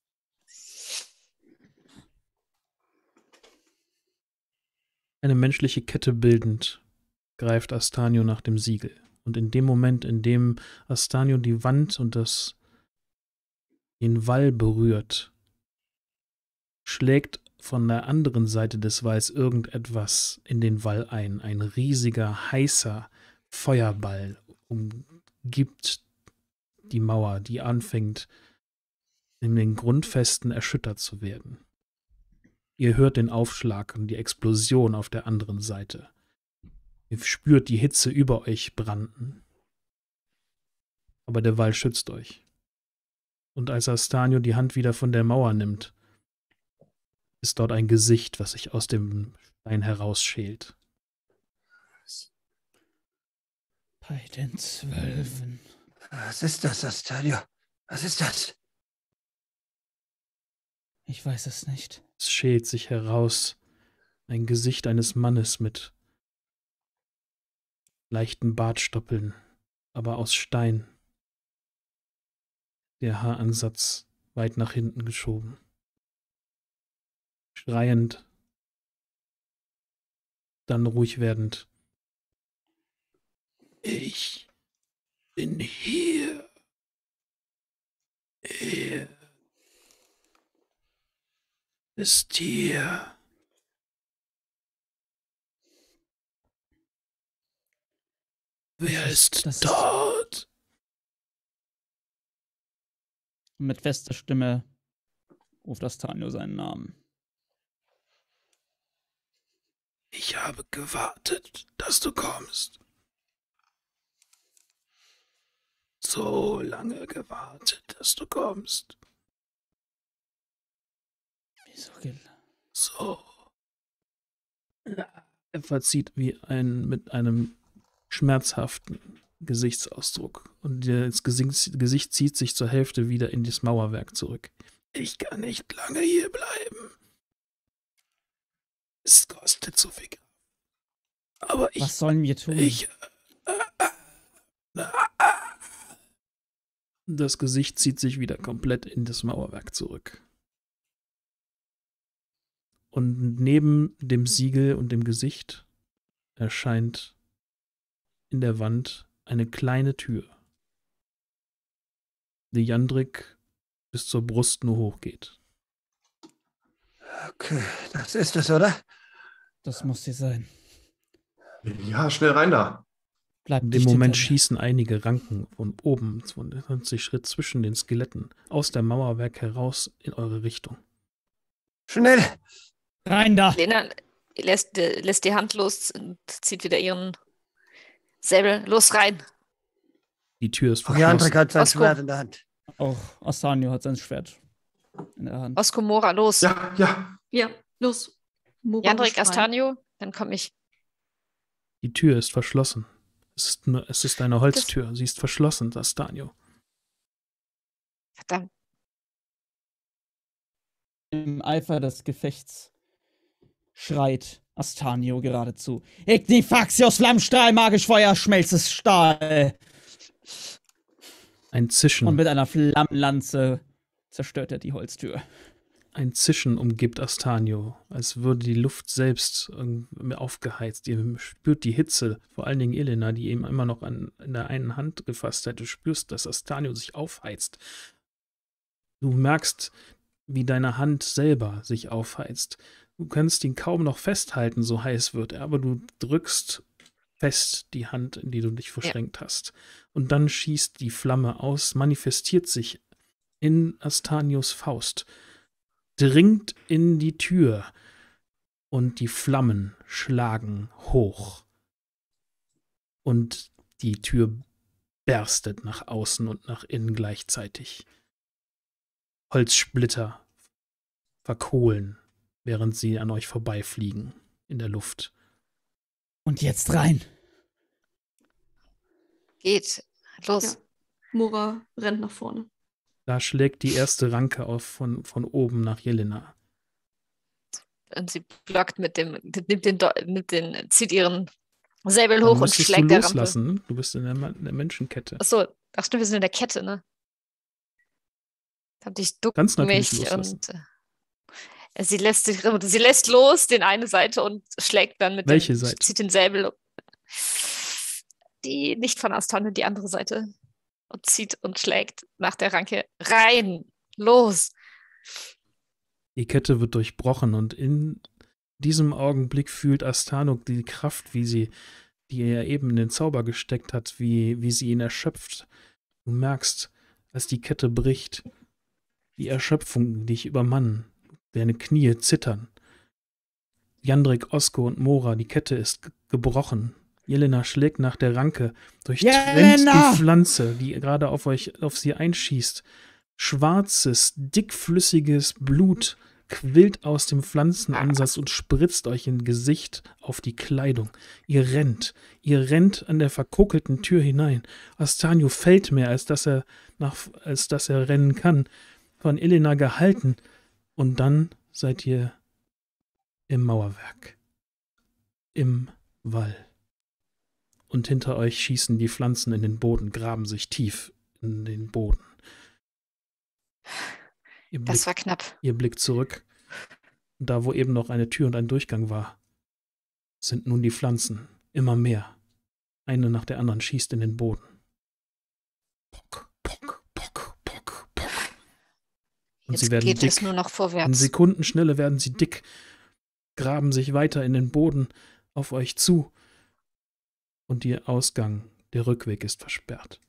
Eine menschliche Kette bildend greift Astanio nach dem Siegel. Und in dem Moment, in dem Astanio die Wand und das, den Wall berührt, schlägt von der anderen Seite des Walls irgendetwas in den Wall ein. Ein riesiger, heißer Feuerball umgibt die Mauer, die anfängt, in den Grundfesten erschüttert zu werden. Ihr hört den Aufschlag und die Explosion auf der anderen Seite. Ihr spürt die Hitze über euch branden. Aber der Wall schützt euch. Und als Astanio die Hand wieder von der Mauer nimmt, ist dort ein Gesicht, was sich aus dem Stein herausschält. Bei den Zwölfen. Was ist das, Astanio? Was ist das? Ich weiß es nicht. Es schält sich heraus ein Gesicht eines Mannes mit leichten Bartstoppeln, aber aus Stein. Der Haaransatz weit nach hinten geschoben. Schreiend, dann ruhig werdend. Ich bin hier. Er ist hier. Wer ist Das- dort? Mit fester Stimme ruft Astanio seinen Namen. Ich habe gewartet, dass du kommst. So lange gewartet, dass du kommst. Wir Wieso gel- So. Er verzieht wie ein mit einem schmerzhaften Gesichtsausdruck und das Gesicht, Gesicht zieht sich zur Hälfte wieder in das Mauerwerk zurück. Ich kann nicht lange hier bleiben. Es kostet so viel Kraft. Aber ich... Was sollen wir tun? Ich... Das Gesicht zieht sich wieder komplett in das Mauerwerk zurück. Und neben dem Siegel und dem Gesicht erscheint in der Wand eine kleine Tür, die Jandrik bis zur Brust nur hochgeht. Okay, das ist es, oder? Das muss sie sein. Ja, schnell rein da. Bleib In nicht dem Moment hinter mir. schießen einige Ranken von oben, von zwanzig Schritt zwischen den Skeletten, aus dem Mauerwerk heraus in eure Richtung. Schnell! Rein da! Lena lässt, äh, lässt die Hand los und zieht wieder ihren Säbel. Los, rein. Die Tür ist Auch Jandrik verschlossen. hat sein Osko. Schwert in der Hand. Auch Asanio hat sein Schwert in der Hand. Osko, Mora, los. Ja, ja. Ja, los. Mora Jandrik, muss rein. Astanio, dann komme ich. Die Tür ist verschlossen. Es ist, nur, es ist eine Holztür. Sie ist verschlossen, Astanio. Verdammt. Im Eifer des Gefechts schreit Astanio geradezu. Ignifaxios Flammstrahl, magisch Feuer, schmelzes Stahl. Ein Zischen. Und mit einer Flammenlanze zerstört er die Holztür. Ein Zischen umgibt Astanio, als würde die Luft selbst irgendwie aufgeheizt. Ihr spürt die Hitze, vor allen Dingen Elena, die eben immer noch an, in der einen Hand gefasst hat. Du spürst, dass Astanio sich aufheizt. Du merkst, wie deine Hand selber sich aufheizt. Du kannst ihn kaum noch festhalten, so heiß wird er, aber du drückst fest die Hand, in die du dich verschränkt ja. hast. Und dann schießt die Flamme aus, manifestiert sich in Astanios Faust, dringt in die Tür und die Flammen schlagen hoch. Und die Tür berstet nach außen und nach innen gleichzeitig. Holzsplitter verkohlen, während sie an euch vorbeifliegen in der Luft. Und jetzt rein. Geht. Los. Ja. Mora rennt nach vorne. Da schlägt die erste Ranke auf von, von oben nach Jelena. Und sie blockt mit dem, nimmt den, nimmt den, zieht ihren Säbel Dann hoch und müsstest schlägt du der Rampe. loslassen. Du bist in der, in der Menschenkette. Achso, ach stimmt, wir sind in der Kette, ne? Ich duck Kannst natürlich mich loslassen. und äh, sie lässt sich, sie lässt los den eine Seite und schlägt dann mit Welche dem, Seite? zieht den Säbel, die nicht von Astane, die andere Seite, und zieht und schlägt nach der Ranke rein, los. Die Kette wird durchbrochen und in diesem Augenblick fühlt Astano die Kraft, wie sie, die er eben in den Zauber gesteckt hat, wie, wie sie ihn erschöpft. Du merkst, als die Kette bricht, die Erschöpfung dich übermannen, deine Knie zittern. Jandrik, Osko und Mora, die Kette ist g- gebrochen. Jelena schlägt nach der Ranke, durchtrennt Jelena! die Pflanze, die gerade auf euch, auf sie einschießt. Schwarzes, dickflüssiges Blut quillt aus dem Pflanzenansatz und spritzt euch in Gesicht auf die Kleidung. Ihr rennt, ihr rennt an der verkokelten Tür hinein. Astanio fällt mehr, als dass er nach, als dass er rennen kann, von Elena gehalten. Und dann seid ihr im Mauerwerk, im Wall. Und hinter euch schießen die Pflanzen in den Boden, graben sich tief in den Boden. Ihr Das blickt, war knapp. ihr blickt zurück. Und da, wo eben noch eine Tür und ein Durchgang war, sind nun die Pflanzen. Immer mehr. Eine nach der anderen schießt in den Boden. Pock, pock, pock, pock, pock. Und Jetzt sie werden geht dick. es nur noch In vorwärts. Sekundenschnelle werden sie dick, graben sich weiter in den Boden auf euch zu. Und ihr Ausgang, der Rückweg ist versperrt.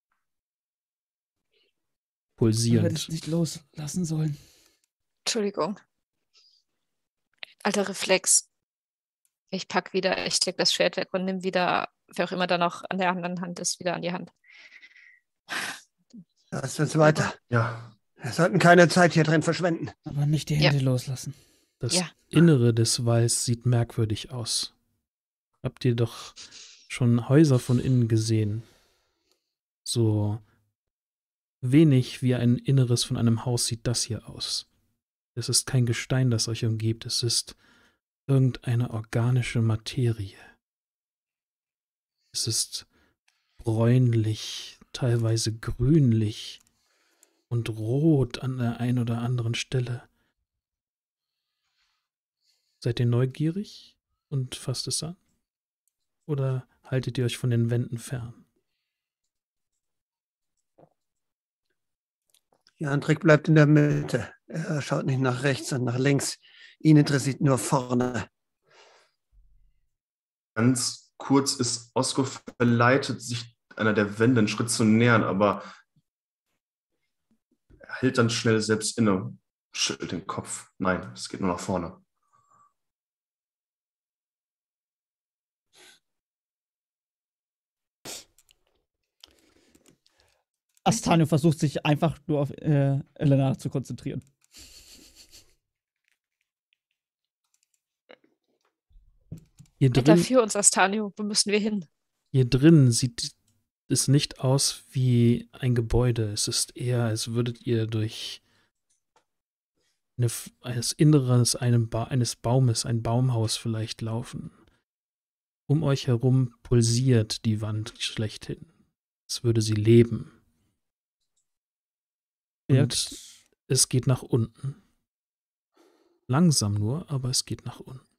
Du hättest Pulsierend. nicht loslassen sollen. Entschuldigung. Alter Reflex. Ich pack wieder, ich steck das Schwert weg und nimm wieder, wer auch immer da noch an der anderen Hand ist, wieder an die Hand. Lass uns weiter. Ja, Wir sollten keine Zeit hier drin verschwenden. Aber nicht die Ja. Hände loslassen. Das Ja. Innere des Walls sieht merkwürdig aus. Habt ihr doch schon Häuser von innen gesehen? So wenig wie ein Inneres von einem Haus sieht das hier aus. Es ist kein Gestein, das euch umgibt, es ist irgendeine organische Materie. Es ist bräunlich, teilweise grünlich und rot an der einen oder anderen Stelle. Seid ihr neugierig und fasst es an? Oder haltet ihr euch von den Wänden fern? Jandrik bleibt in der Mitte. Er schaut nicht nach rechts und nach links. Ihn interessiert nur vorne. Ganz kurz ist Osko verleitet, sich einer der Wände einen Schritt zu nähern, aber er hält dann schnell selbst inne, schüttelt den Kopf. Nein, es geht nur nach vorne. Astanio versucht sich einfach nur auf äh, Elena zu konzentrieren. Hier Wetter drin, für uns, Astanio. Wo müssen wir hin? hier drin sieht es nicht aus wie ein Gebäude. Es ist eher, als würdet ihr durch eine, das Inneres einem ba eines Baumes, ein Baumhaus vielleicht laufen. Um euch herum pulsiert die Wand schlechthin. Es würde sie leben. Und Wirkt, es geht nach unten. Langsam nur, aber es geht nach unten.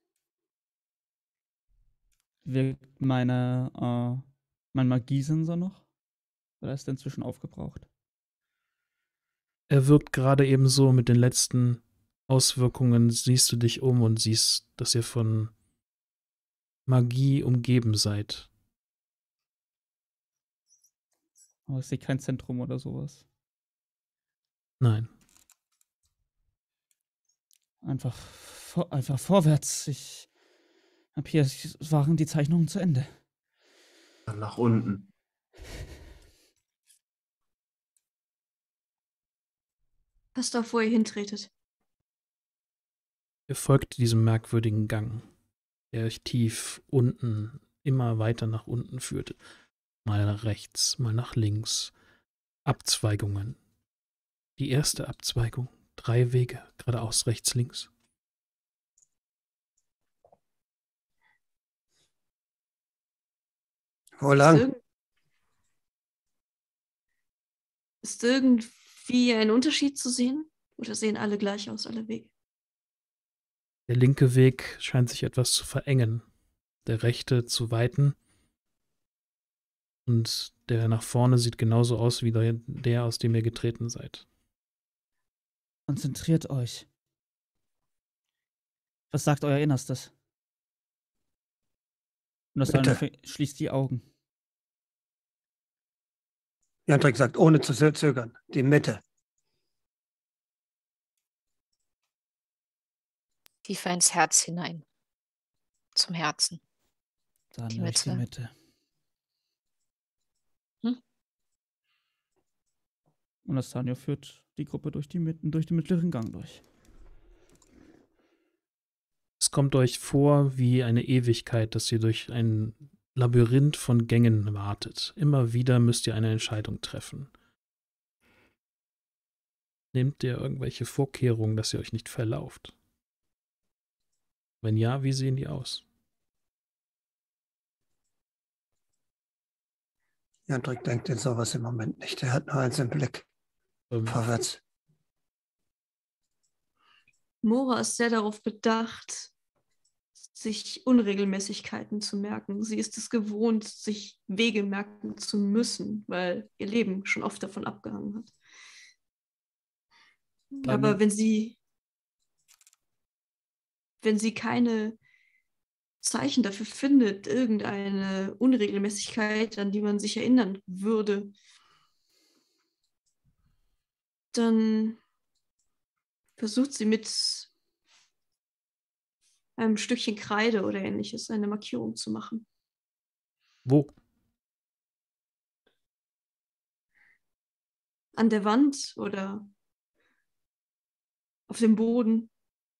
wirkt meine, äh, mein Magiesensor noch? Oder ist der inzwischen aufgebraucht? Er wirkt gerade eben so mit den letzten Auswirkungen, siehst du dich um und siehst, dass ihr von Magie umgeben seid. Aber ich sehe kein Zentrum oder sowas. Nein. Einfach, vor, einfach vorwärts. Ich hab hier, waren die Zeichnungen zu Ende. Dann nach unten. Passt auf, wo ihr hintretet. Ihr folgt diesem merkwürdigen Gang, der euch tief unten, immer weiter nach unten führte. Mal nach rechts, mal nach links. Abzweigungen. Die erste Abzweigung. Drei Wege, geradeaus, rechts, links. Wo Ist, lang? irgend ist irgendwie ein Unterschied zu sehen? Oder sehen alle gleich aus, alle Wege? Der linke Weg scheint sich etwas zu verengen, der rechte zu weiten und der nach vorne sieht genauso aus wie der, der, aus dem ihr getreten seid. Konzentriert euch. Was sagt euer Innerstes? Und das Bitte. dann schließt die Augen. Jandrik sagt, ohne zu zögern, die Mitte. Tiefer ins Herz hinein. Zum Herzen. Dann Die durch die Mitte. Mitte. Hm? Und Astanio führt die Gruppe durch die Mitten, durch den mittleren Gang durch. Es kommt euch vor wie eine Ewigkeit, dass ihr durch ein Labyrinth von Gängen wartet. Immer wieder müsst ihr eine Entscheidung treffen. Nehmt ihr irgendwelche Vorkehrungen, dass ihr euch nicht verlauft? Wenn ja, wie sehen die aus? Jandrik denkt in sowas im Moment nicht. Er hat nur eins im Blick. Ähm, Vorwärts. Mora ist sehr darauf bedacht, sich Unregelmäßigkeiten zu merken. Sie ist es gewohnt, sich Wege merken zu müssen, weil ihr Leben schon oft davon abgehangen hat. Kleine- Aber wenn sie, wenn sie keine Zeichen dafür findet, irgendeine Unregelmäßigkeit, an die man sich erinnern würde, dann versucht sie mit einem Stückchen Kreide oder ähnliches eine Markierung zu machen. Wo? An der Wand oder Auf dem Boden.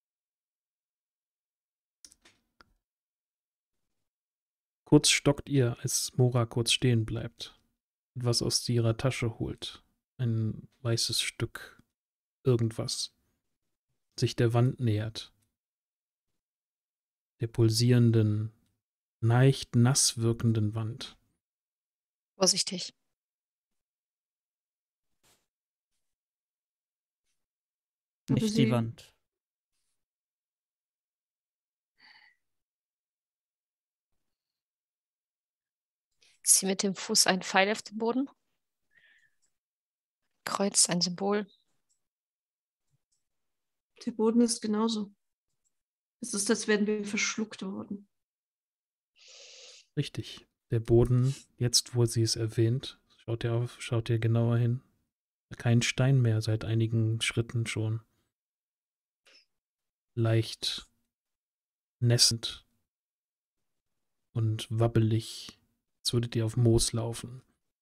Kurz stockt ihr, als Mora kurz stehen bleibt, etwas aus ihrer Tasche holt. Ein weißes Stück irgendwas. Sich der Wand nähert. Der pulsierenden, leicht nass wirkenden Wand. Vorsichtig. Aber Nicht sie- die Wand. Zieh mit dem Fuß einen Pfeil auf den Boden. Kreuz, ein Symbol. Der Boden ist genauso. Es ist, als wären wir verschluckt worden. Richtig. Der Boden, jetzt wo sie es erwähnt, schaut ihr auf, schaut ihr genauer hin. Kein Stein mehr, seit einigen Schritten schon. Leicht nässend und wabbelig, als würdet ihr auf Moos laufen.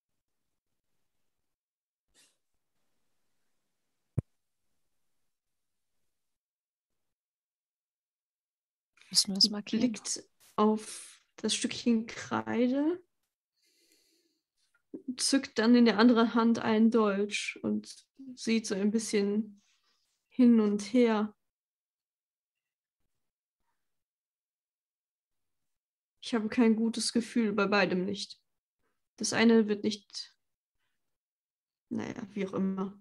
Müssen wir es Sie markieren? blickt auf das Stückchen Kreide, zückt dann in der anderen Hand einen Dolch und sieht so ein bisschen hin und her. Ich habe kein gutes Gefühl bei beidem nicht. Das eine wird nicht, naja, wie auch immer.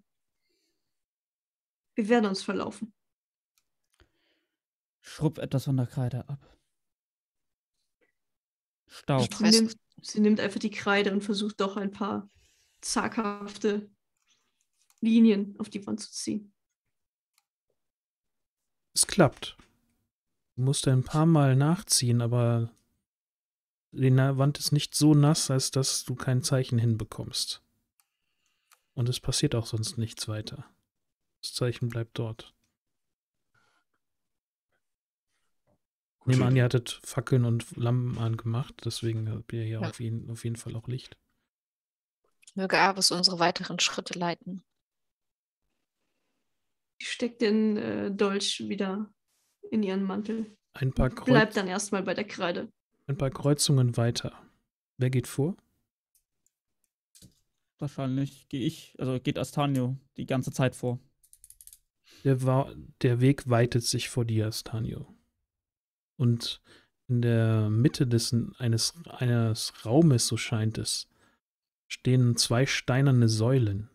Wir werden uns verlaufen. Schrubb etwas von der Kreide ab. Staub. Ich Sie weiß- nimmt, sie nimmt einfach die Kreide und versucht doch ein paar zaghafte Linien auf die Wand zu ziehen. Es klappt. Du musst ein paar Mal nachziehen, aber die Na- Wand ist nicht so nass, als dass du kein Zeichen hinbekommst. Und es passiert auch sonst nichts weiter. Das Zeichen bleibt dort. Gute Nehme an, Idee. ihr hattet Fackeln und Lampen angemacht, deswegen habt ihr hier Ja. auf, jeden, auf jeden Fall auch Licht. Möge Avis unsere weiteren Schritte leiten. Sie steckt den äh, Dolch wieder in ihren Mantel. Ein paar, Kreuz Bleibt dann erstmal bei der Kreide. ein paar Kreuzungen weiter. Wer geht vor? Wahrscheinlich gehe ich, also geht Astanio die ganze Zeit vor. Der, Wa der Weg weitet sich vor dir, Stanio. Und in der Mitte des, eines, eines Raumes, so scheint es, stehen zwei steinerne Säulen,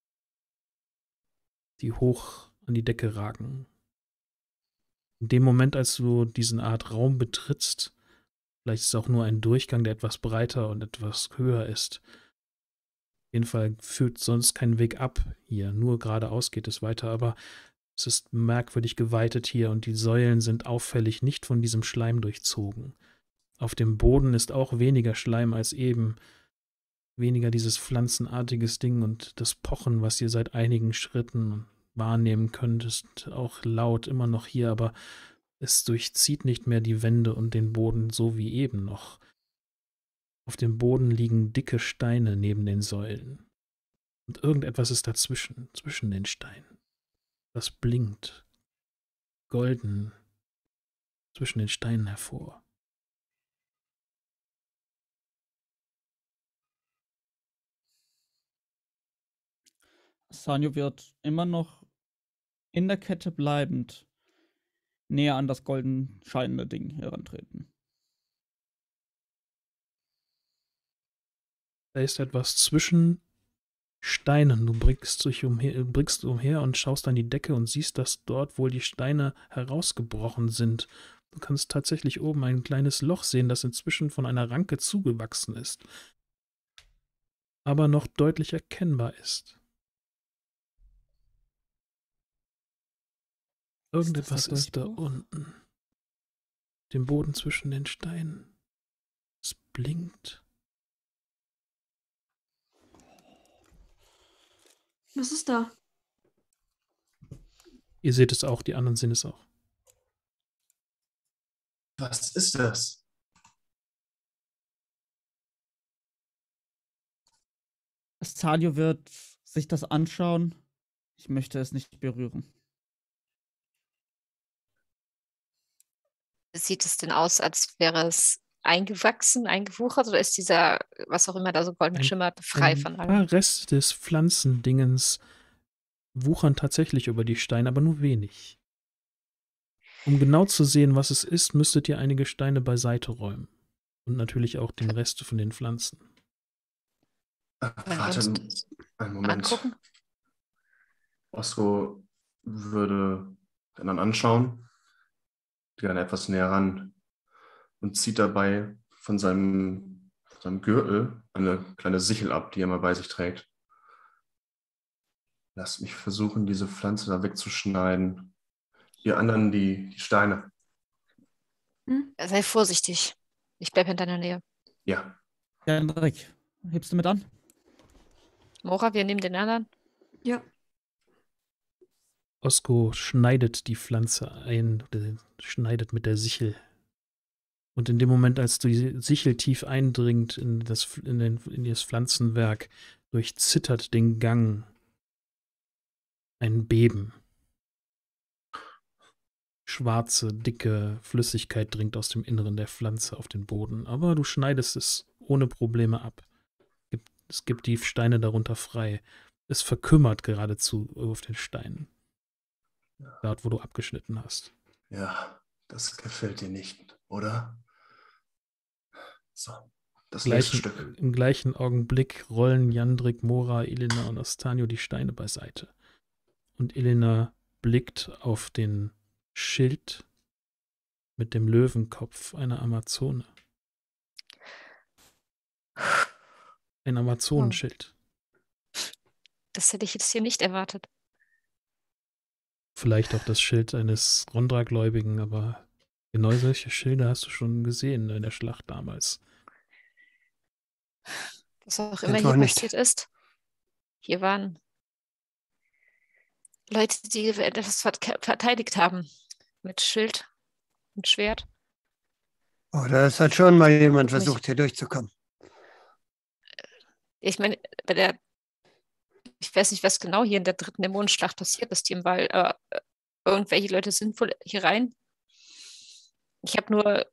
die hoch an die Decke ragen. In dem Moment, als du diesen Art Raum betrittst, vielleicht ist es auch nur ein Durchgang, der etwas breiter und etwas höher ist. Auf jeden Fall führt sonst kein Weg ab hier, nur geradeaus geht es weiter, aber es ist merkwürdig geweitet hier und die Säulen sind auffällig nicht von diesem Schleim durchzogen. Auf dem Boden ist auch weniger Schleim als eben, weniger dieses pflanzenartiges Ding und das Pochen, was ihr seit einigen Schritten wahrnehmen könnt, ist auch laut immer noch hier, aber es durchzieht nicht mehr die Wände und den Boden so wie eben noch. Auf dem Boden liegen dicke Steine neben den Säulen. Und irgendetwas ist dazwischen, zwischen den Steinen. Das blinkt golden zwischen den Steinen hervor. Astanio wird immer noch in der Kette bleibend näher an das golden scheinende Ding herantreten. Da ist etwas zwischen Steinen. Du blickst, durch umher, blickst umher und schaust an die Decke und siehst, dass dort wohl die Steine herausgebrochen sind. Du kannst tatsächlich oben ein kleines Loch sehen, das inzwischen von einer Ranke zugewachsen ist, aber noch deutlich erkennbar ist. Irgendetwas der ist da Durchbruch? unten. Dem Boden zwischen den Steinen. Es blinkt. Was ist da? Ihr seht es auch, die anderen sehen es auch. Was ist das? Astanio wird sich das anschauen. Ich möchte es nicht berühren. sieht es denn aus, als wäre es eingewachsen, eingewuchert oder ist dieser, was auch immer da so golden Ein- schimmert, frei Ein von allem? paar Reste des Pflanzendingens wuchern tatsächlich über die Steine, aber nur wenig. Um genau zu sehen, was es ist, müsstet ihr einige Steine beiseite räumen. Und natürlich auch den Rest von den Pflanzen. Äh, Wollen wir warte, uns das einen Moment. angucken? Osko würde den dann anschauen, geht dann etwas näher ran und zieht dabei von seinem, von seinem Gürtel eine kleine Sichel ab, die er mal bei sich trägt. Lasst mich versuchen, diese Pflanze da wegzuschneiden. Ihr anderen die, die Steine. Sei vorsichtig. Ich bleibe in deiner Nähe. Ja. Ja, Hendrik, hebst du mit an? Mora, wir nehmen den anderen. Ja. Osko schneidet die Pflanze ein, äh, schneidet mit der Sichel. Und in dem Moment, als die Sichel tief eindringt in das, in den, in das Pflanzenwerk, durchzittert den Gang ein Beben. Schwarze, dicke Flüssigkeit dringt aus dem Inneren der Pflanze auf den Boden. Aber du schneidest es ohne Probleme ab. Es gibt die Steine darunter frei. Es verkümmert geradezu auf den Steinen. Dort, wo du abgeschnitten hast. Ja, das gefällt dir nicht, oder? So, das Gleichen, nächste Stück. Im gleichen Augenblick rollen Jandrik, Mora, Elena und Astanio die Steine beiseite. Und Elena blickt auf den Schild mit dem Löwenkopf einer Amazone. Ein Amazonenschild. Das hätte ich jetzt hier nicht erwartet. Vielleicht auch das Schild eines Rondra-Gläubigen, aber genau solche Schilder hast du schon gesehen in der Schlacht damals. Was auch Sind immer wir hier nicht. passiert ist. Hier waren Leute, die etwas vert- verteidigt haben. Mit Schild und Schwert. Oder es hat schon mal jemand Mich- versucht, hier durchzukommen. Ich meine, bei der, ich weiß nicht, was genau hier in der dritten Dämonenschlacht passiert ist, hier im Wald. Äh, irgendwelche Leute sind wohl hier rein. Ich habe nur,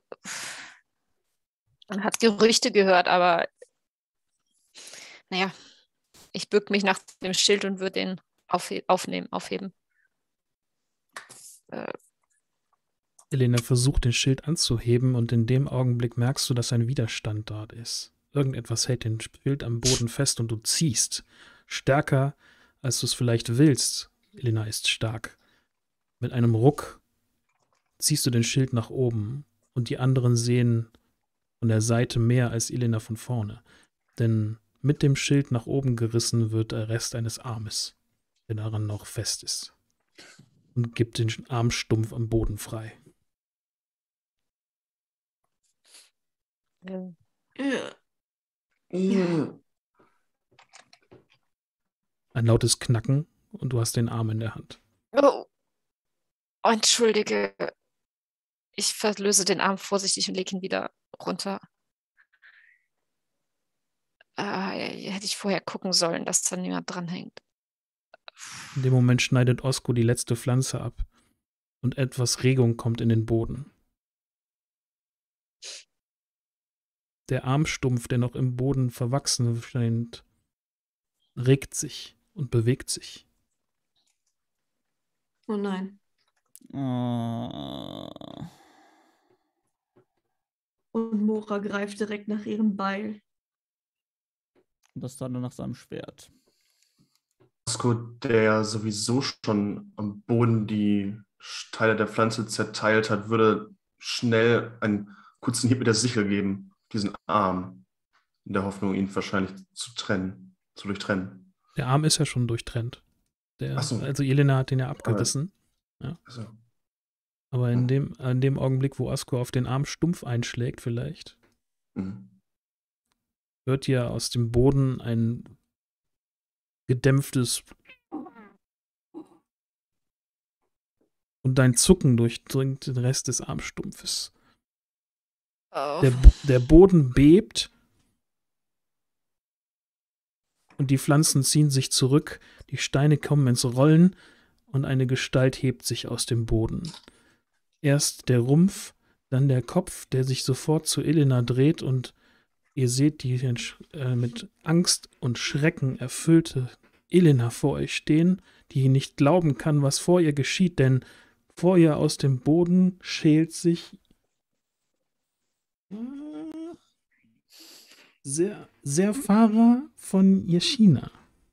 man hat Gerüchte gehört, aber naja, ich bück mich nach dem Schild und würde den aufhe aufnehmen, aufheben. Äh, Elena versucht, den Schild anzuheben und in dem Augenblick merkst du, dass ein Widerstand dort ist. Irgendetwas hält den Schild am Boden fest und du ziehst. Stärker, als du es vielleicht willst. Elena ist stark. Mit einem Ruck ziehst du den Schild nach oben und die anderen sehen von der Seite mehr als Elena von vorne. Denn mit dem Schild nach oben gerissen wird der Rest eines Armes, der daran noch fest ist. Und gibt den Arm stumpf am Boden frei. äh, Ja. Ja. Ein lautes Knacken und du hast den Arm in der Hand. oh. Oh, entschuldige. Ich verlöse den Arm vorsichtig und lege ihn wieder runter. Äh, hätte ich vorher gucken sollen, dass da niemand dranhängt. In dem Moment schneidet Osko die letzte Pflanze ab und etwas Regung kommt in den Boden. Der Armstumpf, der noch im Boden verwachsen scheint, regt sich und bewegt sich. Oh nein. Oh. Und Mora greift direkt nach ihrem Beil. Und das dann nur nach seinem Schwert. Osko, der sowieso schon am Boden die Teile der Pflanze zerteilt hat, würde schnell einen kurzen Hieb mit der Sichel geben, diesen Arm, in der Hoffnung, ihn wahrscheinlich zu trennen, zu durchtrennen. Der Arm ist ja schon durchtrennt. Der, Ach so. Also Elena hat den ja abgerissen. Also, Aber in Hm. dem, in dem Augenblick, wo Osko auf den Arm stumpf einschlägt vielleicht, mhm. hört ihr aus dem Boden ein gedämpftes und dein Zucken durchdringt den Rest des Armstumpfes. Oh. Der, Bo- der Boden bebt und die Pflanzen ziehen sich zurück, die Steine kommen ins Rollen und eine Gestalt hebt sich aus dem Boden. Erst der Rumpf, dann der Kopf, der sich sofort zu Elena dreht und ihr seht die äh, mit Angst und Schrecken erfüllte Elena vor euch stehen, die nicht glauben kann, was vor ihr geschieht, denn vor ihr aus dem Boden schält sich sehr, sehr Fahrer von Yeshina.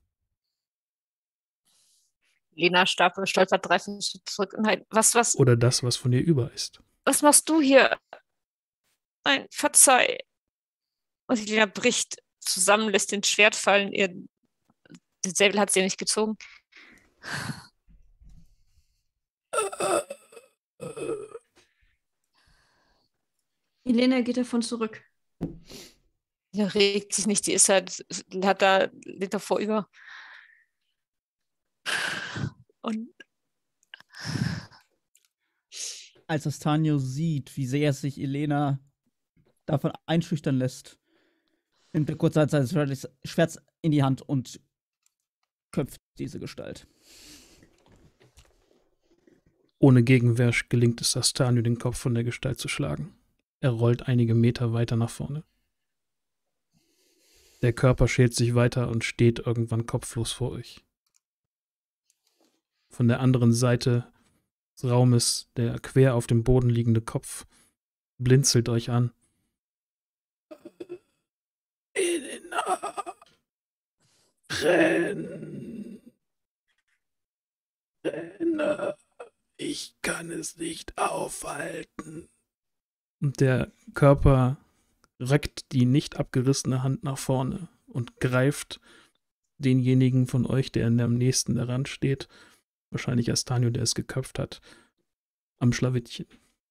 Lena stapelt, stolpert drei Schritte zurück. Nein, was, was, Oder das, was von ihr über ist. was machst du hier? Nein, verzeih. Und Lena bricht zusammen, lässt den Schwert fallen. Ihr, den Säbel hat sie nicht gezogen. Elena geht davon zurück. Ja, regt sich nicht, die ist halt, hat da, liegt davor über. Und Als Astanio sieht, wie sehr sich Elena davon einschüchtern lässt, nimmt er kurz sein Schwert in die Hand und köpft diese Gestalt. Ohne Gegenwehr gelingt es Astanio, den Kopf von der Gestalt zu schlagen. Er rollt einige Meter weiter nach vorne. Der Körper schält sich weiter und steht irgendwann kopflos vor euch. Von der anderen Seite des Raumes der quer auf dem Boden liegende Kopf blinzelt euch an. Elena! Renn! Renne! Ich kann es nicht aufhalten. Und der Körper reckt die nicht abgerissene Hand nach vorne und greift denjenigen von euch, der am nächsten daran steht, wahrscheinlich Astanio, der es geköpft hat, am Schlawittchen.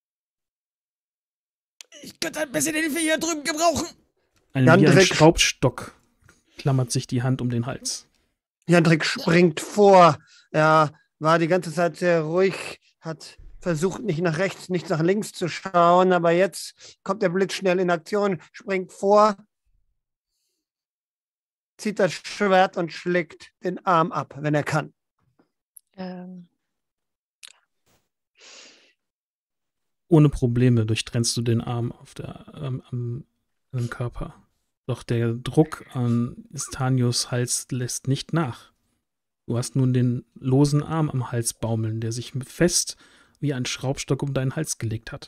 Ich könnte ein bisschen Hilfe hier drüben gebrauchen. Ein, wie ein Schraubstock klammert sich die Hand um den Hals. Jandrik springt vor. Er war die ganze Zeit sehr ruhig, hat versucht, nicht nach rechts, nicht nach links zu schauen, aber jetzt kommt er blitzschnell in Aktion, springt vor, zieht das Schwert und schlägt den Arm ab, wenn er kann. ähm, Ohne Probleme durchtrennst du den Arm auf der, ähm, am, am Körper. Doch der Druck an Astanios Hals lässt nicht nach. Du hast nun den losen Arm am Hals baumeln, der sich fest wie ein Schraubstock um deinen Hals gelegt hat.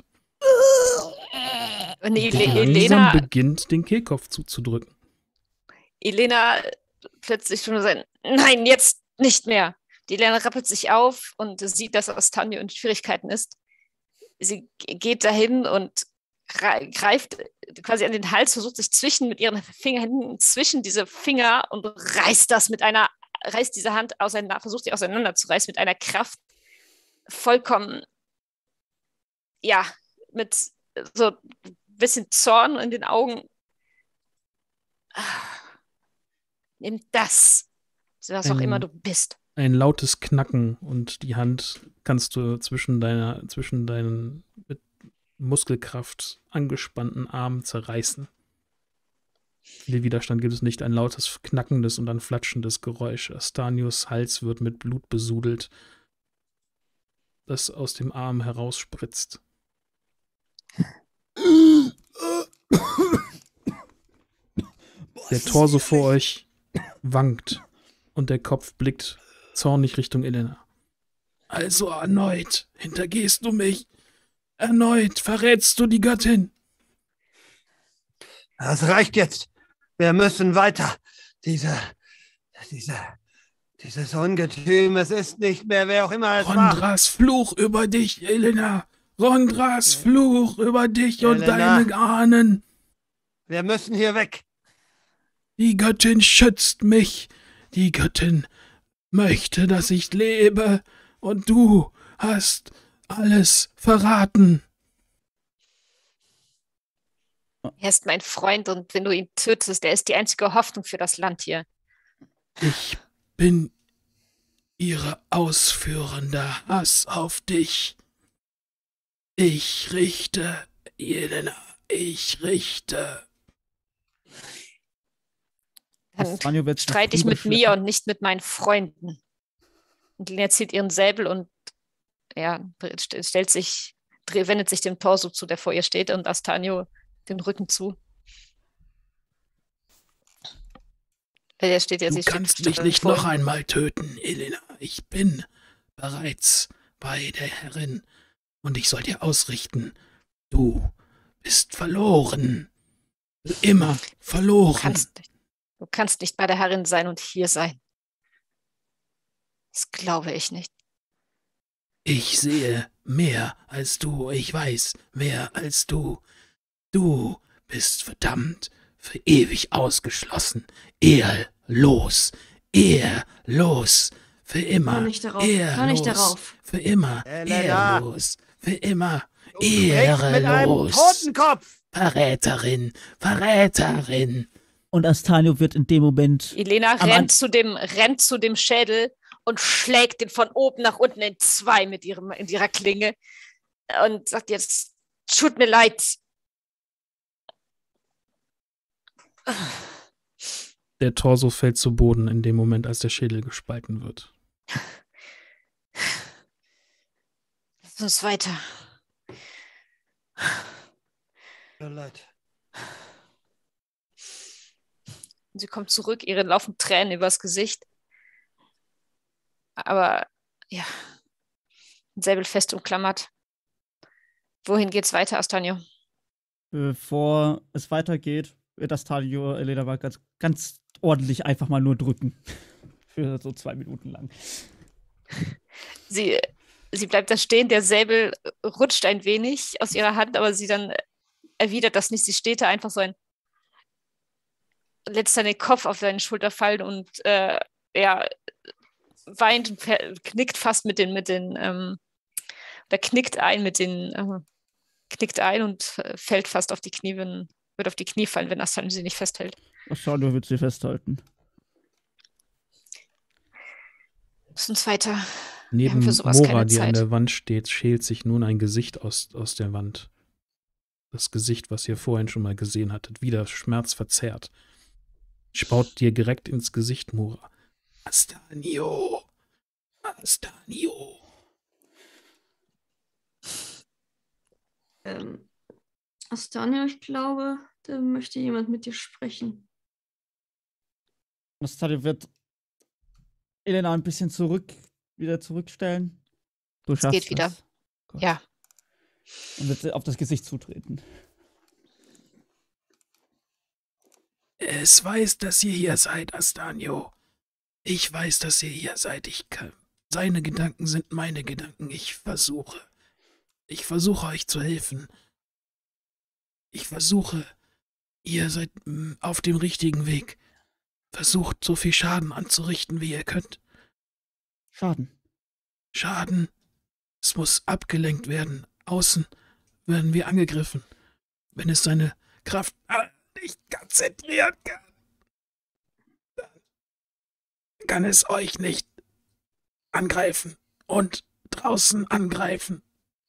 und Der Ele- langsam Elena, beginnt, den Kehlkopf zuzudrücken. Elena plötzlich schon so, nein, jetzt nicht mehr. Die Elena rappelt sich auf und sieht, dass Astanio in Schwierigkeiten ist. Sie g- geht dahin und gre- greift quasi an den Hals, versucht sich zwischen mit ihren Fingerhänden zwischen diese Finger und reißt das mit einer, reißt diese Hand auseinander, versucht sie auseinanderzureißen mit einer Kraft, vollkommen, ja, mit so ein bisschen Zorn in den Augen. Nimm das, was auch Ein- immer du bist. Ein lautes Knacken und die Hand kannst du zwischen deiner, zwischen deinen mit Muskelkraft angespannten Armen zerreißen. Viel Widerstand gibt es nicht. Ein lautes, knackendes und ein flatschendes Geräusch. Astanios Hals wird mit Blut besudelt, das aus dem Arm herausspritzt. Der Torso vor euch wankt und der Kopf blickt zornig Richtung Elena. Also erneut hintergehst du mich. Erneut verrätst du die Göttin. Das reicht jetzt. Wir müssen weiter. Diese, diese, dieses Ungetüm, es ist nicht mehr, wer auch immer es war. Rondras Fluch über dich, Elena. Rondras Fluch über dich und Elena. deine Ahnen. Wir müssen hier weg. Die Göttin schützt mich. Die Göttin möchte, dass ich lebe. Und du hast alles verraten. Er ist mein Freund und wenn du ihn tötest, er ist die einzige Hoffnung für das Land hier. Ich bin ihre ausführende Hass auf dich. Ich richte, Elena, ich richte. Dann Astanio wird sich streite ich mit drüber mir und nicht mit meinen Freunden. Und Lena zieht ihren Säbel und ja, st- stellt sich dreh, wendet sich dem Torso zu, der vor ihr steht, und Astanio den Rücken zu. Der steht jetzt, Du kannst mich nicht noch einmal töten, Elena. Ich bin bereits bei der Herrin und ich soll dir ausrichten, du bist verloren. Immer verloren. Du kannst, nicht, du kannst nicht bei der Herrin sein und hier sein. Das glaube ich nicht. Ich sehe mehr als du. Ich weiß mehr als du. Du bist verdammt für ewig ausgeschlossen. Ehrlos. Ehrlos. Für immer. Hör nicht darauf. Ehrlos. Hör nicht darauf. Für immer. Elena. Ehrlos. Für immer. Du sprichst mit einem Ehrelos. Totenkopf. Verräterin. Verräterin. Und Astanio wird in dem Moment. Elena Am An- rennt zu, dem, rennt zu dem Schädel und schlägt ihn von oben nach unten in zwei mit, ihrem, in ihrer Klinge und sagt jetzt, tut mir leid. Der Torso fällt zu Boden in dem Moment, als der Schädel gespalten wird. Lass uns weiter. Tut mir leid. Sie kommt zurück, ihre laufen Tränen übers Gesicht. Aber ja, Säbel fest umklammert. Wohin geht's weiter, Astanio? Bevor es weitergeht, wird Astanio Elena mal ganz, ganz ordentlich einfach mal nur drücken. Für so zwei Minuten lang. Sie, sie bleibt da stehen, der Säbel rutscht ein wenig aus ihrer Hand, aber sie dann erwidert das nicht. Sie steht da einfach so ein, lässt seinen Kopf auf seine Schulter fallen und äh, ja, weint und knickt fast mit den, mit den, ähm, oder knickt ein mit den, äh, knickt ein und äh, fällt fast auf die Knie, wenn, wird auf die Knie fallen, wenn Astanio sie nicht festhält. Astanio wird sie festhalten. Lass uns weiter. Neben für sowas Mora, keine die an Zeit. der Wand steht, schält sich nun ein Gesicht aus, aus der Wand. Das Gesicht, was ihr vorhin schon mal gesehen hattet, wieder schmerzverzerrt. Spaut dir direkt ins Gesicht, Mora. Astanio! Astanio! Ähm, Astanio, ich glaube, da möchte jemand mit dir sprechen. Astanio wird Elena ein bisschen zurück, wieder zurückstellen. Du Es schaffst geht wieder. es. Gut. Ja. Und wird auf das Gesicht zutreten. Es weiß, dass ihr hier seid, Astanio. Ich weiß, dass ihr hier seid. Ich kann. Seine Gedanken sind meine Gedanken. Ich versuche. Ich versuche euch zu helfen. Ich versuche. Ihr seid mm, auf dem richtigen Weg. Versucht, so viel Schaden anzurichten, wie ihr könnt. Schaden. Schaden. Es muss abgelenkt werden. Außen werden wir angegriffen. Wenn es seine Kraft nicht konzentrieren kann, dann kann es euch nicht angreifen und draußen angreifen.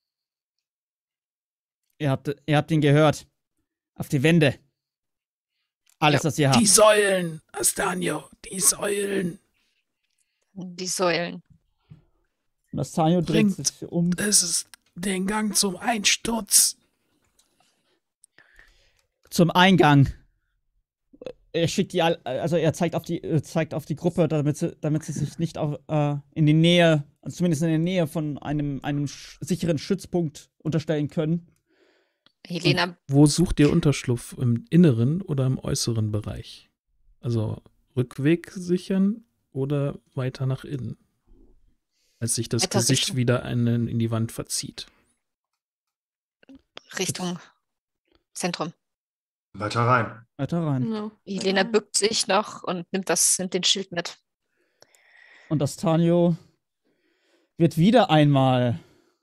Ihr habt, ihr habt ihn gehört. Auf die Wände. Alles, Ja, was ihr habt. Die Säulen, Astanio, die Säulen. Die Säulen. Und Astanio dreht Bringt sich um. Es ist den Gang zum Einsturz. Zum Eingang. Er schickt die, all- also er zeigt auf die, äh, zeigt auf die Gruppe, damit sie, damit sie sich nicht auf, äh, in die Nähe, also zumindest in der Nähe von einem, einem sch sicheren Schützpunkt unterstellen können. Helena, Wo sucht ihr Unterschlupf? Im inneren oder im äußeren Bereich? Also Rückweg sichern oder weiter nach innen? Als sich das Weiter Gesicht Richtung- wieder einen in die Wand verzieht. Richtung Zentrum. Weiter rein. Weiter rein. Genau. Helena bückt sich noch und nimmt, das, nimmt den Schild mit. Und Astanio wird wieder einmal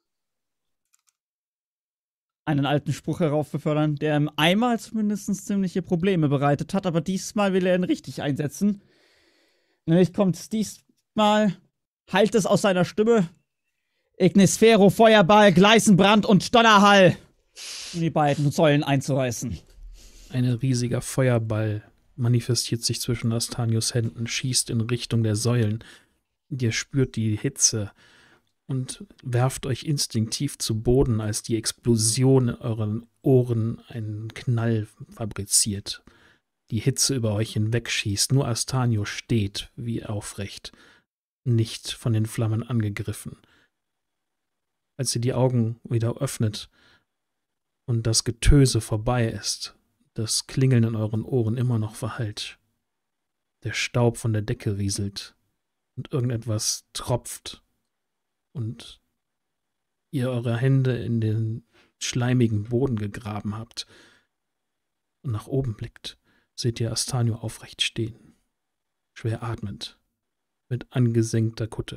einen alten Spruch heraufbefördern, der ihm einmal zumindest ziemliche Probleme bereitet hat, aber diesmal will er ihn richtig einsetzen. Nämlich kommt es diesmal, heilt es aus seiner Stimme, Ignisphero, Feuerball, Gleißenbrand und Donnerhall, um die beiden Säulen einzureißen. Ein riesiger Feuerball manifestiert sich zwischen Astanios Händen, schießt in Richtung der Säulen. Ihr spürt die Hitze und werft euch instinktiv zu Boden, als die Explosion in euren Ohren einen Knall fabriziert. Die Hitze über euch hinwegschießt. Nur Astanio steht wie aufrecht, nicht von den Flammen angegriffen. Als ihr die Augen wieder öffnet und das Getöse vorbei ist, das Klingeln in euren Ohren immer noch verhallt, der Staub von der Decke rieselt und irgendetwas tropft und ihr eure Hände in den schleimigen Boden gegraben habt und nach oben blickt, seht ihr Astanio aufrecht stehen, schwer atmend, mit angesenkter Kutte.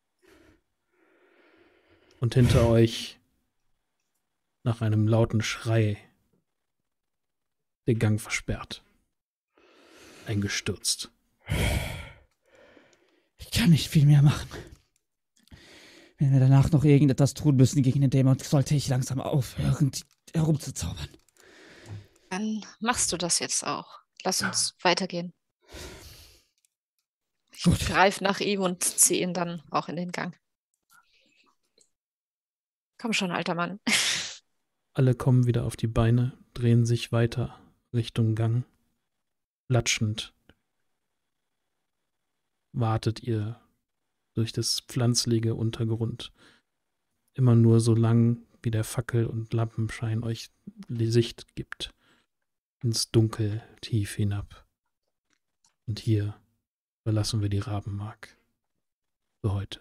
Und hinter euch, nach einem lauten Schrei, der Gang versperrt. Eingestürzt. Ich kann nicht viel mehr machen. Wenn wir danach noch irgendetwas tun müssen gegen den Dämon, sollte ich langsam aufhören, herumzuzaubern. Dann machst du das jetzt auch. Lass uns weitergehen. Ich Gut. greif nach ihm und ziehe ihn dann auch in den Gang. Komm schon, alter Mann. Alle kommen wieder auf die Beine, drehen sich weiter Richtung Gang. Platschend wartet ihr durch das pflanzlige Untergrund. Immer nur so lang, wie der Fackel- und Lampenschein euch Sicht gibt. Ins Dunkel tief hinab. Und hier verlassen wir die Rabenmark. Für heute.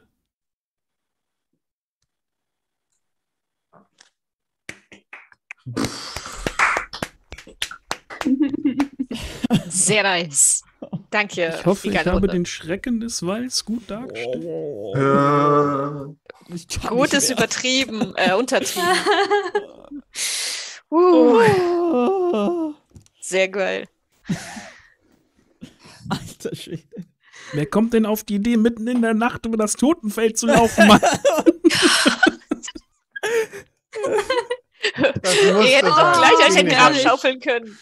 Sehr nice. Danke. Ich hoffe, die ich geile habe Runde. den Schrecken des Walds gut dargestellt. Äh, Ich kann Gut nicht ist mehr. übertrieben, äh, untertrieben. uh, Oh. sehr geil. Alter Schwede. Wer kommt denn auf die Idee, mitten in der Nacht über das Totenfeld zu laufen, Mann? Ihr hättet doch sein. gleich euch ein Ziemlich Grab herrlich. schaufeln können.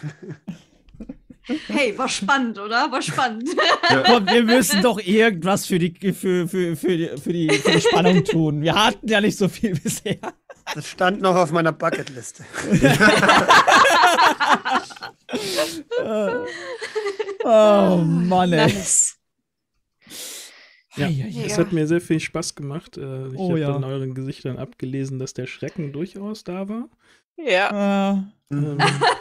Hey, war spannend, oder? War spannend. Komm, wir müssen doch irgendwas für die, für, für, für, die, für, die, für die Spannung tun. Wir hatten ja nicht so viel bisher. Das stand noch auf meiner Bucketliste. Oh Mann, ey. Nice. Ja, Ei, ei, ei. es hat mir sehr viel Spaß gemacht. Äh, Ich Oh, habe ja. in euren Gesichtern abgelesen, dass der Schrecken durchaus da war. Ja. Äh, Ähm,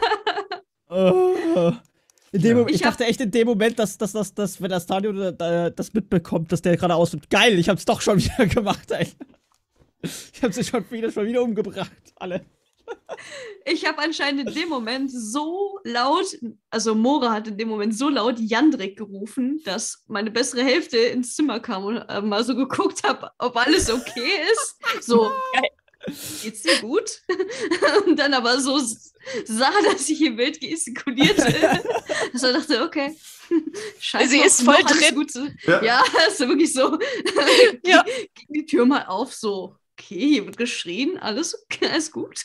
äh. In dem Ja. Moment, ich Ich hab- dachte echt in dem Moment, dass, dass, dass, dass wenn das Stadion äh, das mitbekommt, dass der gerade ausflippt. Geil, ich hab's doch schon wieder gemacht, ey. Ich hab sie schon wieder, schon wieder umgebracht, alle. Ich habe anscheinend in dem Moment so laut, also Mora hat in dem Moment so laut Jandrik gerufen, dass meine bessere Hälfte ins Zimmer kam und äh, mal so geguckt hat, ob alles okay ist. So, geht's dir gut? Und dann aber so s- sah, dass ich im Bild gestikulierte. Dass er dachte, okay, scheiße. Sie ist voll drin. Gut zu, Ja. ja, ist so wirklich so. Ja. Ging die Tür mal auf, so. Okay, hier wird geschrien, alles, okay, alles gut.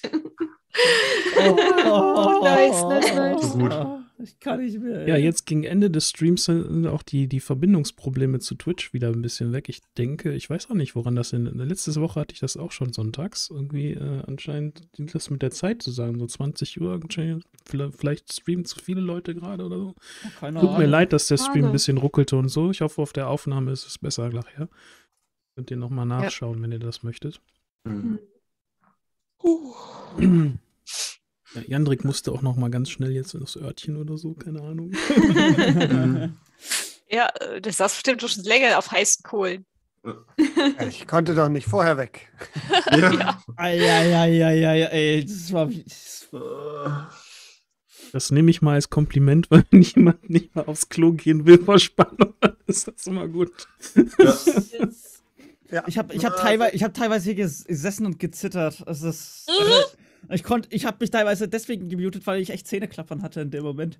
Oh, nice, nice, nice. So gut. Ich kann nicht mehr. Ja, ey. jetzt gegen Ende des Streams sind auch die, die Verbindungsprobleme zu Twitch wieder ein bisschen weg. Ich denke, ich weiß auch nicht, woran das in letzte Woche hatte ich das auch schon sonntags. Irgendwie äh, anscheinend das mit der Zeit zu sagen, so zwanzig Uhr. anscheinend. Vielleicht, vielleicht streamen zu viele Leute gerade oder so. Keine Tut mir Ahnung. leid, dass der Stream Schade. ein bisschen ruckelte und so. Ich hoffe, auf der Aufnahme ist es besser nachher. Könnt ihr nochmal nachschauen, wenn ihr das möchtet. Mhm. Ja, Jandrik musste auch noch mal ganz schnell jetzt in das Örtchen oder so, keine Ahnung. Mhm. Ja, äh, das saß bestimmt schon länger auf heißen Kohlen. Ich konnte doch nicht vorher weg. Ja. Eieieiei, ey, das war. Das nehme ich mal als Kompliment, weil wenn jemand nicht mal aufs Klo gehen will vor Spannung, dann ist das immer gut. Ja. Ja. Ich habe ich hab teilweise, ich hab teilweise hier ges- gesessen und gezittert. Es ist, äh, ich konnte, ich habe mich teilweise deswegen gemutet, weil ich echt Zähneklappern hatte in dem Moment.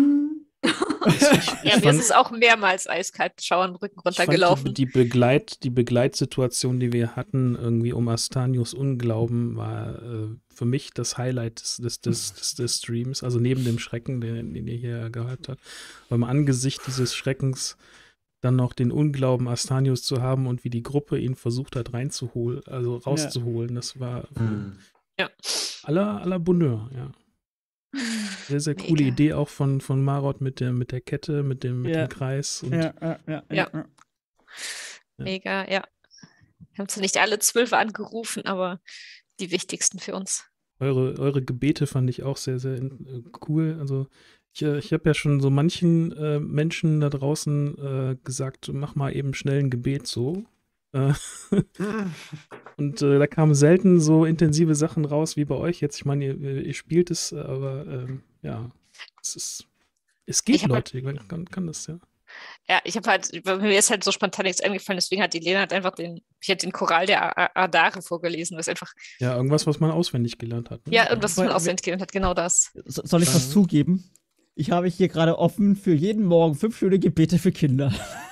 Ja, mir ist es auch mehrmals eiskalt Schauern den Rücken Ich fand runtergelaufen. Die, die, Begleit, die Begleitsituation, die wir hatten, irgendwie um Astanios Unglauben, war äh, für mich das Highlight des, des, des, des, des Streams. Also neben dem Schrecken, den, den ihr hier gehört habt. Beim Angesicht dieses Schreckens dann noch den Unglauben Astanius zu haben und wie die Gruppe ihn versucht hat reinzuholen, also rauszuholen. Das war Mhm. Ja. aller, aller Bonheur, ja. Sehr, sehr coole Mega. Idee auch von, von Marot mit der, mit der Kette, mit dem, mit Ja. dem Kreis. Und Ja, ja, ja, Ja. ja. Mega, ja. Wir haben zwar nicht alle zwölf angerufen, aber die wichtigsten für uns. Eure, eure Gebete fand ich auch sehr, sehr äh, cool. Also ich, äh, ich habe ja schon so manchen äh, Menschen da draußen äh, gesagt, mach mal eben schnell ein Gebet so. Äh, und äh, da kamen selten so intensive Sachen raus wie bei euch jetzt. Ich meine, ihr, ihr spielt es, aber ähm, ja, es ist, es geht, Ich hab halt- Leute, man kann, kann das, ja. Ja, ich habe halt, mir ist halt so spontan nichts eingefallen, deswegen hat die Lena halt einfach den, ich hätte den Choral der A- Adare vorgelesen, was einfach, Ja, irgendwas, was man auswendig gelernt hat. Ne? ja, irgendwas, was Aber- man auswendig gelernt hat, genau das. So- Soll ich was Ja. zugeben? Ich habe hier gerade offen für jeden Morgen fünf schöne Gebete für Kinder.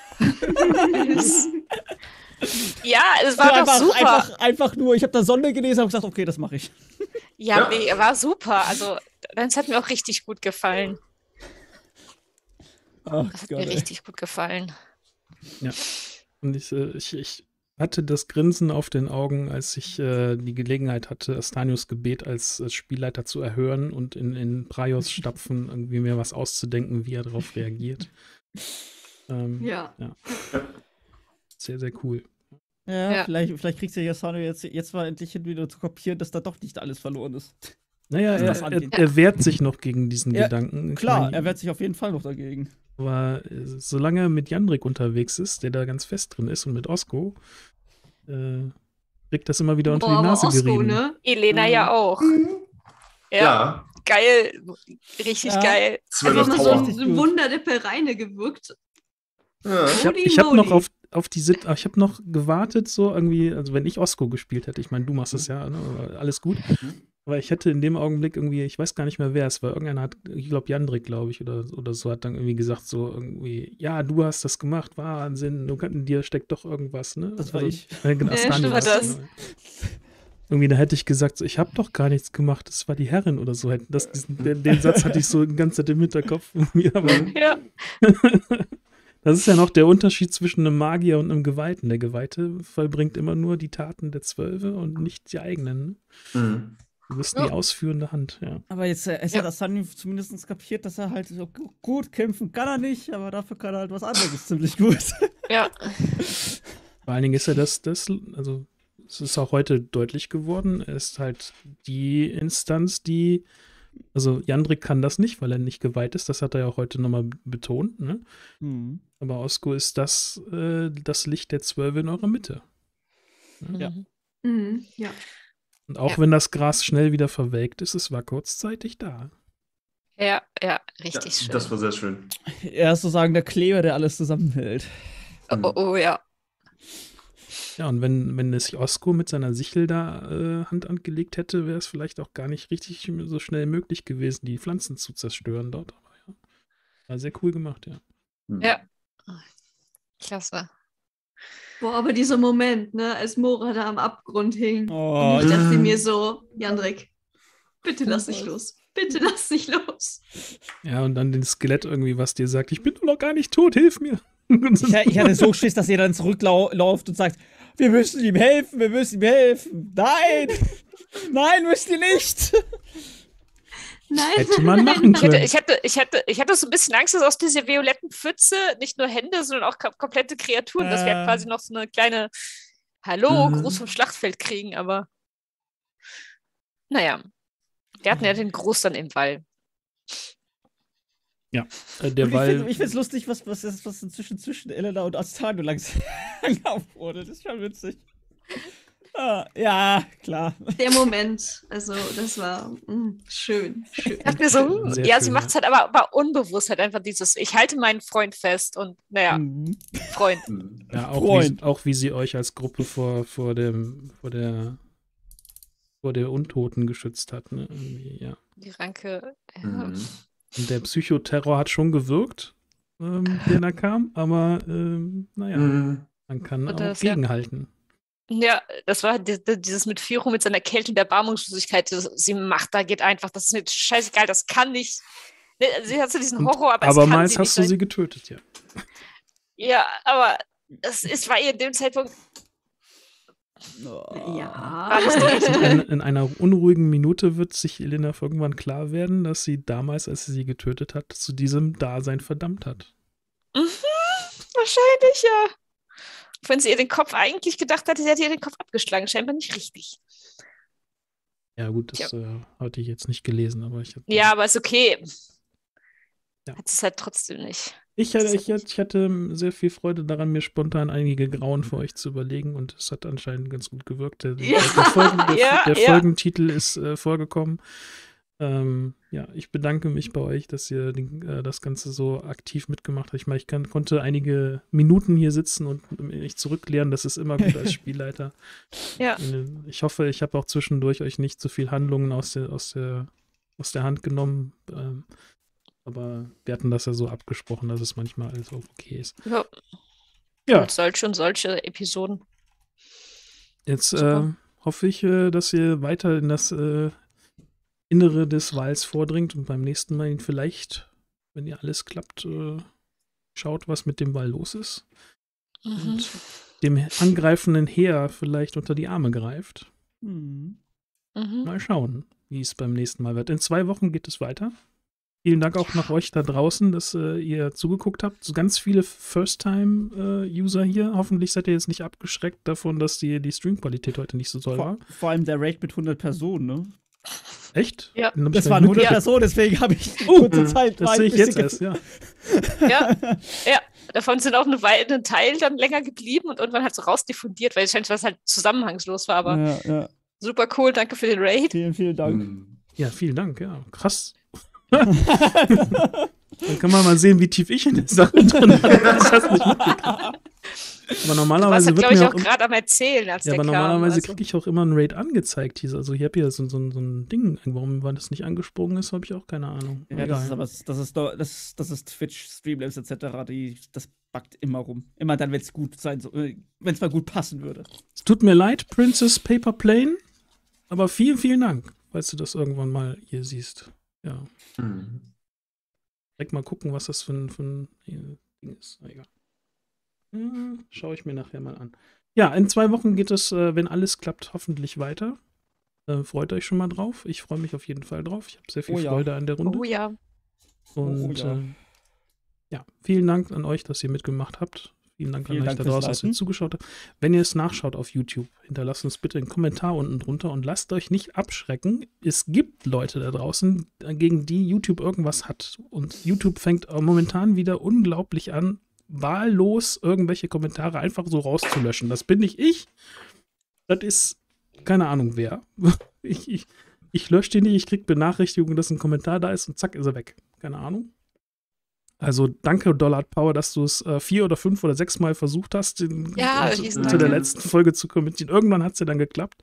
Ja, es war doch einfach, super. Einfach, einfach nur, ich habe da Sonne gelesen und gesagt, okay, das mache ich. Ja, Ja. nee, war super. Also, das hat mir auch richtig gut gefallen. Ach Das hat Gott, mir ey. richtig gut gefallen. Und ich, äh, ich, ich hatte das Grinsen auf den Augen, als ich äh, die Gelegenheit hatte, Astanius Gebet als, als Spielleiter zu erhören und in, in Praios Stapfen irgendwie mir was auszudenken, wie er darauf reagiert. Ähm, Ja. Sehr, sehr cool. Ja, Ja. Vielleicht, vielleicht kriegst du ja Sano jetzt, jetzt mal endlich hin, wieder zu kopieren, dass da doch nicht alles verloren ist. Naja, er, Das er, angeht. er wehrt sich noch gegen diesen Ja, Gedanken. Ich Klar, meine, er wehrt sich auf jeden Fall noch dagegen. Aber äh, solange er mit Jandrik unterwegs ist, der da ganz fest drin ist und mit Osko, äh, kriegt das immer wieder unter Boah, die aber Nase Osko, gerieben. ne? Elena ja auch. Ja, Ja, geil. Richtig Ja. geil. zwölf Einfach mal so Power. Richtig ein gut. Wunder der Pereine gewirkt. Ja. Ich habe Holy ich hab noch moly. auf, auf die Sit ich habe noch gewartet, so irgendwie, also wenn ich Osko gespielt hätte, ich meine, du machst es ja, ne, aber alles gut. Aber ich hätte in dem Augenblick irgendwie, ich weiß gar nicht mehr, wer es war, irgendeiner hat, ich glaube Jandrik, glaube ich, oder, oder so, hat dann irgendwie gesagt, so irgendwie, ja, du hast das gemacht, Wahnsinn, du kannst, in dir steckt doch irgendwas, ne? Das war Also, ich. Äh, genau, Ja, Astanius, stimmt, war das. genau. Irgendwie, da hätte ich gesagt, so, ich habe doch gar nichts gemacht, das war die Herrin oder so. Das, diesen, den, den Satz hatte ich so die ganze Zeit im Hinterkopf. irgendwie, aber Ja. das ist ja noch der Unterschied zwischen einem Magier und einem Geweihten. Der Geweihte vollbringt immer nur die Taten der Zwölfe und nicht die eigenen. Ne? Mhm. Du bist Ja. die ausführende Hand, ja. Aber jetzt, äh, es Ja. hat Asani zumindest kapiert, dass er halt so gu- gut kämpfen kann er nicht, aber dafür kann er halt was anderes ziemlich gut. Ja. Vor allen Dingen ist er das, das, also es ist auch heute deutlich geworden, er ist halt die Instanz, die, also Jandrik kann das nicht, weil er nicht geweiht ist, das hat er ja auch heute nochmal betont, ne? Hm. Aber Osko ist das, äh, das Licht der Zwölfe in eurer Mitte. Ja. Mhm. Mhm, ja. Und auch Ja. wenn das Gras schnell wieder verwelkt ist, es war kurzzeitig da. Ja, ja, Ja, richtig schön. das war sehr schön. Er ist sozusagen der Kleber, der alles zusammenhält. oh, oh, ja. Ja, und wenn, wenn es Osko mit seiner Sichel da äh, Hand angelegt hätte, wäre es vielleicht auch gar nicht richtig so schnell möglich gewesen, die Pflanzen zu zerstören dort. Aber ja, war sehr cool gemacht, ja. Mhm. Ja. Klasse. Boah, aber dieser Moment, ne, als Mora da am Abgrund hing. Oh, Und ich dachte ja. mir so, Jandrik, bitte lass nicht los. Bitte lass nicht los. Ja, und dann das Skelett irgendwie, was dir sagt, ich bin doch noch gar nicht tot, hilf mir. Und so- ich, ich hatte so Schiss, dass ihr dann zurücklauft und sagt, wir müssen ihm helfen, wir müssen ihm helfen. Nein! Nein, müsst ihr nicht! Nein, Hätte man machen Ich hatte, können. ich, hatte, ich, hatte, ich hatte so ein bisschen Angst, dass aus dieser violetten Pfütze nicht nur Hände, sondern auch kom komplette Kreaturen, dass wir Äh. halt quasi noch so eine kleine Hallo, Mhm. Gruß vom Schlachtfeld kriegen, aber naja. Wir hatten ja den Gruß dann im Wall. Äh, Und der ich Wall, finde es lustig, was, was, ist, was inzwischen zwischen Elena und Astano langsam gelaufen wurde. Das ist schon witzig. Ah, ja, klar. der Moment, also das war mm, schön, schön. Ich dachte mir so, hm, Sehr ja, schön, sie macht es halt aber, aber unbewusst halt einfach dieses, ich halte meinen Freund fest und naja, Mhm. Freund. Mhm. ja, auch, wie, Freund. auch wie sie euch als Gruppe vor, vor dem, vor der, vor der Untoten geschützt hat, ne? Irgendwie, ja. Die Ranke. Ja. Mhm. Und der Psychoterror hat schon gewirkt, ähm, den er kam, aber ähm, naja, Mhm. man kann Und auch das, ja. gegenhalten. Ja, das war di- di- dieses mit Firo, mit seiner Kälte und Erbarmungslosigkeit. das- Sie macht, da geht einfach. Das ist mir scheißegal, das kann nicht. Ne, Sie hat so diesen Und Horror, aber es kann abermals sie hast nicht. du sie getötet, ja. Ja, aber das ist, war ihr in dem Zeitpunkt Ja. alles nicht. In, in einer unruhigen Minute wird sich Elena irgendwann klar werden, dass sie damals, als sie sie getötet hat, zu diesem Dasein verdammt hat. Mhm, wahrscheinlich, ja. Wenn sie ihr den Kopf eigentlich gedacht hatte, sie hätte ihr den Kopf abgeschlagen. Scheinbar nicht richtig. Ja gut, das Ja. äh, hatte ich jetzt nicht gelesen, aber ich hatte, Ja, aber ist okay. Ja. Hat es halt trotzdem nicht. ich, hatte, ich, hatte, ich hatte sehr viel Freude daran, mir spontan einige Grauen für euch zu überlegen und es hat anscheinend ganz gut gewirkt. Der, Ja. der, Folgen, der, Ja, der ja. Folgentitel ist äh, vorgekommen. Ähm, ja, ich bedanke mich bei euch, dass ihr den, äh, das Ganze so aktiv mitgemacht habt. Ich meine, ich kann, konnte einige Minuten hier sitzen und mich zurücklehren. Das ist immer gut als Spielleiter. Ja. Ich hoffe, ich habe auch zwischendurch euch nicht zu viel Handlungen aus der, aus der, aus der Hand genommen. Ähm, aber wir hatten das ja so abgesprochen, dass es manchmal alles auch okay ist. Ja. Ja, Und solche und solche Episoden. jetzt äh, Super. hoffe ich, äh, dass ihr weiter in das äh, Innere des Walls vordringt und beim nächsten Mal ihn vielleicht, wenn ihr alles klappt, äh, schaut, was mit dem Wall los ist. Mhm. Und dem angreifenden Heer vielleicht unter die Arme greift. Hm. Mhm. Mal schauen, wie es beim nächsten Mal wird. In zwei Wochen geht es weiter. Vielen Dank auch nach euch da draußen, dass äh, ihr zugeguckt habt. So ganz viele First-Time-User hier. Hoffentlich seid ihr jetzt nicht abgeschreckt davon, dass die, die Streamqualität heute nicht so toll war. Vor, vor allem der Raid mit hundert Personen, ne? Echt? Ja. Den hab ich Das gar waren nicht hundert mitgekriegt. Personen, deswegen habe ich Oh, kurze Zeit. war Das ein sehe ich jetzt bisschen erst, ja. Ja, ja. Davon sind auch eine Weile, ein Teil dann länger geblieben und irgendwann halt so rausdiffundiert, weil es scheint, was halt zusammenhangslos war. Aber Ja, ja. super cool, danke für den Raid. Vielen, vielen Dank. Hm. Ja, vielen Dank, ja. Krass. Dann kann man mal sehen, wie tief ich in der Sache drin bin. Ich hab's nicht mitgekriegt. Aber Du warst normalerweise halt, wird glaube ich, mir auch auch, gerade am Erzählen, als ja, der aber kam. normalerweise Also, kriege ich auch immer einen Raid angezeigt hier. Also ich habe hier so, so, so ein Ding. Warum war das nicht angesprungen ist, habe ich auch keine Ahnung. Ja, das ist aber das ist doch- das, das ist Twitch, Streamlabs et cetera. Die, das buggt immer rum. Immer dann, wenn es gut sein soll, wenn es mal gut passen würde. Es tut mir leid, Princess Paper Plane, aber vielen, vielen Dank, falls du das irgendwann mal hier siehst. Ja. Hm. Direkt mal gucken, was das für ein, für ein äh, Ding ist. Na, egal. Hm, schaue ich mir nachher mal an. Ja, in zwei Wochen geht es, äh, wenn alles klappt, hoffentlich weiter. Äh, freut euch schon mal drauf. Ich freue mich auf jeden Fall drauf. Ich habe sehr viel Oh ja. Freude an der Runde. oh ja. Und Oh ja. äh, ja, vielen Dank an euch, dass ihr mitgemacht habt. Vielen Dank Vielen an euch Dank da fürs draußen, dass ihr Leiten. zugeschaut habt. Wenn ihr es nachschaut auf YouTube, hinterlasst uns bitte einen Kommentar unten drunter und lasst euch nicht abschrecken. Es gibt Leute da draußen, gegen die YouTube irgendwas hat. Und YouTube fängt momentan wieder unglaublich an, wahllos irgendwelche Kommentare einfach so rauszulöschen. Das bin nicht ich. Das ist keine Ahnung wer. Ich, ich, ich lösche den nicht, ich krieg Benachrichtigungen, dass ein Kommentar da ist und zack ist er weg. Keine Ahnung. Also danke, Dollard Power, dass du es äh, vier oder fünf oder sechs Mal versucht hast, den, Ja, unter, riesen unter der Dank. letzten Folge zu kommentieren. Irgendwann hat es ja dann geklappt.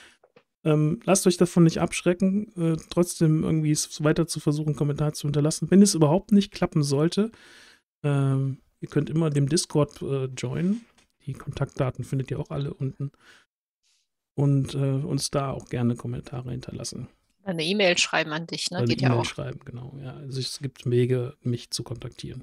Ähm, lasst euch davon nicht abschrecken, äh, trotzdem irgendwie es weiter zu versuchen, einen Kommentar zu hinterlassen. Wenn es überhaupt nicht klappen sollte, ähm, ihr könnt immer dem Discord äh, joinen. Die Kontaktdaten findet ihr auch alle unten. Und äh, uns da auch gerne Kommentare hinterlassen. Eine E-Mail schreiben an dich, ne? Oder eine Geht ja E-Mail auch. schreiben, genau. Ja, also es gibt Wege, mich zu kontaktieren.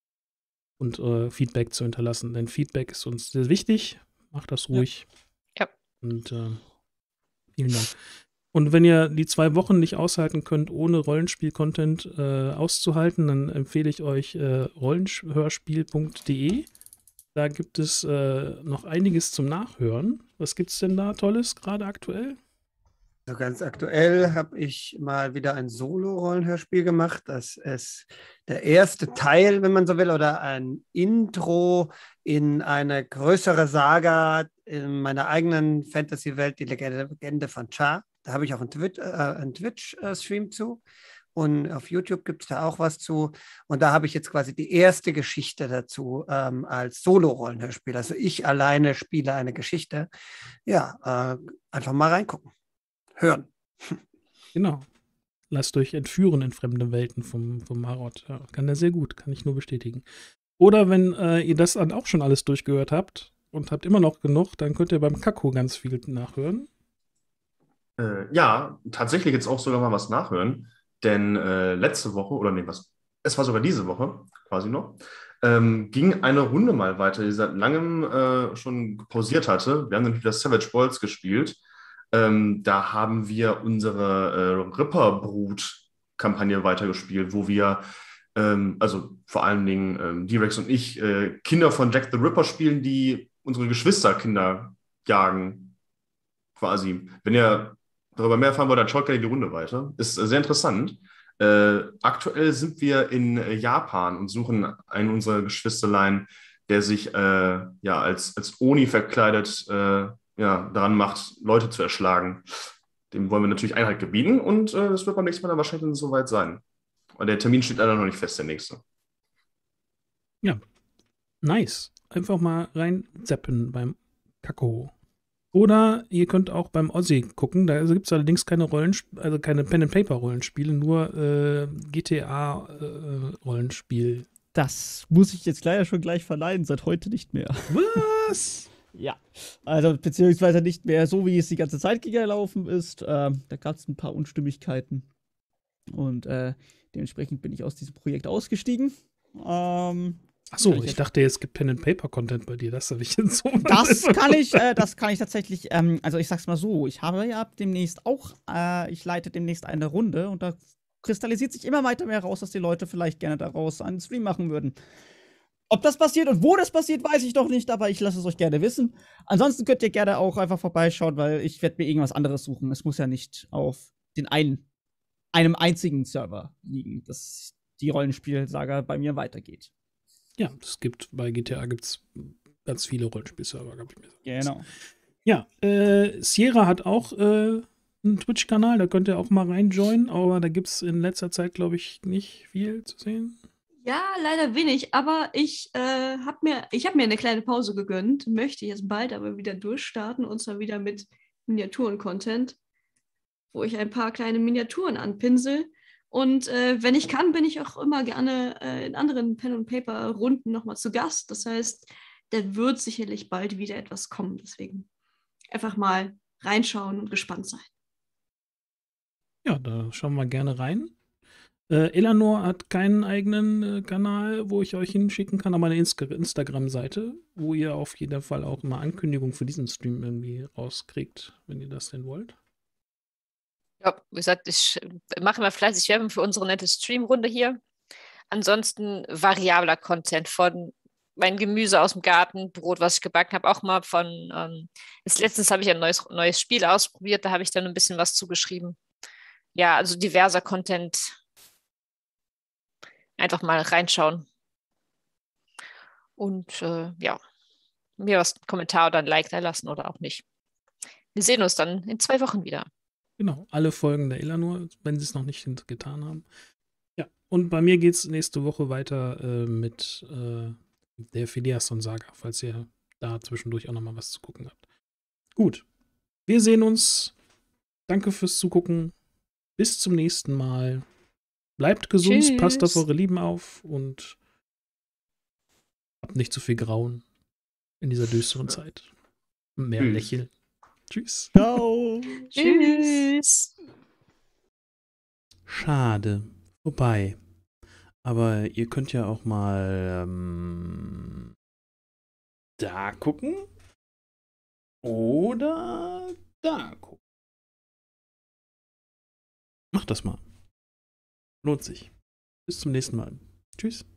Und äh, Feedback zu hinterlassen. Denn Feedback ist uns sehr wichtig. Macht das ruhig. Ja. Und äh, vielen Dank. Und wenn ihr die zwei Wochen nicht aushalten könnt, ohne Rollenspiel-Content äh, auszuhalten, dann empfehle ich euch äh, rollenhörspiel punkt de. Da gibt es äh, noch einiges zum Nachhören. Was gibt es denn da Tolles, gerade aktuell? Also ganz aktuell habe ich mal wieder ein Solo-Rollenhörspiel gemacht. Das ist der erste Teil, wenn man so will, oder ein Intro in eine größere Saga in meiner eigenen Fantasy-Welt, die Legende, Legende von Char. Da habe ich auch einen Twitch, äh, einen Twitch-Stream zu. Und auf YouTube gibt es da auch was zu. Und da habe ich jetzt quasi die erste Geschichte dazu ähm, als Solo-Rollenhörspiel. Also ich alleine spiele eine Geschichte. Ja, äh, einfach mal reingucken. Hören. Genau. Lasst euch entführen in fremde Welten vom, vom Marot. Ja, kann er sehr gut, kann ich nur bestätigen. Oder wenn äh, ihr das dann auch schon alles durchgehört habt und habt immer noch genug, dann könnt ihr beim Kakko ganz viel nachhören. Äh, ja, tatsächlich jetzt auch sogar mal was nachhören, denn äh, letzte Woche, oder nee, was, es war sogar diese Woche, quasi noch, ähm, ging eine Runde mal weiter, die seit langem äh, schon pausiert hatte. Wir haben nämlich wieder Savage Worlds gespielt. Ähm, da haben wir unsere äh, Ripperbrut-Kampagne weitergespielt, wo wir, ähm, also vor allen Dingen ähm, D-Rex und ich, äh, Kinder von Jack the Ripper spielen, die unsere Geschwisterkinder jagen, quasi. Wenn ihr darüber mehr erfahren wollt, dann schaut gerne die Runde weiter. Ist äh, sehr interessant. Äh, aktuell sind wir in äh, Japan und suchen einen unserer Geschwisterlein, der sich äh, ja, als, als Oni verkleidet äh, ja, daran macht, Leute zu erschlagen. Dem wollen wir natürlich Einhalt gebieten und äh, das wird beim nächsten Mal dann wahrscheinlich soweit sein. Und der Termin steht leider noch nicht fest, der nächste. Ja, nice. Einfach mal rein zappen beim Kakao. Oder ihr könnt auch beim Ossi gucken. Da gibt es allerdings keine Rollenspiele, also keine Pen-and-Paper-Rollenspiele, nur äh, G T A-Rollenspiel. Äh, das muss ich jetzt leider schon gleich verleihen, seit heute nicht mehr. Was? Ja, also beziehungsweise nicht mehr so, wie es die ganze Zeit gelaufen ist. Ähm, da gab es ein paar Unstimmigkeiten. Und äh, dementsprechend bin ich aus diesem Projekt ausgestiegen. Ähm, Ach so, ich, ich dachte, es gibt Pen-and-Paper-Content bei dir. Das habe ich jetzt so. Das kann ich, äh, das kann ich tatsächlich, ähm, also ich sag's mal so, ich habe ja demnächst auch, äh, ich leite demnächst eine Runde und da kristallisiert sich immer weiter mehr raus, dass die Leute vielleicht gerne daraus einen Stream machen würden. Ob das passiert und wo das passiert, weiß ich noch nicht, aber ich lasse es euch gerne wissen. Ansonsten könnt ihr gerne auch einfach vorbeischauen, weil ich werde mir irgendwas anderes suchen. Es muss ja nicht auf den einen, einem einzigen Server liegen, dass die Rollenspielsaga bei mir weitergeht. Ja, es gibt, bei G T A gibt es ganz viele Rollenspielserver, glaube ich mir. Genau. Ja, äh, Sierra hat auch äh, einen Twitch-Kanal, da könnt ihr auch mal reinjoinen, aber da gibt es in letzter Zeit, glaube ich, nicht viel zu sehen. Ja, leider wenig, aber ich äh, habe mir, ich hab mir eine kleine Pause gegönnt, möchte jetzt bald aber wieder durchstarten und zwar wieder mit Miniaturen-Content, wo ich ein paar kleine Miniaturen anpinsel. Und äh, wenn ich kann, bin ich auch immer gerne äh, in anderen Pen-and-Paper-Runden nochmal zu Gast. Das heißt, da wird sicherlich bald wieder etwas kommen. Deswegen einfach mal reinschauen und gespannt sein. Ja, da schauen wir gerne rein. Äh, Eleanor hat keinen eigenen äh, Kanal, wo ich euch hinschicken kann, aber eine Insta- Instagram-Seite, wo ihr auf jeden Fall auch immer Ankündigungen für diesen Stream irgendwie rauskriegt, wenn ihr das denn wollt. Ja, wie gesagt, ich mache immer fleißig Werbung für unsere nette Streamrunde hier. Ansonsten variabler Content von mein Gemüse aus dem Garten, Brot, was ich gebacken habe, auch mal von, ähm, jetzt letztens habe ich ein neues, neues Spiel ausprobiert, da habe ich dann ein bisschen was zugeschrieben. Ja, also diverser Content. Einfach mal reinschauen. Und äh, ja, mir was einen Kommentar oder ein Like da lassen oder auch nicht. Wir sehen uns dann in zwei Wochen wieder. Genau, alle Folgen der Eleanor, wenn sie es noch nicht getan haben. Ja, und bei mir geht es nächste Woche weiter äh, mit äh, der Phileason-Saga, falls ihr da zwischendurch auch noch mal was zu gucken habt. Gut, wir sehen uns. Danke fürs Zugucken. Bis zum nächsten Mal. Bleibt gesund, Tschüss. Passt auf eure Lieben auf und habt nicht zu viel Grauen in dieser düsteren Zeit. Mehr Tschüss. Lächeln. Tschüss. Ciao. Tschüss. Schade. Vorbei. Aber ihr könnt ja auch mal ähm, da gucken. Oder da gucken. Macht das mal. Lohnt sich. Bis zum nächsten Mal. Tschüss.